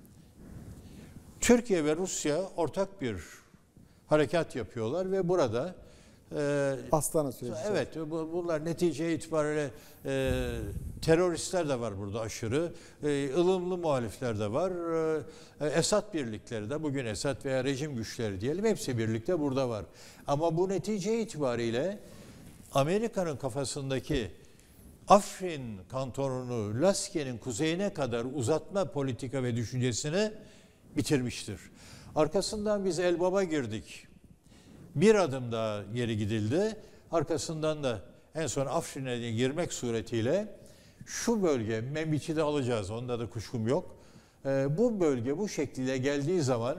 Türkiye ve Rusya ortak bir harekat yapıyorlar ve burada e, Astana süreci. Evet, bu, bunlar netice itibariyle e, teröristler de var burada aşırı, e, ılımlı muhalifler de var, e, Esad birlikleri de, bugün Esad veya rejim güçleri diyelim, hepsi birlikte burada var. Ama bu netice itibariyle Amerika'nın kafasındaki Afrin kantonunu Laskiye'nin kuzeyine kadar uzatma politika ve düşüncesini bitirmiştir. Arkasından biz Elbap'a girdik. Bir adım daha geri gidildi. Arkasından da en son Afrin'e girmek suretiyle şu bölge, Membiç'i de alacağız. Onda da kuşkum yok. Ee, bu bölge bu şekliyle geldiği zaman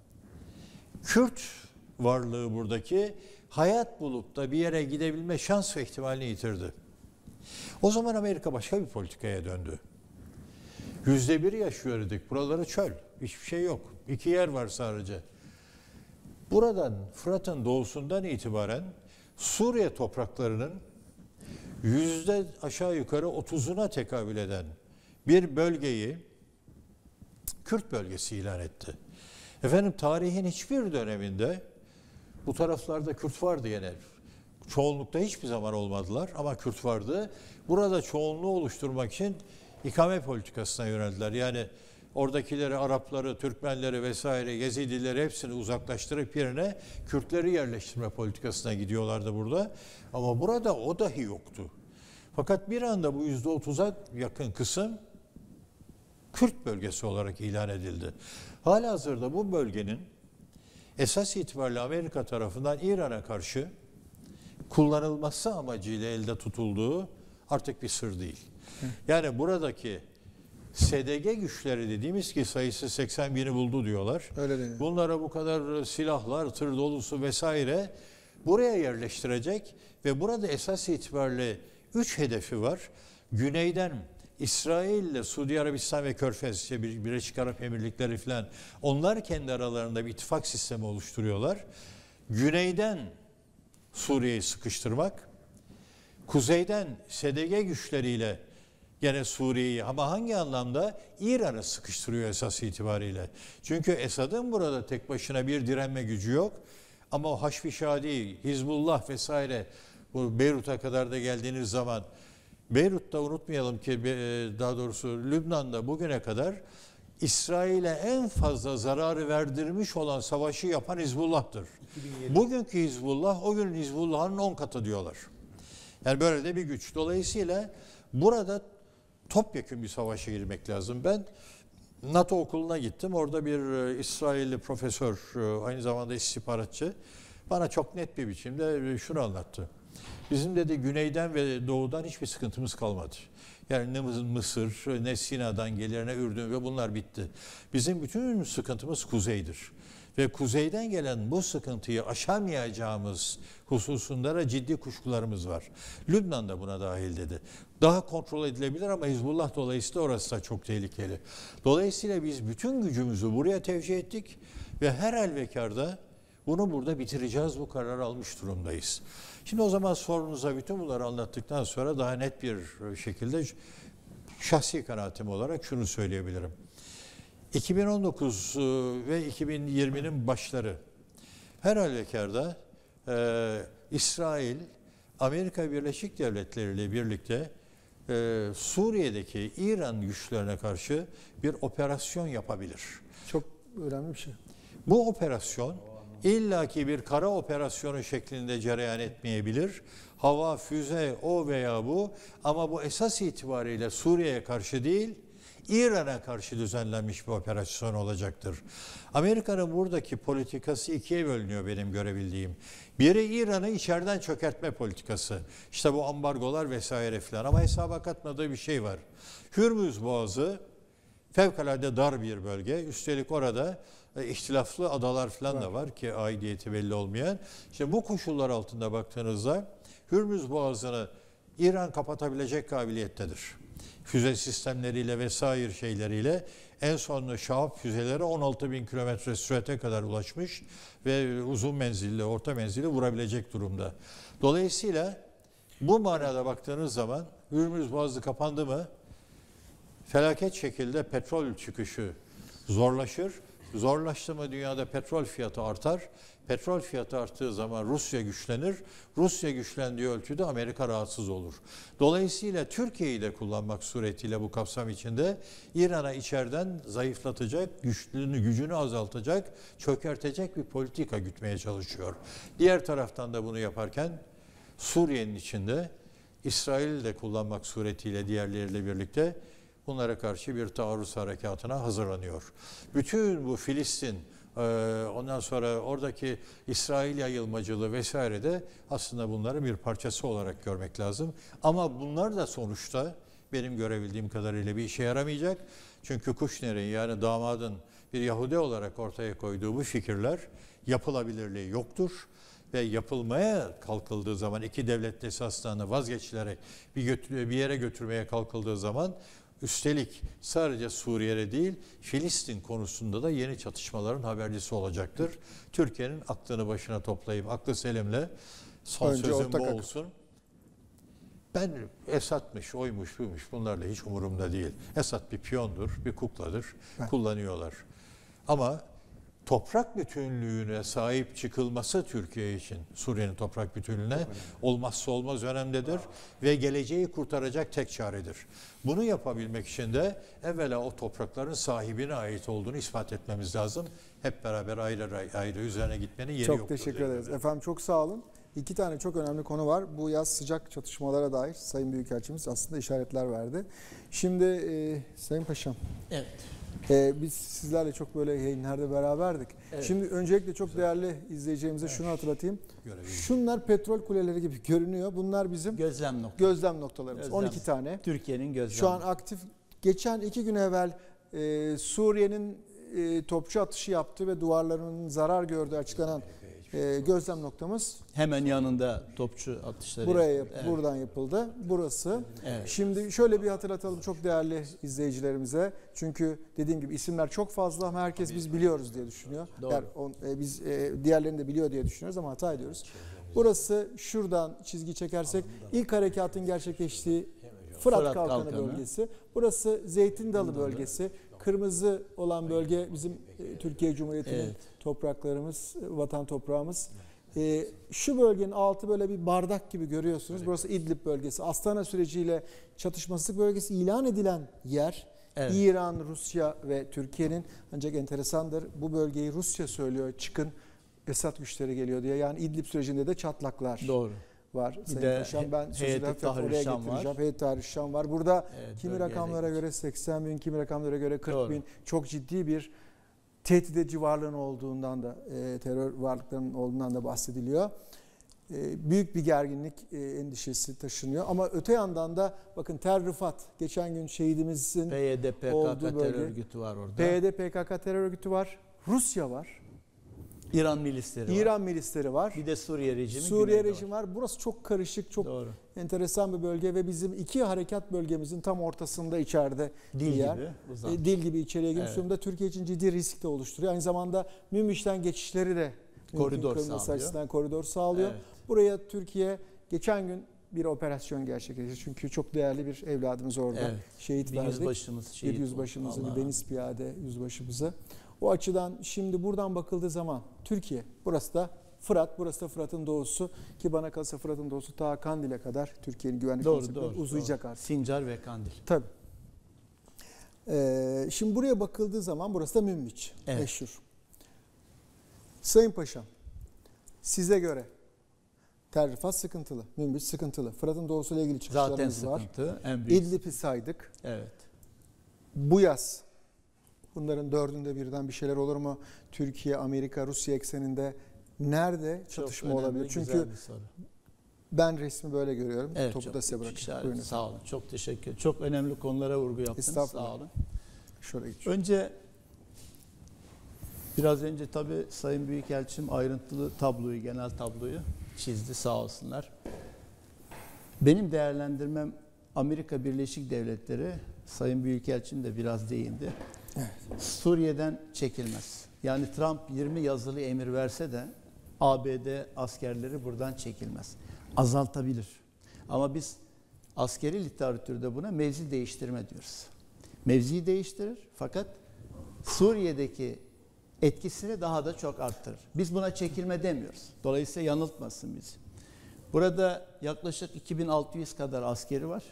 Kürt varlığı buradaki hayat bulup da bir yere gidebilme şans ve ihtimalini yitirdi. O zaman Amerika başka bir politikaya döndü. Yüzde bir yaşıyorduk. Buraları çöl. Hiçbir şey yok. İki yer var sadece. Buradan Fırat'ın doğusundan itibaren Suriye topraklarının yüzde aşağı yukarı otuzuna tekabül eden bir bölgeyi Kürt bölgesi ilan etti. Efendim tarihin hiçbir döneminde bu taraflarda Kürt vardı yine. Çoğunlukta hiçbir zaman olmadılar ama Kürt vardı. Burada çoğunluğu oluşturmak için ikame politikasına yöneldiler. Yani oradakileri, Arapları, Türkmenleri vesaire, Yezidileri hepsini uzaklaştırıp yerine Kürtleri yerleştirme politikasına gidiyorlardı burada. Ama burada o dahi yoktu. Fakat bir anda bu yüzde otuza yakın kısım Kürt bölgesi olarak ilan edildi. Halihazırda bu bölgenin esas itibariyle Amerika tarafından İran'a karşı kullanılması amacıyla elde tutulduğu artık bir sır değil. Yani buradaki S D G güçleri dediğimiz ki sayısı seksen bini buldu diyorlar. Öyle değil. Bunlara bu kadar silahlar, tır dolusu vesaire buraya yerleştirecek ve burada esas itibariyle üç hedefi var. Güneyden İsrail ile Suudi Arabistan ve Körfez, işte Birleşik Arap Emirlikleri falan, onlar kendi aralarında bir ittifak sistemi oluşturuyorlar. Güneyden Suriye'yi sıkıştırmak, kuzeyden S D G güçleriyle gene Suriye'yi, ama hangi anlamda? İran'ı sıkıştırıyor esas itibariyle. Çünkü Esad'ın burada tek başına bir direnme gücü yok. Ama o Haşvi Şadi, Hizbullah vesaire, bu Beyrut'a kadar da geldiğiniz zaman, Beyrut'ta unutmayalım ki, daha doğrusu Lübnan'da bugüne kadar İsrail'e en fazla zararı verdirmiş olan savaşı yapan Hizbullah'tır. Bugünkü Hizbullah, o günün Hizbullah'ın on katı diyorlar. Yani böyle de bir güç. Dolayısıyla burada topyekun bir savaşa girmek lazım. Ben NATO okuluna gittim. Orada bir İsrailli profesör, aynı zamanda istihbaratçı, bana çok net bir biçimde şunu anlattı. Bizim dedi güneyden ve doğudan hiçbir sıkıntımız kalmadı. Yani ne Mısır, ne Sina'dan gelir, ne Ürdün ve bunlar bitti. Bizim bütün sıkıntımız kuzeydir. Ve kuzeyden gelen bu sıkıntıyı aşamayacağımız hususunda da ciddi kuşkularımız var. Lübnan da buna dahil dedi. Daha kontrol edilebilir ama Hizbullah dolayısıyla orası da çok tehlikeli. Dolayısıyla biz bütün gücümüzü buraya tevcih ettik ve her halükarda bunu burada bitireceğiz, bu kararı almış durumdayız. Şimdi o zaman sorunuza bütün bunları anlattıktan sonra daha net bir şekilde şahsi kanaatim olarak şunu söyleyebilirim. iki bin on dokuz ve iki bin yirminin başları her halükarda e, İsrail, Amerika Birleşik Devletleri ile birlikte e, Suriye'deki İran güçlerine karşı bir operasyon yapabilir. Çok önemli bir şey. Bu operasyon illaki bir kara operasyonu şeklinde cereyan etmeyebilir. Hava, füze, o veya bu, ama bu esas itibariyle Suriye'ye karşı değil, İran'a karşı düzenlenmiş bir operasyon olacaktır. Amerika'nın buradaki politikası ikiye bölünüyor benim görebildiğim. Biri İran'ı içeriden çökertme politikası. İşte bu ambargolar vesaire filan, ama hesaba katmadığı bir şey var. Hürmüz Boğazı fevkalade dar bir bölge. Üstelik orada e, ihtilaflı adalar falan da var ki aidiyeti belli olmayan. İşte bu koşullar altında baktığınızda Hürmüz Boğazı'nı İran kapatabilecek kabiliyettedir. Füze sistemleriyle vesaire şeyleriyle en son Şahap füzeleri on altı bin kilometre sürate kadar ulaşmış ve uzun menzilli, orta menzilli vurabilecek durumda. Dolayısıyla bu manada baktığınız zaman Hürmüz Boğazı kapandı mı felaket şekilde petrol çıkışı zorlaşır. Zorlaştı mı dünyada petrol fiyatı artar. Petrol fiyatı arttığı zaman Rusya güçlenir. Rusya güçlendiği ölçüde Amerika rahatsız olur. Dolayısıyla Türkiye'yi de kullanmak suretiyle bu kapsam içinde İran'a içeriden zayıflatacak, güçlüğünü, gücünü azaltacak, çökertecek bir politika gütmeye çalışıyor. Diğer taraftan da bunu yaparken Suriye'nin içinde İsrail'i de kullanmak suretiyle diğerleriyle birlikte bunlara karşı bir taarruz harekatına hazırlanıyor. Bütün bu Filistin, ondan sonra oradaki İsrail yayılmacılığı vesaire de aslında bunların bir parçası olarak görmek lazım. Ama bunlar da sonuçta benim görebildiğim kadarıyla bir işe yaramayacak. Çünkü Kushner'in, yani damadın bir Yahudi olarak ortaya koyduğu bu fikirler yapılabilirliği yoktur. Ve yapılmaya kalkıldığı zaman, iki devlet esaslarına vazgeçilerek bir, götür, bir yere götürmeye kalkıldığı zaman, üstelik sadece Suriye'de değil, Filistin konusunda da yeni çatışmaların habercisi olacaktır. Türkiye'nin aklını başına toplayıp aklı selimle son Önce sözüm bu ortak olsun. Ben Esad'mış, oymuş, buymuş, bunlarla hiç umurumda değil. Esad bir piyondur, bir kukladır, evet. Kullanıyorlar. Ama toprak bütünlüğüne sahip çıkılması Türkiye için, Suriye'nin toprak bütünlüğüne olmazsa olmaz önemlidir ve geleceği kurtaracak tek çaredir. Bunu yapabilmek için de evvela o toprakların sahibine ait olduğunu ispat etmemiz lazım. Hep beraber ayrı ayrı üzerine gitmenin yeri yoktur. Çok teşekkür ederiz. Efendim çok sağ olun. İki tane çok önemli konu var. Bu yaz sıcak çatışmalara dair Sayın Büyükelçimiz aslında işaretler verdi. Şimdi e, Sayın Paşam. Evet. Ee, biz sizlerle çok böyle yayınlarda beraberdik. Evet. Şimdi öncelikle çok Güzel. değerli izleyicilerimize evet. şunu hatırlatayım. Görelim. Şunlar petrol kuleleri gibi görünüyor. Bunlar bizim gözlem, nokta. gözlem noktalarımız. Gözlem. on iki tane. Türkiye'nin gözlem. Şu an aktif. Geçen iki gün evvel e, Suriye'nin e, topçu atışı yaptığı ve duvarlarının zarar gördüğü açıklanan e, gözlem noktamız. Hemen yanında topçu atışları. Buraya yap, evet. Buradan yapıldı. Burası. Evet. Şimdi şöyle bir hatırlatalım çok değerli izleyicilerimize. Çünkü dediğim gibi isimler çok fazla ama herkes biz biliyoruz diye düşünüyor. Doğru. Yani on, e, biz e, diğerlerini de biliyor diye düşünüyoruz ama hata ediyoruz. Burası şuradan çizgi çekersek ilk harekatın gerçekleştiği Fırat, Fırat Kalkanı, Kalkanı bölgesi. Burası Zeytin Dalı bölgesi. Kırmızı olan bölge bizim e, Türkiye Cumhuriyeti'nin evet. topraklarımız, vatan toprağımız. E, şu bölgenin altı böyle bir bardak gibi görüyorsunuz. Burası İdlib bölgesi. Astana süreciyle çatışmasızlık bölgesi ilan edilen yer. Evet. İran, Rusya ve Türkiye'nin, ancak enteresandır bu bölgeyi Rusya söylüyor çıkın Esad güçleri geliyor diye. Yani İdlib sürecinde de çatlaklar. Doğru. Var. Bir de Paşam, ben sözü oraya getireceğim. Heyet Tahrir Şam var. Burada evet, kimi rakamlara göre seksen bin, kimi rakamlara göre kırk Doğru. bin çok ciddi bir tehdit edici varlığın olduğundan da, e, terör varlıklarının olduğundan da bahsediliyor. e, büyük bir gerginlik e, endişesi taşınıyor. Ama öte yandan da bakın Tel Rifat, geçen gün şehidimizin P Y D P K K olduğu terör bölge. örgütü var orada. P Y D P K K terör örgütü var. Rusya var. İran milisleri var. İran milisleri var. Bir de Suriye rejimi. Suriye güneyde rejimi var. Burası çok karışık, çok Doğru. enteresan bir bölge ve bizim iki harekat bölgemizin tam ortasında içeride Dil bir yer. gibi uzanmış. E, Dil gibi içeriye girmiş Evet. durumda. Türkiye için ciddi risk de oluşturuyor. Aynı zamanda Münbiş'ten geçişleri de mümkün Koridor kılması sağlıyor. açısından koridor sağlıyor. Evet. Buraya Türkiye geçen gün bir operasyon gerçekleştirdi. Çünkü çok değerli bir evladımız orada Evet. şehit Bir verdik. yüzbaşımız Bir şehit yüzbaşımızı, oldu. bir Allah deniz piyade yüzbaşımızı. O açıdan şimdi buradan bakıldığı zaman Türkiye, burası da Fırat, burası da Fırat'ın doğusu ki bana kalırsa Fırat'ın doğusu ta Kandil'e kadar Türkiye'nin güvenlik Doğru, konseptleri doğru, uzayacak doğru. artık. Sincar ve Kandil. Tabii. Ee, şimdi buraya bakıldığı zaman burası da Münbiç, Evet. meşhur. Sayın Paşam, size göre Tel Rifat sıkıntılı, Münbiç sıkıntılı. Fırat'ın doğusuyla ilgili Zaten çıkışlarımız var. sıkıntı. En büyük. İdlib'i saydık. Evet. Bu yaz bunların dördünde birden bir şeyler olur mu? Türkiye, Amerika, Rusya ekseninde nerede çatışma Çok önemli, olabilir? güzel Çünkü bir soru. ben resmi böyle görüyorum. Evet, Topu çok da size büyük bırakayım. işaret. Buyurun Sağ olun. Çok teşekkür ederim. Çok önemli konulara vurgu yaptınız. Estağfurullah. Sağ olun. Şöyle geçiyorum. Önce biraz önce tabii Sayın Büyükelçim ayrıntılı tabloyu, genel tabloyu çizdi sağ olsunlar. Benim değerlendirmem Amerika Birleşik Devletleri, Sayın Büyükelçim de biraz değindi. Evet. Suriye'den çekilmez. Yani Trump yirmi yazılı emir verse de A B D askerleri buradan çekilmez. Azaltabilir. Ama biz askeri literatürde buna mevzi değiştirme diyoruz. Mevziyi değiştirir fakat Suriye'deki etkisini daha da çok arttırır. Biz buna çekilme demiyoruz. Dolayısıyla yanıltmasın bizi. Burada yaklaşık iki bin altı yüz kadar askeri var.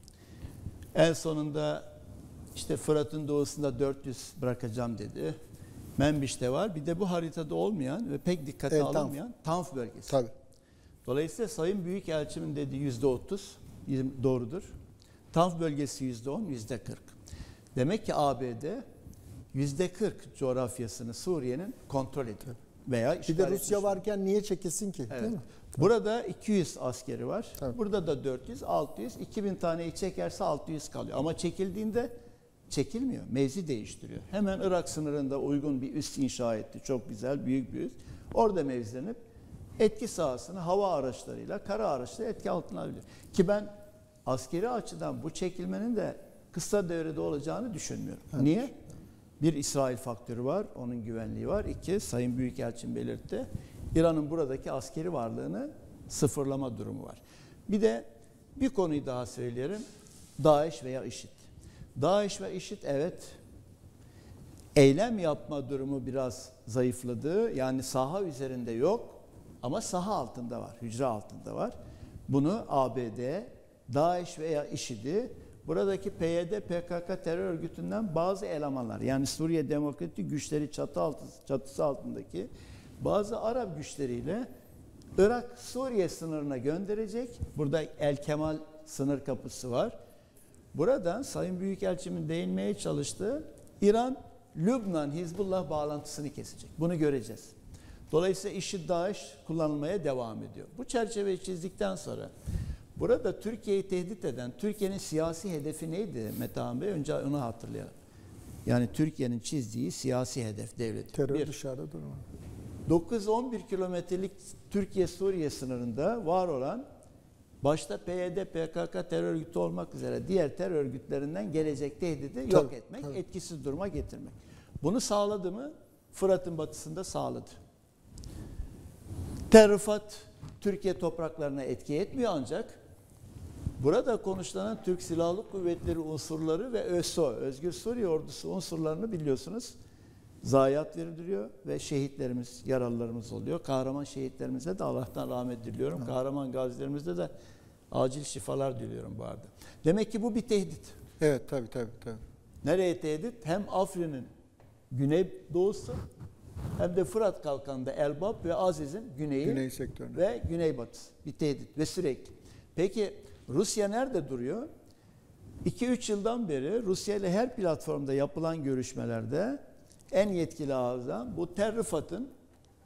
En sonunda işte Fırat'ın doğusunda dört yüz bırakacağım dedi. Menbiş'te var. Bir de bu haritada olmayan ve pek dikkate Evet, Tanf. alınmayan Tanf bölgesi. Tabii. Dolayısıyla Sayın Büyükelçimin dediği yüzde otuz doğrudur. Tanf bölgesi yüzde on, yüzde kırk. Demek ki A B D yüzde kırk coğrafyasını Suriye'nin kontrol ediyor. Veya Bir işgal de etmiş. Rusya varken niye çekilsin ki? Evet. Değil mi? Burada iki yüz askeri var. Tabii. Burada da dört yüz, altı yüz. iki bin taneyi çekerse altı yüz kalıyor. Ama çekildiğinde çekilmiyor. Mevzi değiştiriyor. Hemen Irak sınırında uygun bir üs inşa etti. Çok güzel, büyük bir üs. Orada mevzilenip etki sahasını hava araçlarıyla, kara araçlarıyla etki altına alıyor. Ki ben askeri açıdan bu çekilmenin de kısa devrede olacağını düşünmüyorum. Evet. Niye? Bir, İsrail faktörü var, onun güvenliği var. İki, Sayın Büyükelçin belirtti, İran'ın buradaki askeri varlığını sıfırlama durumu var. Bir de bir konuyu daha söyleyelim, DAEŞ veya IŞİD. DAEŞ ve IŞİD evet, eylem yapma durumu biraz zayıfladı. Yani saha üzerinde yok ama saha altında var, hücre altında var. Bunu A B D, DAEŞ veya IŞİD'i buradaki P Y D P K K terör örgütünden bazı elemanlar, yani Suriye Demokratik Güçleri çatı altı, çatısı altındaki bazı Arap güçleriyle Irak-Suriye sınırına gönderecek. Burada El Kemal sınır kapısı var. Buradan Sayın Büyükelçimin değinmeye çalıştığı İran, Lübnan, Hizbullah bağlantısını kesecek. Bunu göreceğiz. Dolayısıyla IŞİD, DAEŞ kullanılmaya devam ediyor. Bu çerçeveyi çizdikten sonra burada Türkiye'yi tehdit eden, Türkiye'nin siyasi hedefi neydi Metehan Bey? Önce onu hatırlayalım. Yani Türkiye'nin çizdiği siyasi hedef devlet. Terör Bir, dışarıda durma. dokuz on bir kilometrelik Türkiye-Suriye sınırında var olan başta P Y D P K K terör örgütü olmak üzere diğer terör örgütlerinden gelecek tehdidi yok Tabii, etmek, tabii. etkisiz duruma getirmek. Bunu sağladı mı? Fırat'ın batısında sağladı. Tel Rifat Türkiye topraklarına etki etmiyor ancak burada konuşulan Türk Silahlı Kuvvetleri unsurları ve ÖSO, Özgür Suriye Ordusu unsurlarını biliyorsunuz zayiat veriliyor ve şehitlerimiz, yaralılarımız oluyor. Kahraman şehitlerimize de Allah'tan rahmet diliyorum. Evet. Kahraman gazilerimize de acil şifalar diliyorum bu arada. Demek ki bu bir tehdit. Evet tabii tabii. tabii. Nereye tehdit? Hem Afrin'in güneydoğusu hem de Fırat Kalkanı'nda Elbap ve Aziz'in güneyi Güney sektöründe. ve güneybatısı bir tehdit ve sürekli. Peki Rusya nerede duruyor? iki üç yıldan beri Rusya ile her platformda yapılan görüşmelerde en yetkili ağızdan bu Tel Rifat'ın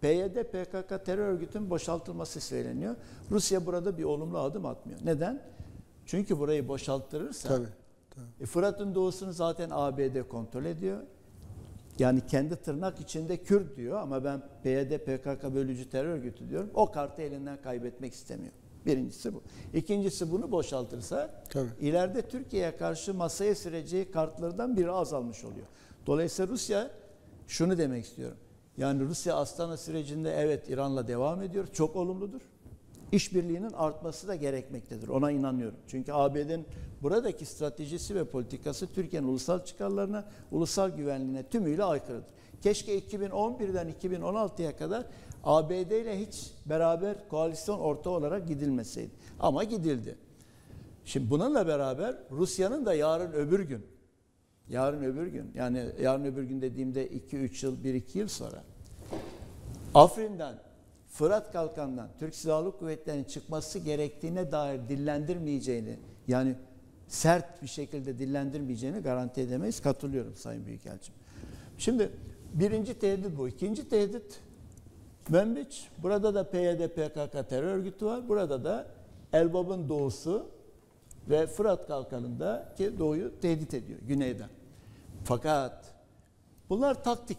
P Y D P K K terör örgütünün boşaltılması söyleniyor. Rusya burada bir olumlu adım atmıyor. Neden? Çünkü burayı boşalttırırsa Tabii, tabii. E, Fırat'ın doğusunu zaten A B D kontrol ediyor. Yani kendi tırnak içinde Kürt diyor ama ben P Y D P K K bölücü terör örgütü diyorum. O kartı elinden kaybetmek istemiyor. Birincisi bu. İkincisi bunu boşaltırsa Tabii. ileride Türkiye'ye karşı masaya süreceği kartlardan biri azalmış oluyor. Dolayısıyla Rusya şunu demek istiyorum. Yani Rusya Astana sürecinde evet İran'la devam ediyor. Çok olumludur. İşbirliğinin artması da gerekmektedir. Ona inanıyorum. Çünkü A B D'nin buradaki stratejisi ve politikası Türkiye'nin ulusal çıkarlarına, ulusal güvenliğine tümüyle aykırıdır. Keşke iki bin on birden iki bin on altıya kadar A B D ile hiç beraber koalisyon ortağı olarak gidilmeseydi. Ama gidildi. Şimdi bununla beraber Rusya'nın da yarın öbür gün, yarın öbür gün, yani yarın öbür gün dediğimde iki üç yıl, bir iki yıl sonra Afrin'den, Fırat Kalkan'dan Türk Silahlı Kuvvetleri'nin çıkması gerektiğine dair dillendirmeyeceğini, yani sert bir şekilde dillendirmeyeceğini garanti edemeyiz. Katılıyorum Sayın Büyükelçim. Şimdi birinci tehdit bu. İkinci tehdit Menbiç. Burada da P Y D P K K terör örgütü var. Burada da Elbap'ın doğusu ve Fırat Kalkanı'ndaki doğuyu tehdit ediyor güneyden. Fakat bunlar taktik.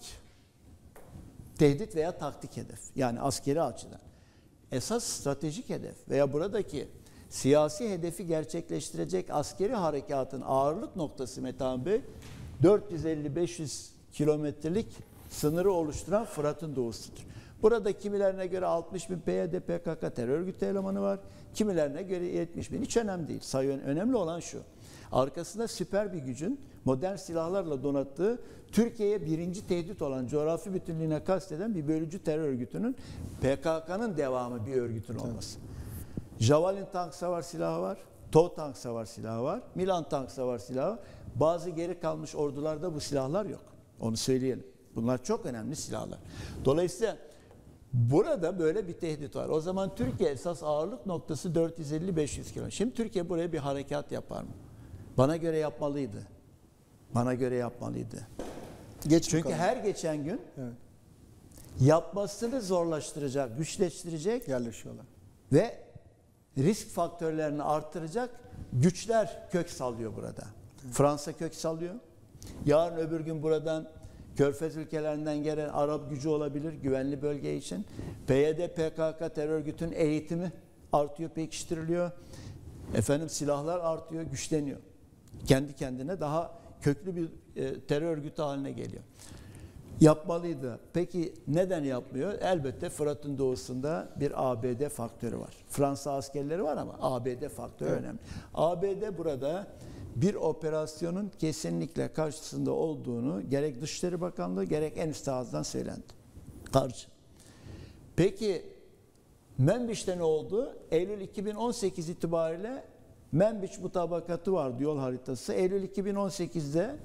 Tehdit veya taktik hedef. Yani askeri açıdan. Esas stratejik hedef veya buradaki siyasi hedefi gerçekleştirecek askeri harekatın ağırlık noktası Metehan Bey dört yüz elli beş yüz kilometrelik sınırı oluşturan Fırat'ın doğusudur. Burada kimilerine göre altmış bin P Y D P K K terör örgütü elemanı var. Kimilerine göre yetmiş bin. Hiç önemli değil. Sayı önemli olan şu. Arkasında süper bir gücün modern silahlarla donattığı Türkiye'ye birinci tehdit olan coğrafi bütünlüğüne kasteden bir bölücü terör örgütünün P K K'nın devamı bir örgütün olması. Javelin tank savar silahı var. T O tank savar silahı var. Milan tank savar silahı var. Bazı geri kalmış ordularda bu silahlar yok. Onu söyleyelim. Bunlar çok önemli silahlar. Dolayısıyla burada böyle bir tehdit var. O zaman Türkiye esas ağırlık noktası dört yüz elli beş yüz kilometre. Şimdi Türkiye buraya bir harekat yapar mı? Bana göre yapmalıydı. Bana göre yapmalıydı. Geç Çünkü bakalım. her geçen gün Evet. yapmasını zorlaştıracak, güçleştirecek Yerleşiyorlar. ve risk faktörlerini artıracak güçler kök sallıyor burada. Fransa kök sallıyor. Yarın öbür gün buradan Körfez ülkelerinden gelen Arap gücü olabilir güvenli bölge için. P Y D P K K terör örgütünün eğitimi artıyor, pekiştiriliyor. Efendim silahlar artıyor, güçleniyor. Kendi kendine daha köklü bir e, terör örgütü haline geliyor. Yapmalıydı. Peki neden yapmıyor? Elbette Fırat'ın doğusunda bir A B D faktörü var. Fransa askerleri var ama A B D faktörü evet. önemli. A B D burada bir operasyonun kesinlikle karşısında olduğunu gerek Dışişleri Bakanlığı gerek en üst ağızdan söylendi. Karşı. Peki Menbiç'te ne oldu? Eylül iki bin on sekiz itibariyle Menbiç mutabakatı vardı, yol haritası. Eylül iki bin on sekizde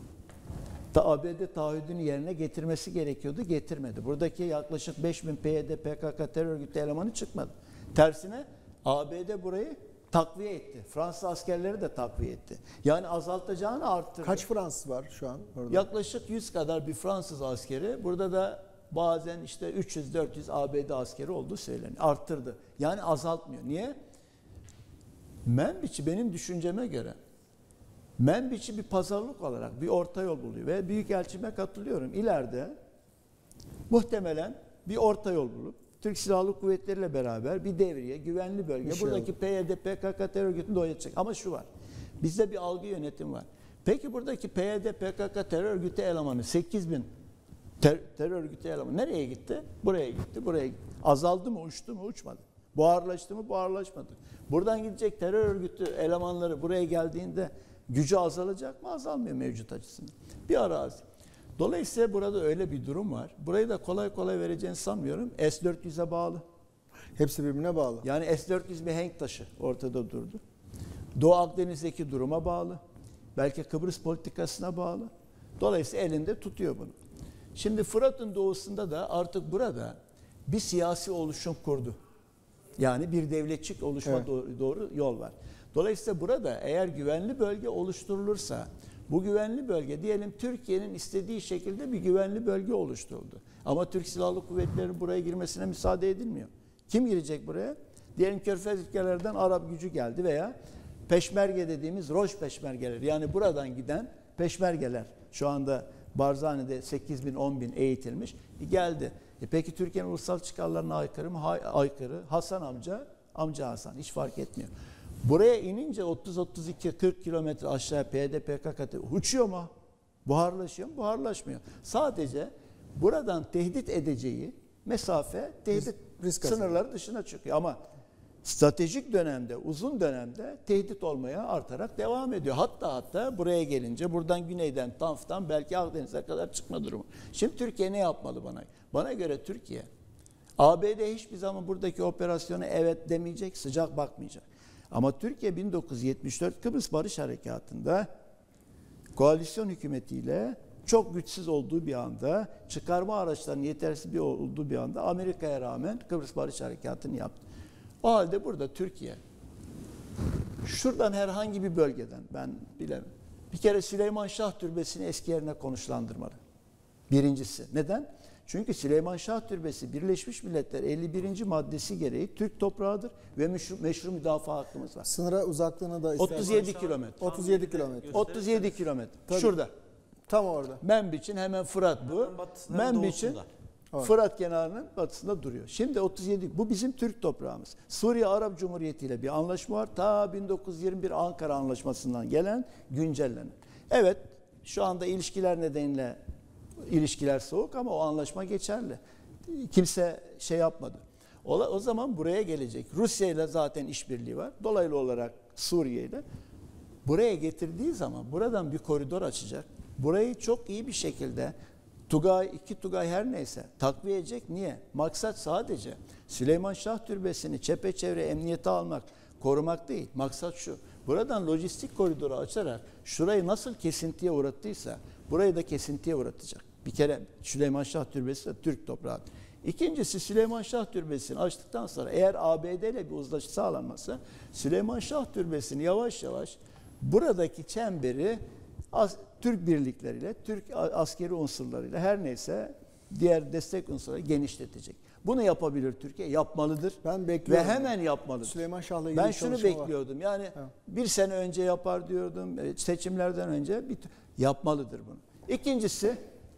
da A B D taahhüdünü yerine getirmesi gerekiyordu, getirmedi. Buradaki yaklaşık beş bin P Y D P K K terör örgütü elemanı çıkmadı. Tersine A B D burayı takviye etti. Fransız askerleri de takviye etti. Yani azaltacağını arttırdı. Kaç Fransız var şu an orada? Yaklaşık yüz kadar bir Fransız askeri. Burada da bazen işte üç yüz dört yüz A B D askeri olduğu söyleniyor. Arttırdı. Yani azaltmıyor. Niye? Menbiç'i benim düşünceme göre Menbiç'i bir pazarlık olarak bir orta yol buluyor ve Büyükelçime katılıyorum. İleride muhtemelen bir orta yol bulup Türk Silahlı Kuvvetleri ile beraber bir devriye, güvenli bölge, Bir şey buradaki P Y D P K K terör örgütünü doyuracak. Ama şu var, bizde bir algı yönetim var. Peki buradaki P Y D P K K terör örgütü elemanı sekiz bin ter terör örgütü elemanı nereye gitti? Buraya gitti, buraya gitti. Azaldı mı, uçtu mu, uçmadı. Buharlaştı mı, buharlaşmadı. Buradan gidecek terör örgütü elemanları buraya geldiğinde gücü azalacak mı? Azalmıyor mevcut açısından. Bir arazi. Dolayısıyla burada öyle bir durum var. Burayı da kolay kolay vereceğini sanmıyorum. S dört yüze bağlı. Hepsi birbirine bağlı. Yani S dört yüz bir henk taşı ortada durdu. Doğu Akdeniz'deki duruma bağlı. Belki Kıbrıs politikasına bağlı. Dolayısıyla elinde tutuyor bunu. Şimdi Fırat'ın doğusunda da artık burada bir siyasi oluşum kurdu. Yani bir devletçik oluşma evet. doğru, doğru yol var. Dolayısıyla burada eğer güvenli bölge oluşturulursa Bu güvenli bölge diyelim Türkiye'nin istediği şekilde bir güvenli bölge oluşturuldu. Ama Türk Silahlı Kuvvetleri'nin buraya girmesine müsaade edilmiyor. Kim girecek buraya? Diyelim Körfez ülkelerden Arap gücü geldi veya peşmerge dediğimiz Roj peşmergeleri, yani buradan giden peşmergeler şu anda Barzani'de sekiz bin on bin eğitilmiş geldi. E peki Türkiye'nin ulusal çıkarlarına aykırı mı? Ha, aykırı. Hasan amca, amca Hasan hiç fark etmiyor. Buraya inince otuz otuz iki kırk kilometre aşağıya P Y D P K K uçuyor mu? Buharlaşıyor mu? Buharlaşmıyor. Sadece buradan tehdit edeceği mesafe, tehdit risk sınırları dışına çıkıyor. Ama stratejik dönemde, uzun dönemde tehdit olmaya artarak devam ediyor. Hatta hatta buraya gelince buradan güneyden, Tanf'tan belki Akdeniz'e kadar çıkma durumu. Şimdi Türkiye ne yapmalı bana? Bana göre Türkiye, A B D hiçbir zaman buradaki operasyona evet demeyecek, sıcak bakmayacak. Ama Türkiye bin dokuz yüz yetmiş dört Kıbrıs Barış Harekatı'nda koalisyon hükümetiyle çok güçsüz olduğu bir anda, çıkarma araçlarının yetersiz bir olduğu bir anda Amerika'ya rağmen Kıbrıs Barış Harekatı'nı yaptı. O halde burada Türkiye şuradan herhangi bir bölgeden, ben bilemem, bir kere Süleyman Şah Türbesi'ni eski yerine konuşlandırmalı. Birincisi. Neden? Çünkü Süleyman Şah Türbesi Birleşmiş Milletler elli birinci maddesi gereği Türk toprağıdır ve meşru, meşru müdafaa hakkımız var. Sınıra uzaklığını da otuz yedi kilometre. otuz yedi kilometre. otuz yedi kilometre. Şurada. Tam orada. Menbiç'in hemen Fırat bu. Menbiç'in Fırat kenarının batısında duruyor. Şimdi otuz yedi, bu bizim Türk toprağımız. Suriye Arap Cumhuriyeti ile bir anlaşma var. Ta bin dokuz yüz yirmi bir Ankara Anlaşması'ndan gelen, güncellenen. Evet, şu anda ilişkiler nedeniyle ilişkiler soğuk ama o anlaşma geçerli. Kimse şey yapmadı. O, o zaman buraya gelecek. Rusya ile zaten işbirliği var. Dolaylı olarak Suriye ile. Buraya getirdiği zaman buradan bir koridor açacak. Burayı çok iyi bir şekilde Tugay, iki Tugay her neyse takviye edecek. Niye? Maksat sadece Süleyman Şah Türbesi'ni çepeçevre emniyete almak, korumak değil. Maksat şu. Buradan lojistik koridoru açarak şurayı nasıl kesintiye uğrattıysa burayı da kesintiye uğratacak. Bir kere Süleyman Şah Türbesi de Türk toprağı. İkincisi, Süleyman Şah Türbesi'ni açtıktan sonra eğer A B D ile bir uzlaşı sağlanmazsa Süleyman Şah Türbesi'ni yavaş yavaş buradaki çemberi az, Türk birlikleriyle, Türk askeri unsurlarıyla her neyse diğer destek unsurları genişletecek. Bunu yapabilir Türkiye, yapmalıdır. Ben bekliyorum. Ve hemen yapmalıdır. Süleyman Şah'la ilgili ben şunu bekliyordum. Var. Yani evet. bir sene önce yapar diyordum. Seçimlerden önce bir, yapmalıdır bunu. İkincisi,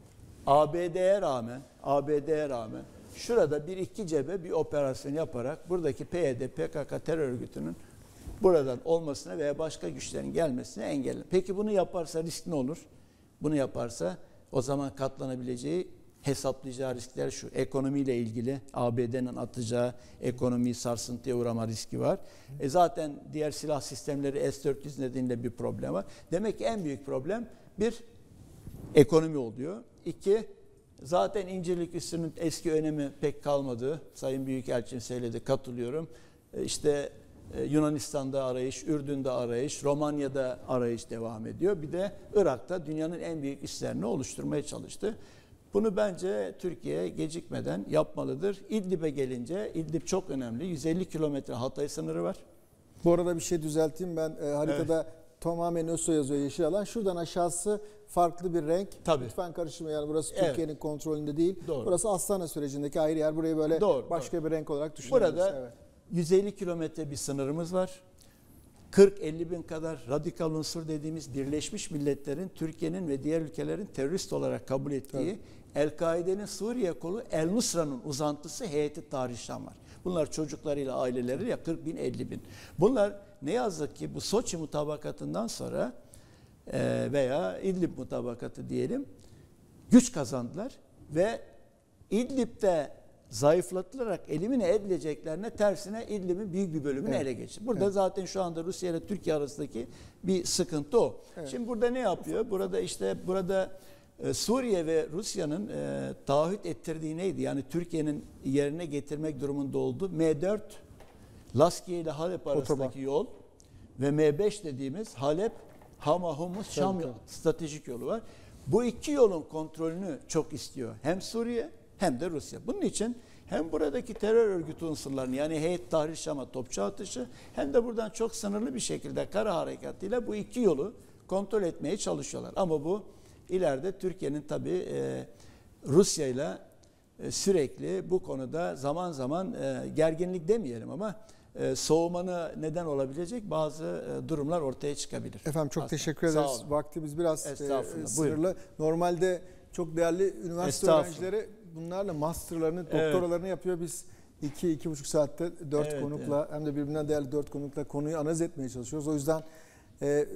A B D'ye rağmen, A B D'ye rağmen şurada bir iki cebe bir operasyon yaparak buradaki P Y D, P K K terör örgütünün buradan olmasına veya başka güçlerin gelmesine engeller. Peki bunu yaparsa risk ne olur? Bunu yaparsa o zaman katlanabileceği, hesaplayacağı riskler şu. Ekonomiyle ilgili A B D'nin atacağı ekonomiyi sarsıntıya uğrama riski var. E zaten diğer silah sistemleri S dört yüz nedeniyle bir problem var. Demek ki en büyük problem bir ekonomi oluyor. İki, zaten İncirlik üssünün eski önemi pek kalmadı. Sayın Büyükelçim söyledi, katılıyorum. İşte Yunanistan'da arayış, Ürdün'de arayış, Romanya'da arayış devam ediyor. Bir de Irak'ta dünyanın en büyük üslerini oluşturmaya çalıştı. Bunu bence Türkiye gecikmeden yapmalıdır. İdlib'e gelince, İdlib çok önemli. yüz elli kilometre Hatay sınırı var. Bu arada bir şey düzelteyim. Ben e, haritada evet. tamamen ÖSO yazıyor, yeşil alan. Şuradan aşağısı farklı bir renk. Tabii. Lütfen karıştırmayın. Yani burası evet. Türkiye'nin kontrolünde değil. Doğru. Burası Astana sürecindeki ayrı yer. Burayı böyle doğru, başka doğru. bir renk olarak düşünüyoruz. Burada evet. yüz elli kilometre bir sınırımız var. kırk elli bin kadar radikal unsur dediğimiz Birleşmiş Milletler'in, Türkiye'nin ve diğer ülkelerin terörist olarak kabul ettiği evet. El-Kaide'nin Suriye kolu El-Nusra'nın uzantısı Heyeti Tahrir Şam var. Bunlar çocuklarıyla, aileleriyle kırk bin elli bin. Bunlar ne yazık ki bu Soçi mutabakatından sonra veya İdlib mutabakatı diyelim güç kazandılar ve İdlib'de zayıflatılarak elimine edileceklerine tersine İdlib'in büyük bir bölümünü evet. ele geçirdi. Burada evet. zaten şu anda Rusya ile Türkiye arasındaki bir sıkıntı o. Evet. Şimdi burada ne yapıyor? Burada işte burada e, Suriye ve Rusya'nın e, taahhüt ettirdiği neydi? Yani Türkiye'nin yerine getirmek durumunda olduğu M dört Laskiye ile Halep arasındaki Otoban. yol ve M beş dediğimiz Halep, Hama, Humus, Şam yolu, stratejik yolu var. Bu iki yolun kontrolünü çok istiyor. Hem Suriye hem de Rusya. Bunun için hem buradaki terör örgütü unsurlarını yani Heyet Tahrir Şam'a topçu atışı hem de buradan çok sınırlı bir şekilde kara harekatıyla bu iki yolu kontrol etmeye çalışıyorlar. Ama bu ileride Türkiye'nin tabii e, Rusya ile sürekli bu konuda zaman zaman e, gerginlik demeyelim ama e, soğumana neden olabilecek bazı e, durumlar ortaya çıkabilir. Efendim çok aslında. teşekkür Sağ ederiz. olun. Vaktimiz biraz e, Estağfurullah, sınırlı. buyurun. Normalde çok değerli üniversite Estağfurullah. öğrencileri bunlarla masterlarını, Evet. doktoralarını yapıyor. Biz iki iki buçuk saatte dört Evet, konukla hem de birbirinden değerli dört konukla konuyu analiz etmeye çalışıyoruz. O yüzden e, e,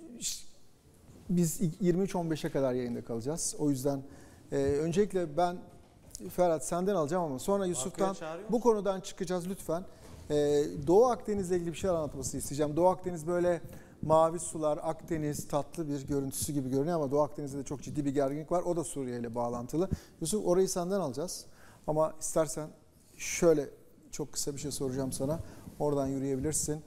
biz yirmi üç on beşe kadar yayında kalacağız. O yüzden e, öncelikle ben Ferhat senden alacağım ama sonra Yusuf'tan bu konudan çıkacağız lütfen. Ee, Doğu Akdeniz'le ilgili bir şeyler anlatmasını isteyeceğim. Doğu Akdeniz böyle mavi sular, Akdeniz tatlı bir görüntüsü gibi görünüyor ama Doğu Akdeniz'de de çok ciddi bir gerginlik var. O da Suriye ile bağlantılı. Yusuf orayı senden alacağız. Ama istersen şöyle çok kısa bir şey soracağım sana. Oradan yürüyebilirsin.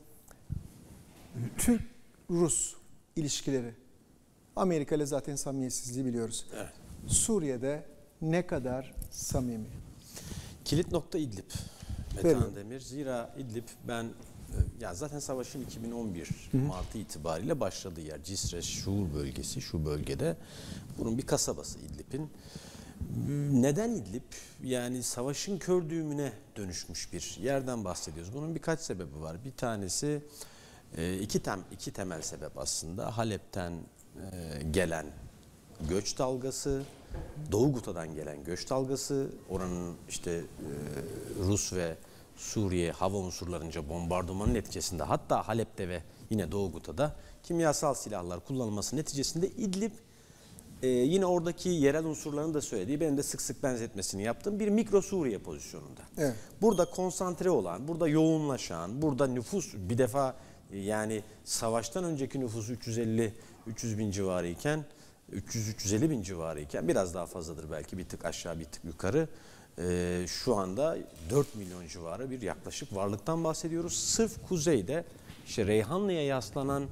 Türk-Rus ilişkileri. Amerika ile zaten samimiyetsizliği biliyoruz. Evet. Suriye'de ne kadar samimi? Kilit nokta İdlib. Verin. Metehan Demir. Zira İdlib ben ya zaten savaşın iki bin on bir Mart'ı itibariyle başladığı yer Cisre Şuur bölgesi, şu bölgede bunun bir kasabası İdlib'in. Neden İdlib? Yani savaşın kör düğümüne dönüşmüş bir yerden bahsediyoruz. Bunun birkaç sebebi var. Bir tanesi iki tem iki temel sebep aslında. Halep'ten gelen göç dalgası, Doğu Guta'dan gelen göç dalgası, oranın işte e, Rus ve Suriye hava unsurlarınca bombardımanın neticesinde, hatta Halep'te ve yine Doğu Guta'da kimyasal silahlar kullanılması neticesinde İdlib e, yine oradaki yerel unsurların da söylediği, benim de sık sık benzetmesini yaptığım bir mikro Suriye pozisyonunda. Evet. Burada konsantre olan, burada yoğunlaşan, burada nüfus bir defa yani savaştan önceki nüfus üç yüz elli üç yüz bin civarı iken, üç yüz üç yüz elli bin civarı iken biraz daha fazladır belki, bir tık aşağı bir tık yukarı. Ee, şu anda dört milyon civarı bir yaklaşık varlıktan bahsediyoruz. Sırf kuzeyde işte Reyhanlı'ya yaslanan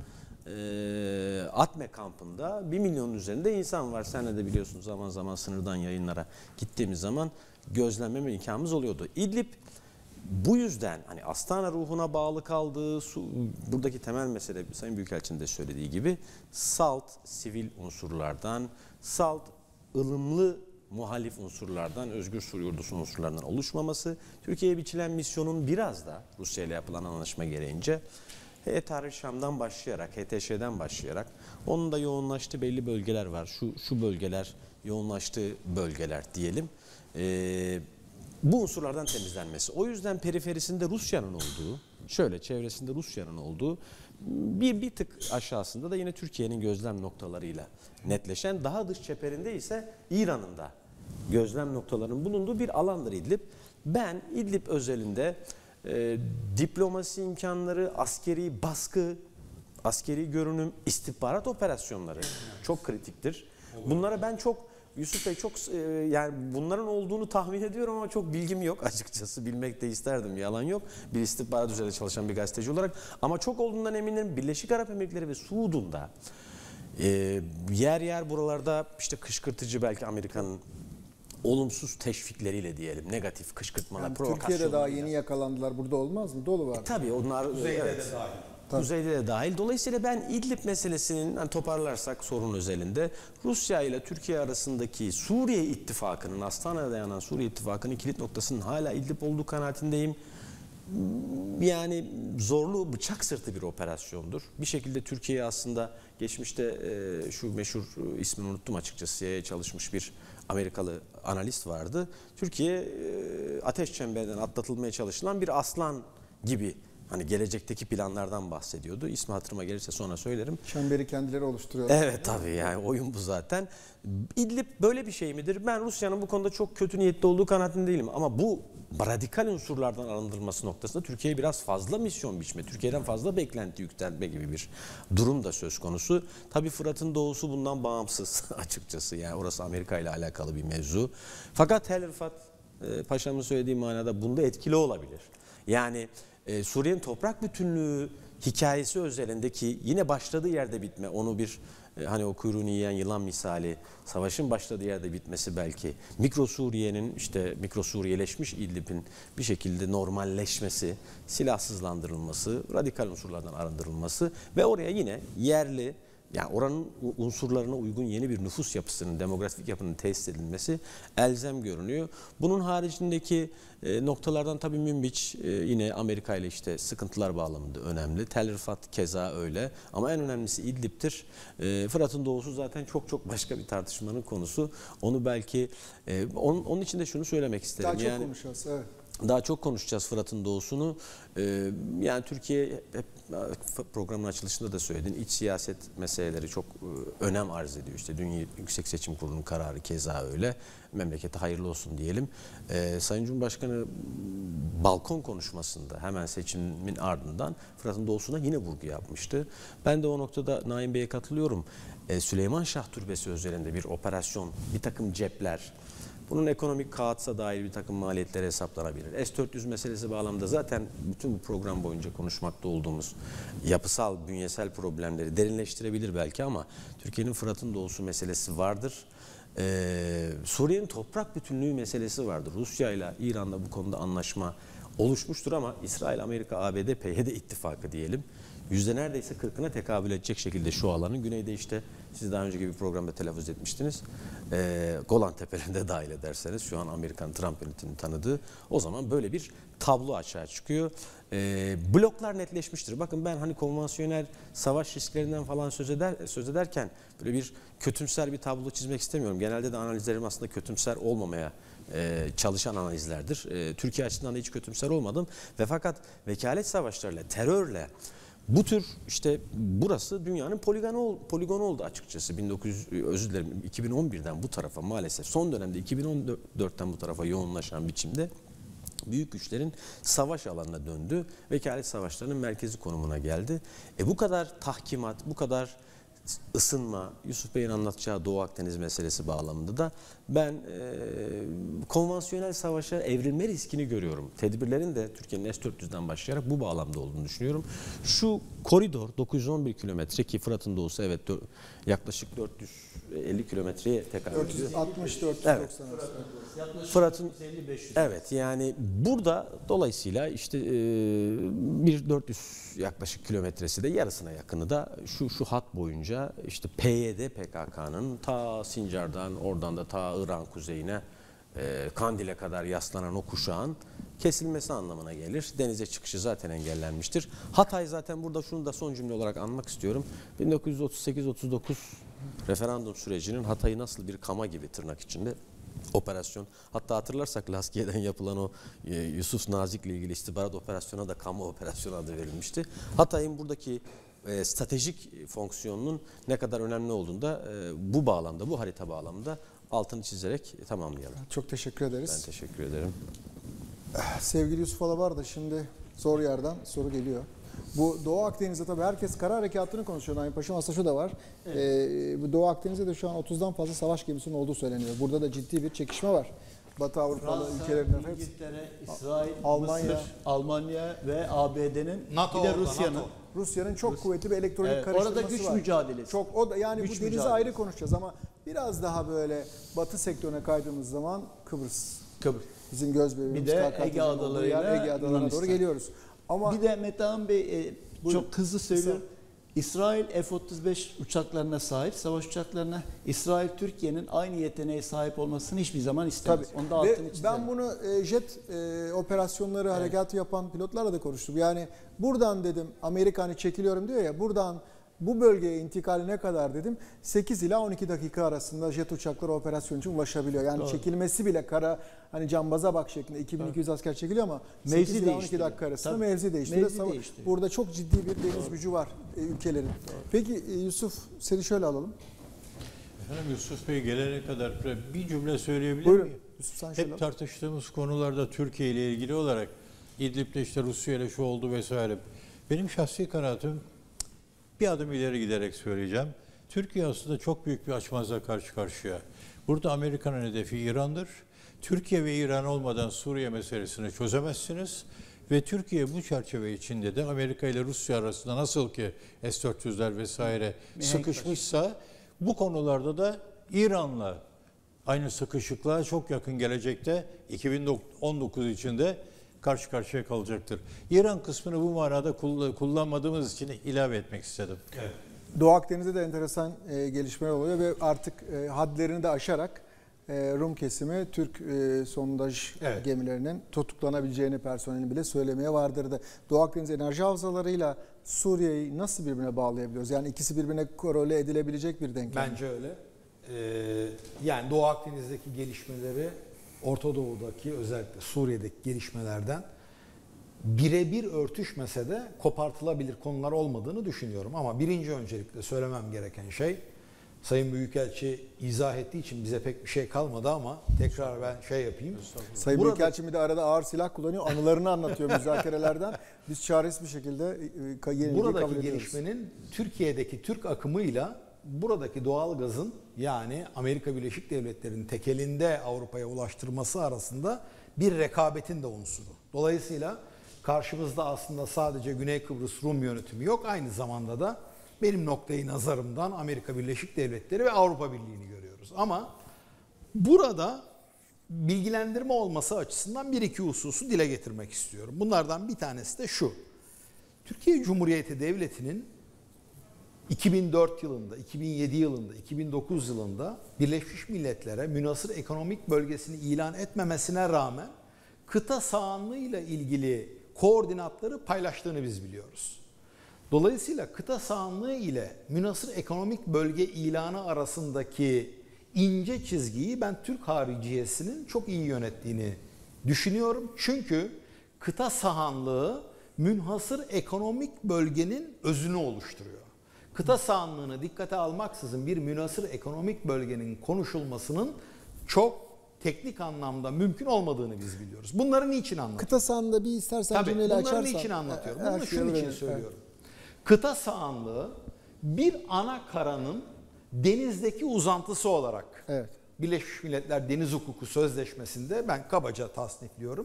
e, Atme kampında bir milyonun üzerinde insan var. Sen de biliyorsun, zaman zaman sınırdan yayınlara gittiğimiz zaman gözlemleme imkanımız oluyordu. İdlib bu yüzden hani Astana ruhuna bağlı kaldığı, su, buradaki temel mesele Sayın Büyükelçinin de söylediği gibi salt sivil unsurlardan, salt ılımlı muhalif unsurlardan, Özgür Suriye Ordusu unsurlarından oluşmaması, Türkiye'ye biçilen misyonun biraz da Rusya ile yapılan anlaşma gereğince H T Şam'dan başlayarak, H T Ş'den başlayarak onun da yoğunlaştığı belli bölgeler var. Şu şu bölgeler yoğunlaştığı bölgeler diyelim. Ee, Bu unsurlardan temizlenmesi. O yüzden periferisinde Rusya'nın olduğu, şöyle çevresinde Rusya'nın olduğu, bir bir tık aşağısında da yine Türkiye'nin gözlem noktalarıyla netleşen, daha dış çeperinde ise İran'ın da gözlem noktalarının bulunduğu bir alandır İdlib. Ben İdlib özelinde e, diplomasi imkanları, askeri baskı, askeri görünüm, istihbarat operasyonları çok kritiktir. Bunlara ben çok Yusuf Bey çok e, yani bunların olduğunu tahmin ediyorum ama çok bilgim yok açıkçası. Bilmek de isterdim, yalan yok. Bir istihbarat üzerinde çalışan bir gazeteci olarak. Ama çok olduğundan eminim. Birleşik Arap Emirlikleri ve Suud'unda e, yer yer buralarda işte kışkırtıcı, belki Amerika'nın olumsuz teşvikleriyle diyelim, negatif kışkırtmalar, Yani provokasyonlar. Türkiye'de daha yeni yakalandılar. Burada olmaz mı? Dolu var. E, tabii onlar Kuzeyde evet. de dahil. Kuzeyde de dahil. Dolayısıyla ben İdlib meselesinin, hani toparlarsak sorun özelinde, Rusya ile Türkiye arasındaki Suriye ittifakının, Astana'ya dayanan Suriye ittifakının kilit noktasının hala İdlib olduğu kanaatindeyim. Yani zorlu, bıçak sırtı bir operasyondur. Bir şekilde Türkiye aslında geçmişte e, şu meşhur e, ismini unuttum açıkçası, C I A'ya çalışmış bir Amerikalı analist vardı. Türkiye e, ateş çemberinden atlatılmaya çalışılan bir aslan gibi, hani gelecekteki planlardan bahsediyordu. İsmi hatırıma gelirse sonra söylerim. Çemberi kendileri oluşturuyorlar. Evet tabii, yani oyun bu zaten. İdlib böyle bir şey midir? Ben Rusya'nın bu konuda çok kötü niyetli olduğu kanaatinde değilim. Ama bu radikal unsurlardan arındırılması noktasında Türkiye'ye biraz fazla misyon biçme, Türkiye'den fazla beklenti yükseltme gibi bir durum da söz konusu. Tabii Fırat'ın doğusu bundan bağımsız açıkçası. Yani orası Amerika ile alakalı bir mevzu. Fakat Tel Rifat e, Paşa'mın söylediği manada bunda etkili olabilir. Yani Ee, Suriye'nin toprak bütünlüğü hikayesi özelindeki yine başladığı yerde bitme, onu bir e, hani o kuyruğunu yiyen yılan misali, savaşın başladığı yerde bitmesi belki, mikro Suriye'nin işte mikro Suriyeleşmiş İdlib'in bir şekilde normalleşmesi, silahsızlandırılması, radikal unsurlardan arındırılması ve oraya yine yerli yani oranın unsurlarına uygun yeni bir nüfus yapısının, demografik yapının tesis edilmesi elzem görünüyor. Bunun haricindeki e, noktalardan tabii Münbiç e, yine Amerika ile işte sıkıntılar bağlamında önemli. Tel Rifat keza öyle. Ama en önemlisi İdlib'tir. E, Fırat'ın doğusu zaten çok çok başka bir tartışmanın konusu. Onu belki e, onun, onun için de şunu söylemek isterim. Daha çok yani, konuşacağız. Evet. Daha çok konuşacağız Fırat'ın doğusunu. Ee, yani Türkiye, hep programın açılışında da söyledin, iç siyaset meseleleri çok e, önem arz ediyor. İşte Dünya Yüksek Seçim Kurulu'nun kararı keza öyle. Memlekete hayırlı olsun diyelim. Ee, Sayın Cumhurbaşkanı balkon konuşmasında hemen seçimin ardından Fırat'ın doğusuna yine vurgu yapmıştı. Ben de o noktada Naim Bey'e katılıyorum. Ee, Süleyman Şah Türbesi üzerinde bir operasyon, bir takım cepler, bunun ekonomik kağıtsa dair bir takım maliyetleri hesaplanabilir. S dört yüz meselesi bağlamında zaten bütün bu program boyunca konuşmakta olduğumuz yapısal, bünyesel problemleri derinleştirebilir belki ama Türkiye'nin Fırat'ın doğusu meselesi vardır. Ee, Suriye'nin toprak bütünlüğü meselesi vardır. Rusya ile İran'la bu konuda anlaşma oluşmuştur ama İsrail, Amerika, A B D, P Y D ittifakı diyelim. Yüzde neredeyse kırkına tekabül edecek şekilde şu alanın güneyde işte siz daha önceki bir programda telaffuz etmiştiniz. Ee, Golan Tepelerinde dahil ederseniz şu an Amerikan Trump yönetiminin tanıdığı o zaman böyle bir tablo açığa çıkıyor. Ee, bloklar netleşmiştir. Bakın ben hani konvansiyonel savaş risklerinden falan söz, eder, söz ederken böyle bir kötümser bir tablo çizmek istemiyorum. Genelde de analizlerim aslında kötümser olmamaya e, çalışan analizlerdir. E, Türkiye açısından da hiç kötümser olmadım ve fakat vekalet savaşlarıyla, terörle bu tür işte burası dünyanın poligonu, poligonu oldu açıkçası. bin dokuz yüz özür dilerim iki bin on birden bu tarafa maalesef son dönemde iki bin on dörtten bu tarafa yoğunlaşan biçimde büyük güçlerin savaş alanına döndü. Vekalet savaşlarının merkezi konumuna geldi. E bu kadar tahkimat, bu kadar ısınma, Yusuf Bey'in anlatacağı Doğu Akdeniz meselesi bağlamında da ben e, konvansiyonel savaşa evrilme riskini görüyorum. Tedbirlerin de Türkiye'nin S dört yüzden başlayarak bu bağlamda olduğunu düşünüyorum. Şu koridor dokuz yüz on bir kilometre ki Fırat'ın doğusu evet yaklaşık dört yüz elli kilometreye tekabül ediyor. dört yüz altmış dört yüz doksan evet. Fırat'ın evet yani burada dolayısıyla işte e, bir dört yüz yaklaşık kilometresi de yarısına yakını da şu şu hat boyunca işte P Y D P K K'nın ta Sincar'dan oradan da ta İran kuzeyine e, Kandil'e kadar yaslanan o kuşağın kesilmesi anlamına gelir. Denize çıkışı zaten engellenmiştir. Hatay zaten burada şunu da son cümle olarak anmak istiyorum. bin dokuz yüz otuz sekiz otuz dokuz referandum sürecinin Hatay'ı nasıl bir kama gibi tırnak içinde operasyon. Hatta hatırlarsak Laskiye'den yapılan o e, Yusuf Nazik'le ilgili istihbarat operasyona da kamu operasyonu adı verilmişti. Hatay'ın buradaki e, stratejik fonksiyonunun ne kadar önemli olduğunu da e, bu bağlamda, bu harita bağlamında altını çizerek tamamlayalım. Çok teşekkür ederiz. Ben teşekkür ederim. Sevgili Yusuf Alabar da şimdi zor yerden soru geliyor. Bu Doğu Akdeniz'de tabii herkes kara harekatını konuşuyor. Naim Paşam aslında şu da var. Evet. Ee, bu Doğu Akdeniz'de de şu an otuzdan fazla savaş gemisinin olduğu söyleniyor. Burada da ciddi bir çekişme var. Batı Avrupalı Fransa, ülkelerin hepsi. İngiltere, İsrail, Almanya, Mısır, Almanya ve A B D'nin NATO bir de orada, Rusya'nın. NATO. Rusya'nın çok Rus. kuvvetli bir elektronik Evet, karıştırması orada güç var. mücadelesi. Çok o da yani Güç bu denizi mücadelesi. ayrı konuşacağız ama biraz daha böyle Batı sektörüne kaydığımız zaman Kıbrıs. Kıbrıs. Bizim göz bebeğimiz. Bir de K K T'nin Ege olduğu adalarıyla yer, Ege adalarına Yunanistan. doğru geliyoruz. Ama Bir de Metehan Bey e, Buyurun. çok hızlı söylüyorum. İsrail F otuz beş uçaklarına sahip, savaş uçaklarına. İsrail Türkiye'nin aynı yeteneğe sahip olmasını hiçbir zaman istemez. Tabii. Onu da altını Ve çizelim. ben bunu e, jet e, operasyonları, evet. harekatı yapan pilotlarla da konuştum. Yani buradan dedim Amerika hani çekiliyorum diyor ya, buradan bu bölgeye intikali ne kadar dedim. sekiz ila on iki dakika arasında jet uçakları operasyon için ulaşabiliyor. Yani Doğru. çekilmesi bile kara hani cambaza bak şeklinde iki bin iki yüz asker çekiliyor ama Mevzi sekiz ila on iki değiştiriyor. dakika arasında Tabii. mevzi değiştiriyor. Mevzi değiştiriyor. Burada çok ciddi bir deniz Doğru. gücü var e, ülkelerin. Doğru. Peki e, Yusuf seni şöyle alalım. Efendim Yusuf Bey gelene kadar bir cümle söyleyebilir Buyurun. miyim? Yusuf sen şöyle Hep al. tartıştığımız konularda Türkiye ile ilgili olarak İdlib'de işte Rusya ile şu oldu vesaire. Benim şahsi kanaatim bir adım ileri giderek söyleyeceğim. Türkiye aslında çok büyük bir açmazla karşı karşıya. Burada Amerika'nın hedefi İran'dır. Türkiye ve İran olmadan Suriye meselesini çözemezsiniz. Ve Türkiye bu çerçeve içinde de Amerika ile Rusya arasında nasıl ki S dört yüzler vesaire sıkışmışsa bu konularda da İran'la aynı sıkışıklığa çok yakın gelecekte iki bin on dokuz içinde karşı karşıya kalacaktır. İran kısmını bu manada kullanmadığımız için ilave etmek istedim. Evet. Doğu Akdeniz'de de enteresan e, gelişmeler oluyor ve artık e, hadlerini de aşarak e, Rum kesimi Türk e, sondaj Evet. gemilerinin tutuklanabileceğini personelin bile söylemeye vardırdı. Doğu Akdeniz enerji havzalarıyla Suriye'yi nasıl birbirine bağlayabiliyoruz? Yani ikisi birbirine korele edilebilecek bir denklem. Bence öyle. Ee, yani Doğu Akdeniz'deki gelişmeleri Orta Doğu'daki, özellikle Suriye'deki gelişmelerden birebir örtüşmese de kopartılabilir konular olmadığını düşünüyorum. Ama birinci öncelikle söylemem gereken şey, Sayın Büyükelçi izah ettiği için bize pek bir şey kalmadı ama tekrar ben şey yapayım. Sayın Burada- Büyükelçi bir de arada ağır silah kullanıyor. Anılarını anlatıyor müzakerelerden. Biz çaresiz bir şekilde e, yenilgiyi kabul Buradaki ediyoruz. gelişmenin Türkiye'deki Türk akımıyla buradaki doğal gazın, yani Amerika Birleşik Devletleri'nin tekelinde Avrupa'ya ulaştırması arasında bir rekabetin de unsuru. Dolayısıyla karşımızda aslında sadece Güney Kıbrıs Rum yönetimi yok. Aynı zamanda da benim noktayı nazarımdan Amerika Birleşik Devletleri ve Avrupa Birliği'ni görüyoruz. Ama burada bilgilendirme olması açısından bir iki hususu dile getirmek istiyorum. Bunlardan bir tanesi de şu. Türkiye Cumhuriyeti Devleti'nin iki bin dört yılında, iki bin yedi yılında, iki bin dokuz yılında Birleşmiş Milletler'e münhasır ekonomik bölgesini ilan etmemesine rağmen kıta sahanlığıyla ilgili koordinatları paylaştığını biz biliyoruz. Dolayısıyla kıta sahanlığı ile münhasır ekonomik bölge ilanı arasındaki ince çizgiyi ben Türk hariciyesinin çok iyi yönettiğini düşünüyorum. Çünkü kıta sahanlığı münhasır ekonomik bölgenin özünü oluşturuyor. Kıta sahanlığını dikkate almaksızın bir münhasır ekonomik bölgenin konuşulmasının çok teknik anlamda mümkün olmadığını biz biliyoruz. Bunları niçin anlatıyorum? Kıta sahanlığı bir istersen Tabii, cümleyle bunları açarsan. niçin anlatıyorum? Her Bunu şeyi şunun için öğrenir. söylüyorum. Kıta sahanlığı bir ana karanın denizdeki uzantısı olarak Evet. Birleşmiş Milletler Deniz Hukuku Sözleşmesi'nde ben kabaca tasnifliyorum.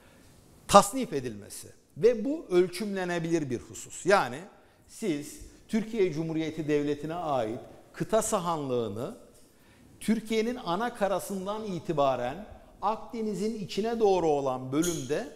Tasnif edilmesi ve bu ölçümlenebilir bir husus. Yani siz Türkiye Cumhuriyeti Devleti'ne ait kıta sahanlığını Türkiye'nin ana karasından itibaren Akdeniz'in içine doğru olan bölümde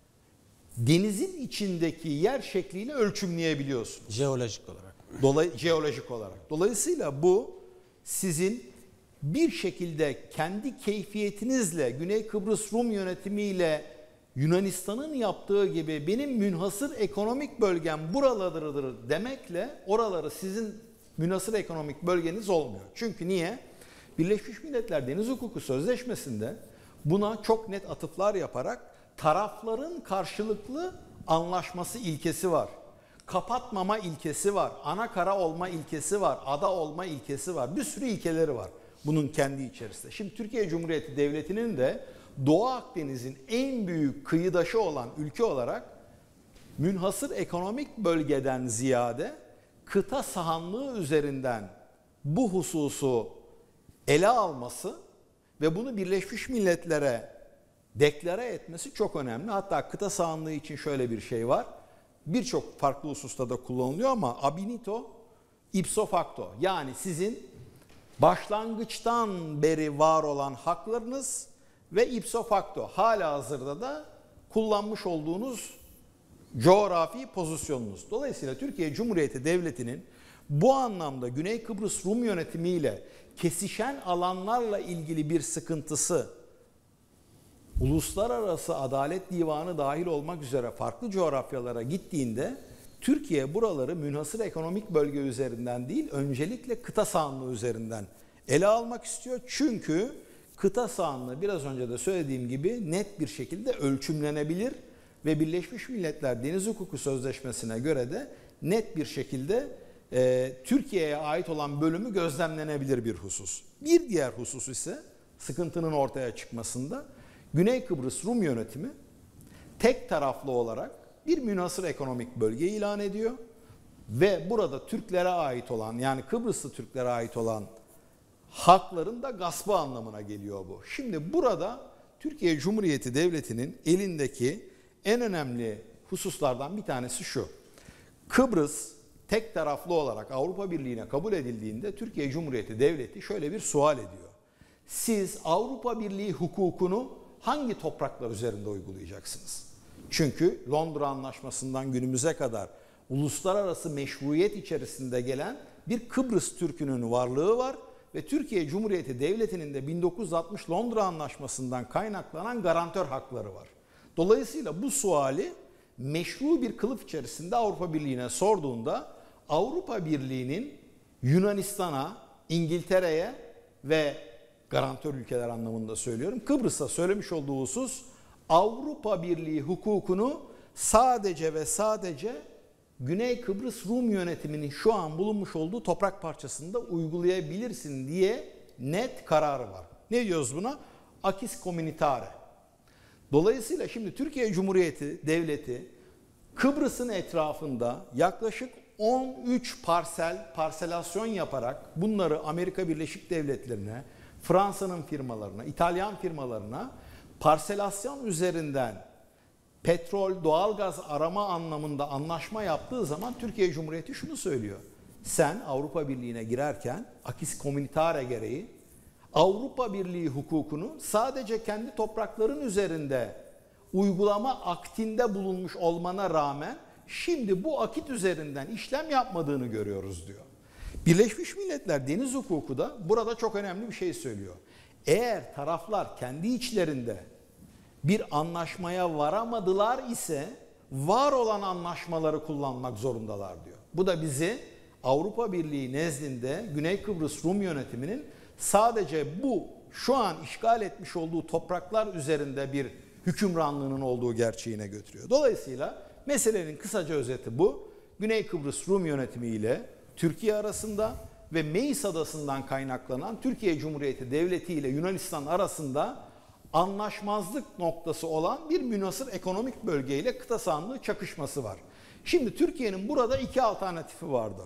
denizin içindeki yer şekliyle ölçümleyebiliyorsunuz. Jeolojik olarak. Dolay jeolojik olarak. Dolayısıyla bu sizin bir şekilde kendi keyfiyetinizle Güney Kıbrıs Rum yönetimiyle Yunanistan'ın yaptığı gibi benim münhasır ekonomik bölgem buralarıdır demekle oraları sizin münhasır ekonomik bölgeniz olmuyor. Çünkü niye? Birleşmiş Milletler Deniz Hukuku Sözleşmesi'nde buna çok net atıflar yaparak tarafların karşılıklı anlaşması ilkesi var. Kapatmama ilkesi var. Ana kara olma ilkesi var. Ada olma ilkesi var. Bir sürü ilkeleri var bunun kendi içerisinde. Şimdi Türkiye Cumhuriyeti Devleti'nin de Doğu Akdeniz'in en büyük kıyıdaşı olan ülke olarak münhasır ekonomik bölgeden ziyade kıta sahanlığı üzerinden bu hususu ele alması ve bunu Birleşmiş Milletler'e deklare etmesi çok önemli. Hatta kıta sahanlığı için şöyle bir şey var. Birçok farklı hususta da kullanılıyor ama ab initio ipso facto. Yani sizin başlangıçtan beri var olan haklarınız ve ipso facto hala hazırda da kullanmış olduğunuz coğrafi pozisyonunuz. Dolayısıyla Türkiye Cumhuriyeti Devleti'nin bu anlamda Güney Kıbrıs Rum yönetimiyle kesişen alanlarla ilgili bir sıkıntısı, Uluslararası Adalet Divanı dahil olmak üzere farklı coğrafyalara gittiğinde Türkiye buraları münhasır ekonomik bölge üzerinden değil, öncelikle kıta sahanlığı üzerinden ele almak istiyor. Çünkü kıta sahanlığı biraz önce de söylediğim gibi net bir şekilde ölçümlenebilir ve Birleşmiş Milletler Deniz Hukuku Sözleşmesi'ne göre de net bir şekilde e, Türkiye'ye ait olan bölümü gözlemlenebilir bir husus. Bir diğer husus ise sıkıntının ortaya çıkmasında Güney Kıbrıs Rum yönetimi tek taraflı olarak bir münhasır ekonomik bölge ilan ediyor ve burada Türklere ait olan, yani Kıbrıslı Türklere ait olan hakların da gaspı anlamına geliyor bu. Şimdi burada Türkiye Cumhuriyeti Devleti'nin elindeki en önemli hususlardan bir tanesi şu. Kıbrıs tek taraflı olarak Avrupa Birliği'ne kabul edildiğinde Türkiye Cumhuriyeti Devleti şöyle bir sual ediyor. Siz Avrupa Birliği hukukunu hangi topraklar üzerinde uygulayacaksınız? Çünkü Londra Anlaşması'ndan günümüze kadar uluslararası meşruiyet içerisinde gelen bir Kıbrıs Türk'ünün varlığı var ve Türkiye Cumhuriyeti Devleti'nin de bin dokuz yüz altmış Londra Anlaşması'ndan kaynaklanan garantör hakları var. Dolayısıyla bu suali meşru bir kılıf içerisinde Avrupa Birliği'ne sorduğunda Avrupa Birliği'nin Yunanistan'a, İngiltere'ye ve garantör ülkeler anlamında söylüyorum, Kıbrıs'a söylemiş olduğu husus Avrupa Birliği hukukunu sadece ve sadece Güney Kıbrıs Rum yönetiminin şu an bulunmuş olduğu toprak parçasında uygulayabilirsin diye net kararı var. Ne diyoruz buna? Acquis communautaire. Dolayısıyla şimdi Türkiye Cumhuriyeti Devleti Kıbrıs'ın etrafında yaklaşık on üç parsel, parselasyon yaparak bunları Amerika Birleşik Devletleri'ne, Fransa'nın firmalarına, İtalyan firmalarına parselasyon üzerinden petrol, doğalgaz arama anlamında anlaşma yaptığı zaman Türkiye Cumhuriyeti şunu söylüyor. Sen Avrupa Birliği'ne girerken Acquis communautaire gereği Avrupa Birliği hukukunu sadece kendi toprakların üzerinde uygulama aktinde bulunmuş olmana rağmen şimdi bu akit üzerinden işlem yapmadığını görüyoruz diyor. Birleşmiş Milletler Deniz Hukuku da burada çok önemli bir şey söylüyor. Eğer taraflar kendi içlerinde bir anlaşmaya varamadılar ise var olan anlaşmaları kullanmak zorundalar diyor. Bu da bizi Avrupa Birliği nezdinde Güney Kıbrıs Rum yönetiminin sadece bu şu an işgal etmiş olduğu topraklar üzerinde bir hükümranlığının olduğu gerçeğine götürüyor. Dolayısıyla meselenin kısaca özeti bu. Güney Kıbrıs Rum yönetimi ile Türkiye arasında ve Meis Adası'ndan kaynaklanan Türkiye Cumhuriyeti Devleti ile Yunanistan arasında anlaşmazlık noktası olan bir münhasır ekonomik bölgeyle kıta sahanlığı çakışması var. Şimdi Türkiye'nin burada iki alternatifi vardı.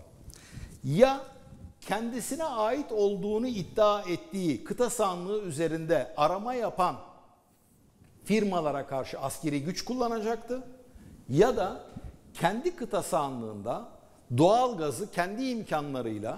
Ya kendisine ait olduğunu iddia ettiği kıta sahanlığı üzerinde arama yapan firmalara karşı askeri güç kullanacaktı ya da kendi kıta sahanlığında doğal gazı kendi imkanlarıyla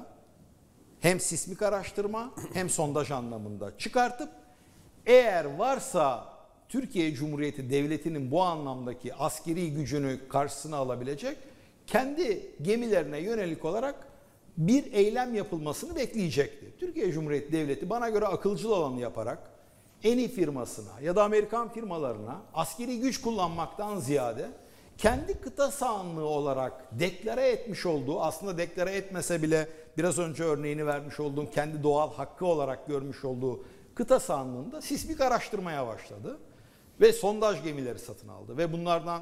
hem sismik araştırma hem sondaj anlamında çıkartıp eğer varsa Türkiye Cumhuriyeti Devleti'nin bu anlamdaki askeri gücünü karşısına alabilecek kendi gemilerine yönelik olarak bir eylem yapılmasını bekleyecekti. Türkiye Cumhuriyeti Devleti bana göre akılcıl olanı yaparak Eni firmasına ya da Amerikan firmalarına askeri güç kullanmaktan ziyade kendi kıta sahanlığı olarak deklare etmiş olduğu, aslında deklare etmese bile biraz önce örneğini vermiş olduğum kendi doğal hakkı olarak görmüş olduğu kıta sahanlığında sismik araştırmaya başladı ve sondaj gemileri satın aldı ve bunlardan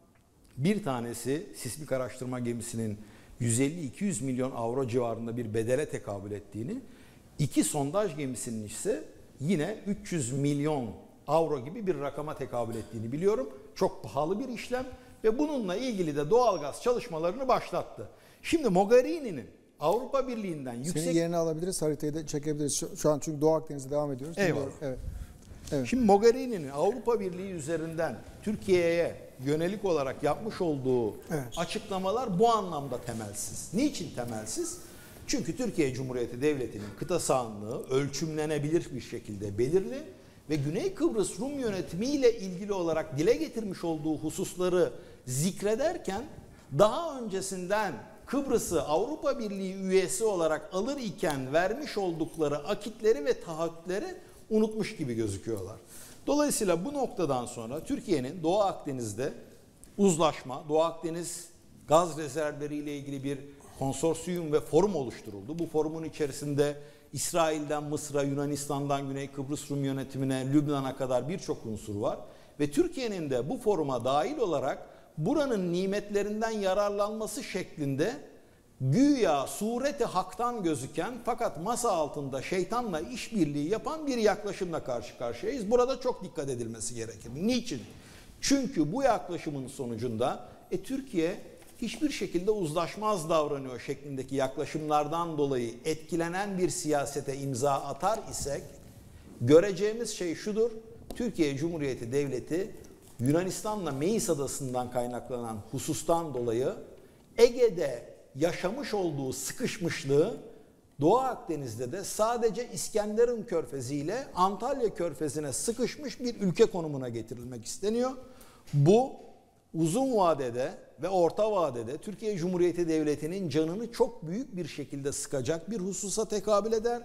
bir tanesi sismik araştırma gemisinin yüz elli iki yüz milyon avro civarında bir bedele tekabül ettiğini, iki sondaj gemisinin ise yine üç yüz milyon avro gibi bir rakama tekabül ettiğini biliyorum. Çok pahalı bir işlem ve bununla ilgili de doğalgaz çalışmalarını başlattı. Şimdi Mogherini'nin Avrupa Birliği'nden yüksek... Senin yerini alabiliriz, haritayı da çekebiliriz. Şu, şu an çünkü Doğu Akdeniz'de devam ediyoruz. Eyvallah. Evet. Evet. Şimdi Mogherini'nin Avrupa Birliği üzerinden Türkiye'ye yönelik olarak yapmış olduğu evet. açıklamalar bu anlamda temelsiz. Niçin temelsiz? Çünkü Türkiye Cumhuriyeti Devleti'nin kıta sahanlığı ölçümlenebilir bir şekilde belirli ve Güney Kıbrıs Rum yönetimiyle ilgili olarak dile getirmiş olduğu hususları zikrederken daha öncesinden Kıbrıs'ı Avrupa Birliği üyesi olarak alır iken vermiş oldukları akitleri ve taahhütleri unutmuş gibi gözüküyorlar. Dolayısıyla bu noktadan sonra Türkiye'nin Doğu Akdeniz'de uzlaşma, Doğu Akdeniz gaz rezervleri ile ilgili bir konsorsiyum ve forum oluşturuldu. Bu forumun içerisinde İsrail'den Mısır'a, Yunanistan'dan Güney Kıbrıs Rum yönetimine, Lübnan'a kadar birçok unsur var. Ve Türkiye'nin de bu foruma dahil olarak buranın nimetlerinden yararlanması şeklinde güya sureti haktan gözüken fakat masa altında şeytanla işbirliği yapan bir yaklaşımla karşı karşıyayız. Burada çok dikkat edilmesi gerekir. Niçin? Çünkü bu yaklaşımın sonucunda e, Türkiye hiçbir şekilde uzlaşmaz davranıyor şeklindeki yaklaşımlardan dolayı etkilenen bir siyasete imza atar isek göreceğimiz şey şudur. Türkiye Cumhuriyeti Devleti Yunanistan'la Meis Adası'ndan kaynaklanan husustan dolayı Ege'de yaşamış olduğu sıkışmışlığı Doğu Akdeniz'de de sadece İskenderun Körfezi ile Antalya Körfezi'ne sıkışmış bir ülke konumuna getirilmek isteniyor. Bu uzun vadede ve orta vadede Türkiye Cumhuriyeti Devleti'nin canını çok büyük bir şekilde sıkacak bir hususa tekabül eder.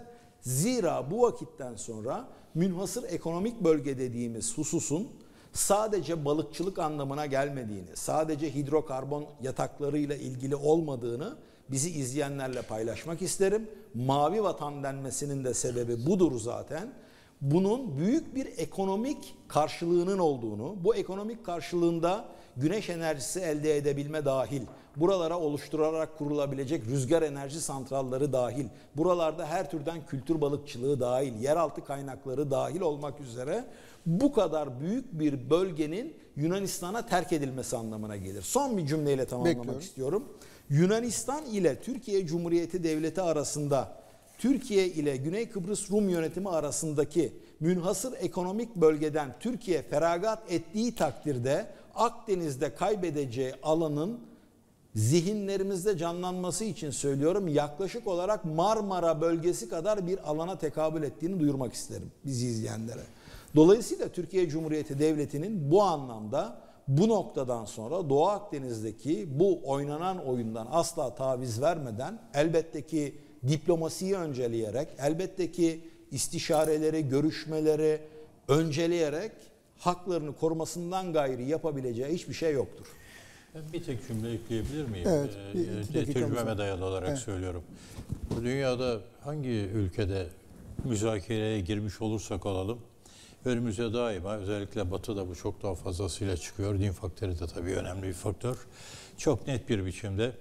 Zira bu vakitten sonra münhasır ekonomik bölge dediğimiz hususun sadece balıkçılık anlamına gelmediğini, sadece hidrokarbon yataklarıyla ilgili olmadığını bizi izleyenlerle paylaşmak isterim. Mavi vatan denmesinin de sebebi budur zaten. Bunun büyük bir ekonomik karşılığının olduğunu, bu ekonomik karşılığında güneş enerjisi elde edebilme dahil, buralara oluşturarak kurulabilecek rüzgar enerji santralları dahil, buralarda her türden kültür balıkçılığı dahil, yeraltı kaynakları dahil olmak üzere bu kadar büyük bir bölgenin Yunanistan'a terk edilmesi anlamına gelir. Son bir cümleyle tamamlamak Bekliyorum. istiyorum. Yunanistan ile Türkiye Cumhuriyeti Devleti arasında, Türkiye ile Güney Kıbrıs Rum yönetimi arasındaki münhasır ekonomik bölgeden Türkiye feragat ettiği takdirde Akdeniz'de kaybedeceği alanın zihinlerimizde canlanması için söylüyorum, yaklaşık olarak Marmara bölgesi kadar bir alana tekabül ettiğini duyurmak isterim bizi izleyenlere. Dolayısıyla Türkiye Cumhuriyeti Devleti'nin bu anlamda bu noktadan sonra Doğu Akdeniz'deki bu oynanan oyundan asla taviz vermeden, elbette ki diplomasiyi önceleyerek, elbette ki istişareleri, görüşmeleri önceleyerek haklarını korumasından gayri yapabileceği hiçbir şey yoktur. Ben bir tek cümle ekleyebilir miyim? Evet, Ee, bir iki dakikamız tecrübeme var. dayalı olarak Evet. söylüyorum. Bu dünyada hangi ülkede müzakereye girmiş olursak olalım, önümüze daima, özellikle Batı'da bu çok daha fazlasıyla çıkıyor. Din faktörü de tabii önemli bir faktör. Çok net bir biçimde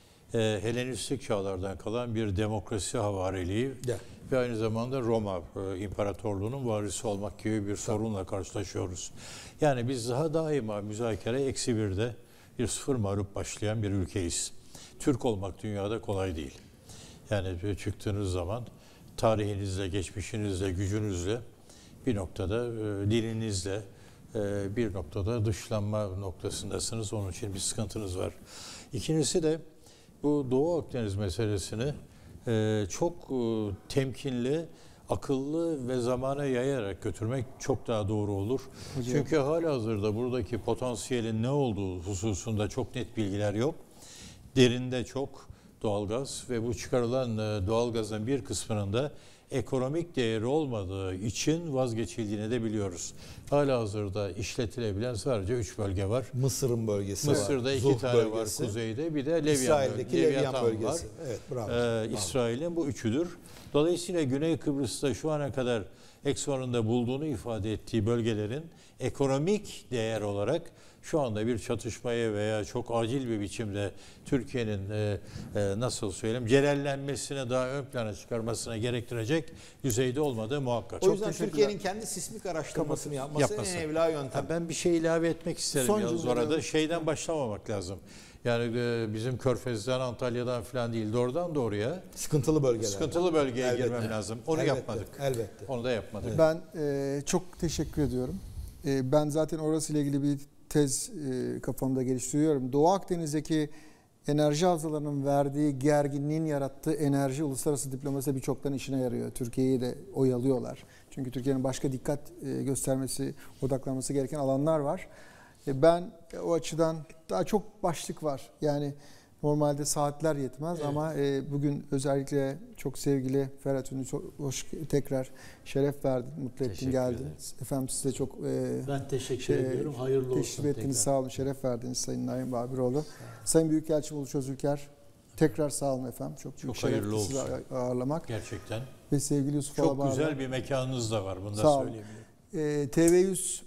e, Helenistik çağlardan kalan bir demokrasi havariliği Ya. ve aynı zamanda Roma e, İmparatorluğu'nun varisi olmak gibi bir sorunla karşılaşıyoruz. Yani biz daha daima müzakere eksi birde bir sıfır mağlup başlayan bir ülkeyiz. Türk olmak dünyada kolay değil. Yani çıktığınız zaman tarihinizle, geçmişinizle, gücünüzle bir noktada e, dilinizle e, bir noktada dışlanma noktasındasınız. Onun için bir sıkıntınız var. İkincisi de bu Doğu Akdeniz meselesini e, çok e, temkinli, akıllı ve zamana yayarak götürmek çok daha doğru olur. Hocam. Çünkü halihazırda buradaki potansiyelin ne olduğu hususunda çok net bilgiler yok. Derinde çok doğalgaz ve bu çıkarılan e, doğalgazın bir kısmının da ekonomik değeri olmadığı için vazgeçildiğini de biliyoruz. Halihazırda işletilebilen sadece üç bölge var. Mısır'ın bölgesi var. Mısır'da iki Zuh tane bölgesi, var kuzeyde, bir de Levyan, İsrail'deki bölgesi, Levyan Leviathan bölgesi. var. Evet, bravo. Ee, bravo. İsrail'in bu üçüdür. Dolayısıyla Güney Kıbrıs'ta şu ana kadar eksonunda bulduğunu ifade ettiği bölgelerin ekonomik değer olarak şu anda bir çatışmaya veya çok acil bir biçimde Türkiye'nin e, e, nasıl söyleyeyim celallenmesine, daha ön plana çıkarmasına gerektirecek düzeyde olmadığı muhakkak. O yüzden teşekkürler. Türkiye'nin kendi sismik araştırmasını yapması, Yapması. en evla yöntem. Ha, ben bir şey ilave etmek isterim Son yalnız cümle orada. alalım. Şeyden başlamamak lazım. Yani e, bizim Körfez'den, Antalya'dan falan değil, doğrudan doğruya Sıkıntılı bölgeler. sıkıntılı bölgeye Elbette. girmem lazım. Onu Elbette, yapmadık. elbette. Onu da yapmadık. Ben e, çok teşekkür ediyorum. E, ben zaten orasıyla ilgili bir tez e, kafamda geliştiriyorum. Doğu Akdeniz'deki enerji havzalarının verdiği gerginliğin yarattığı enerji uluslararası diplomaside birçokların işine yarıyor. Türkiye'yi de oyalıyorlar. Çünkü Türkiye'nin başka dikkat e, göstermesi, odaklanması gereken alanlar var. E, ben e, o açıdan daha çok başlık var. Yani normalde saatler yetmez evet. ama e, bugün özellikle çok sevgili Ferhat Ünlü çok hoş tekrar şeref verdin, mutlu ettin, Teşekkür geldin. ederim. Efendim size çok e, Ben teşekkür şey, ediyorum. Hayırlı olsun. teşrif ettiniz, tekrar. sağ olun, şeref verdiniz Sayın Naim Babiroğlu. Sayın Büyükelçim Uluç Özülker, tekrar sağ olun efendim. Çok büyük Çok hayırlı şerefli sizi olsun. ağırlamak. Gerçekten. Ve sevgili Yusuf Çok Alabar'la. güzel bir mekanınız da var. Bunu da Sağ olun. söyleyebilirim. E, T V yüz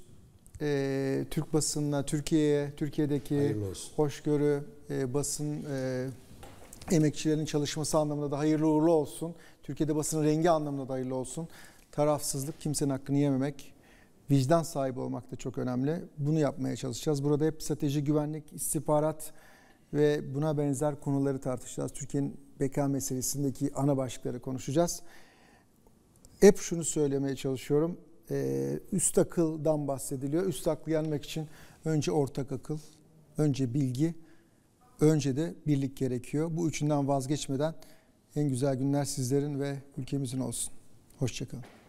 e, Türk basınına, Türkiye'ye, Türkiye'deki Hayırlı olsun. hoşgörü, e, basın e, emekçilerin çalışması anlamında da hayırlı uğurlu olsun. Türkiye'de basının rengi anlamında da hayırlı olsun. Tarafsızlık, kimsenin hakkını yememek, vicdan sahibi olmak da çok önemli. Bunu yapmaya çalışacağız. Burada hep strateji, güvenlik, istihbarat ve buna benzer konuları tartışacağız. Türkiye'nin beka meselesindeki ana başlıkları konuşacağız. Hep şunu söylemeye çalışıyorum. Ee, üst akıldan bahsediliyor. Üst aklı yenmek için önce ortak akıl, önce bilgi, önce de birlik gerekiyor. Bu üçünden vazgeçmeden en güzel günler sizlerin ve ülkemizin olsun. Hoşça kalın.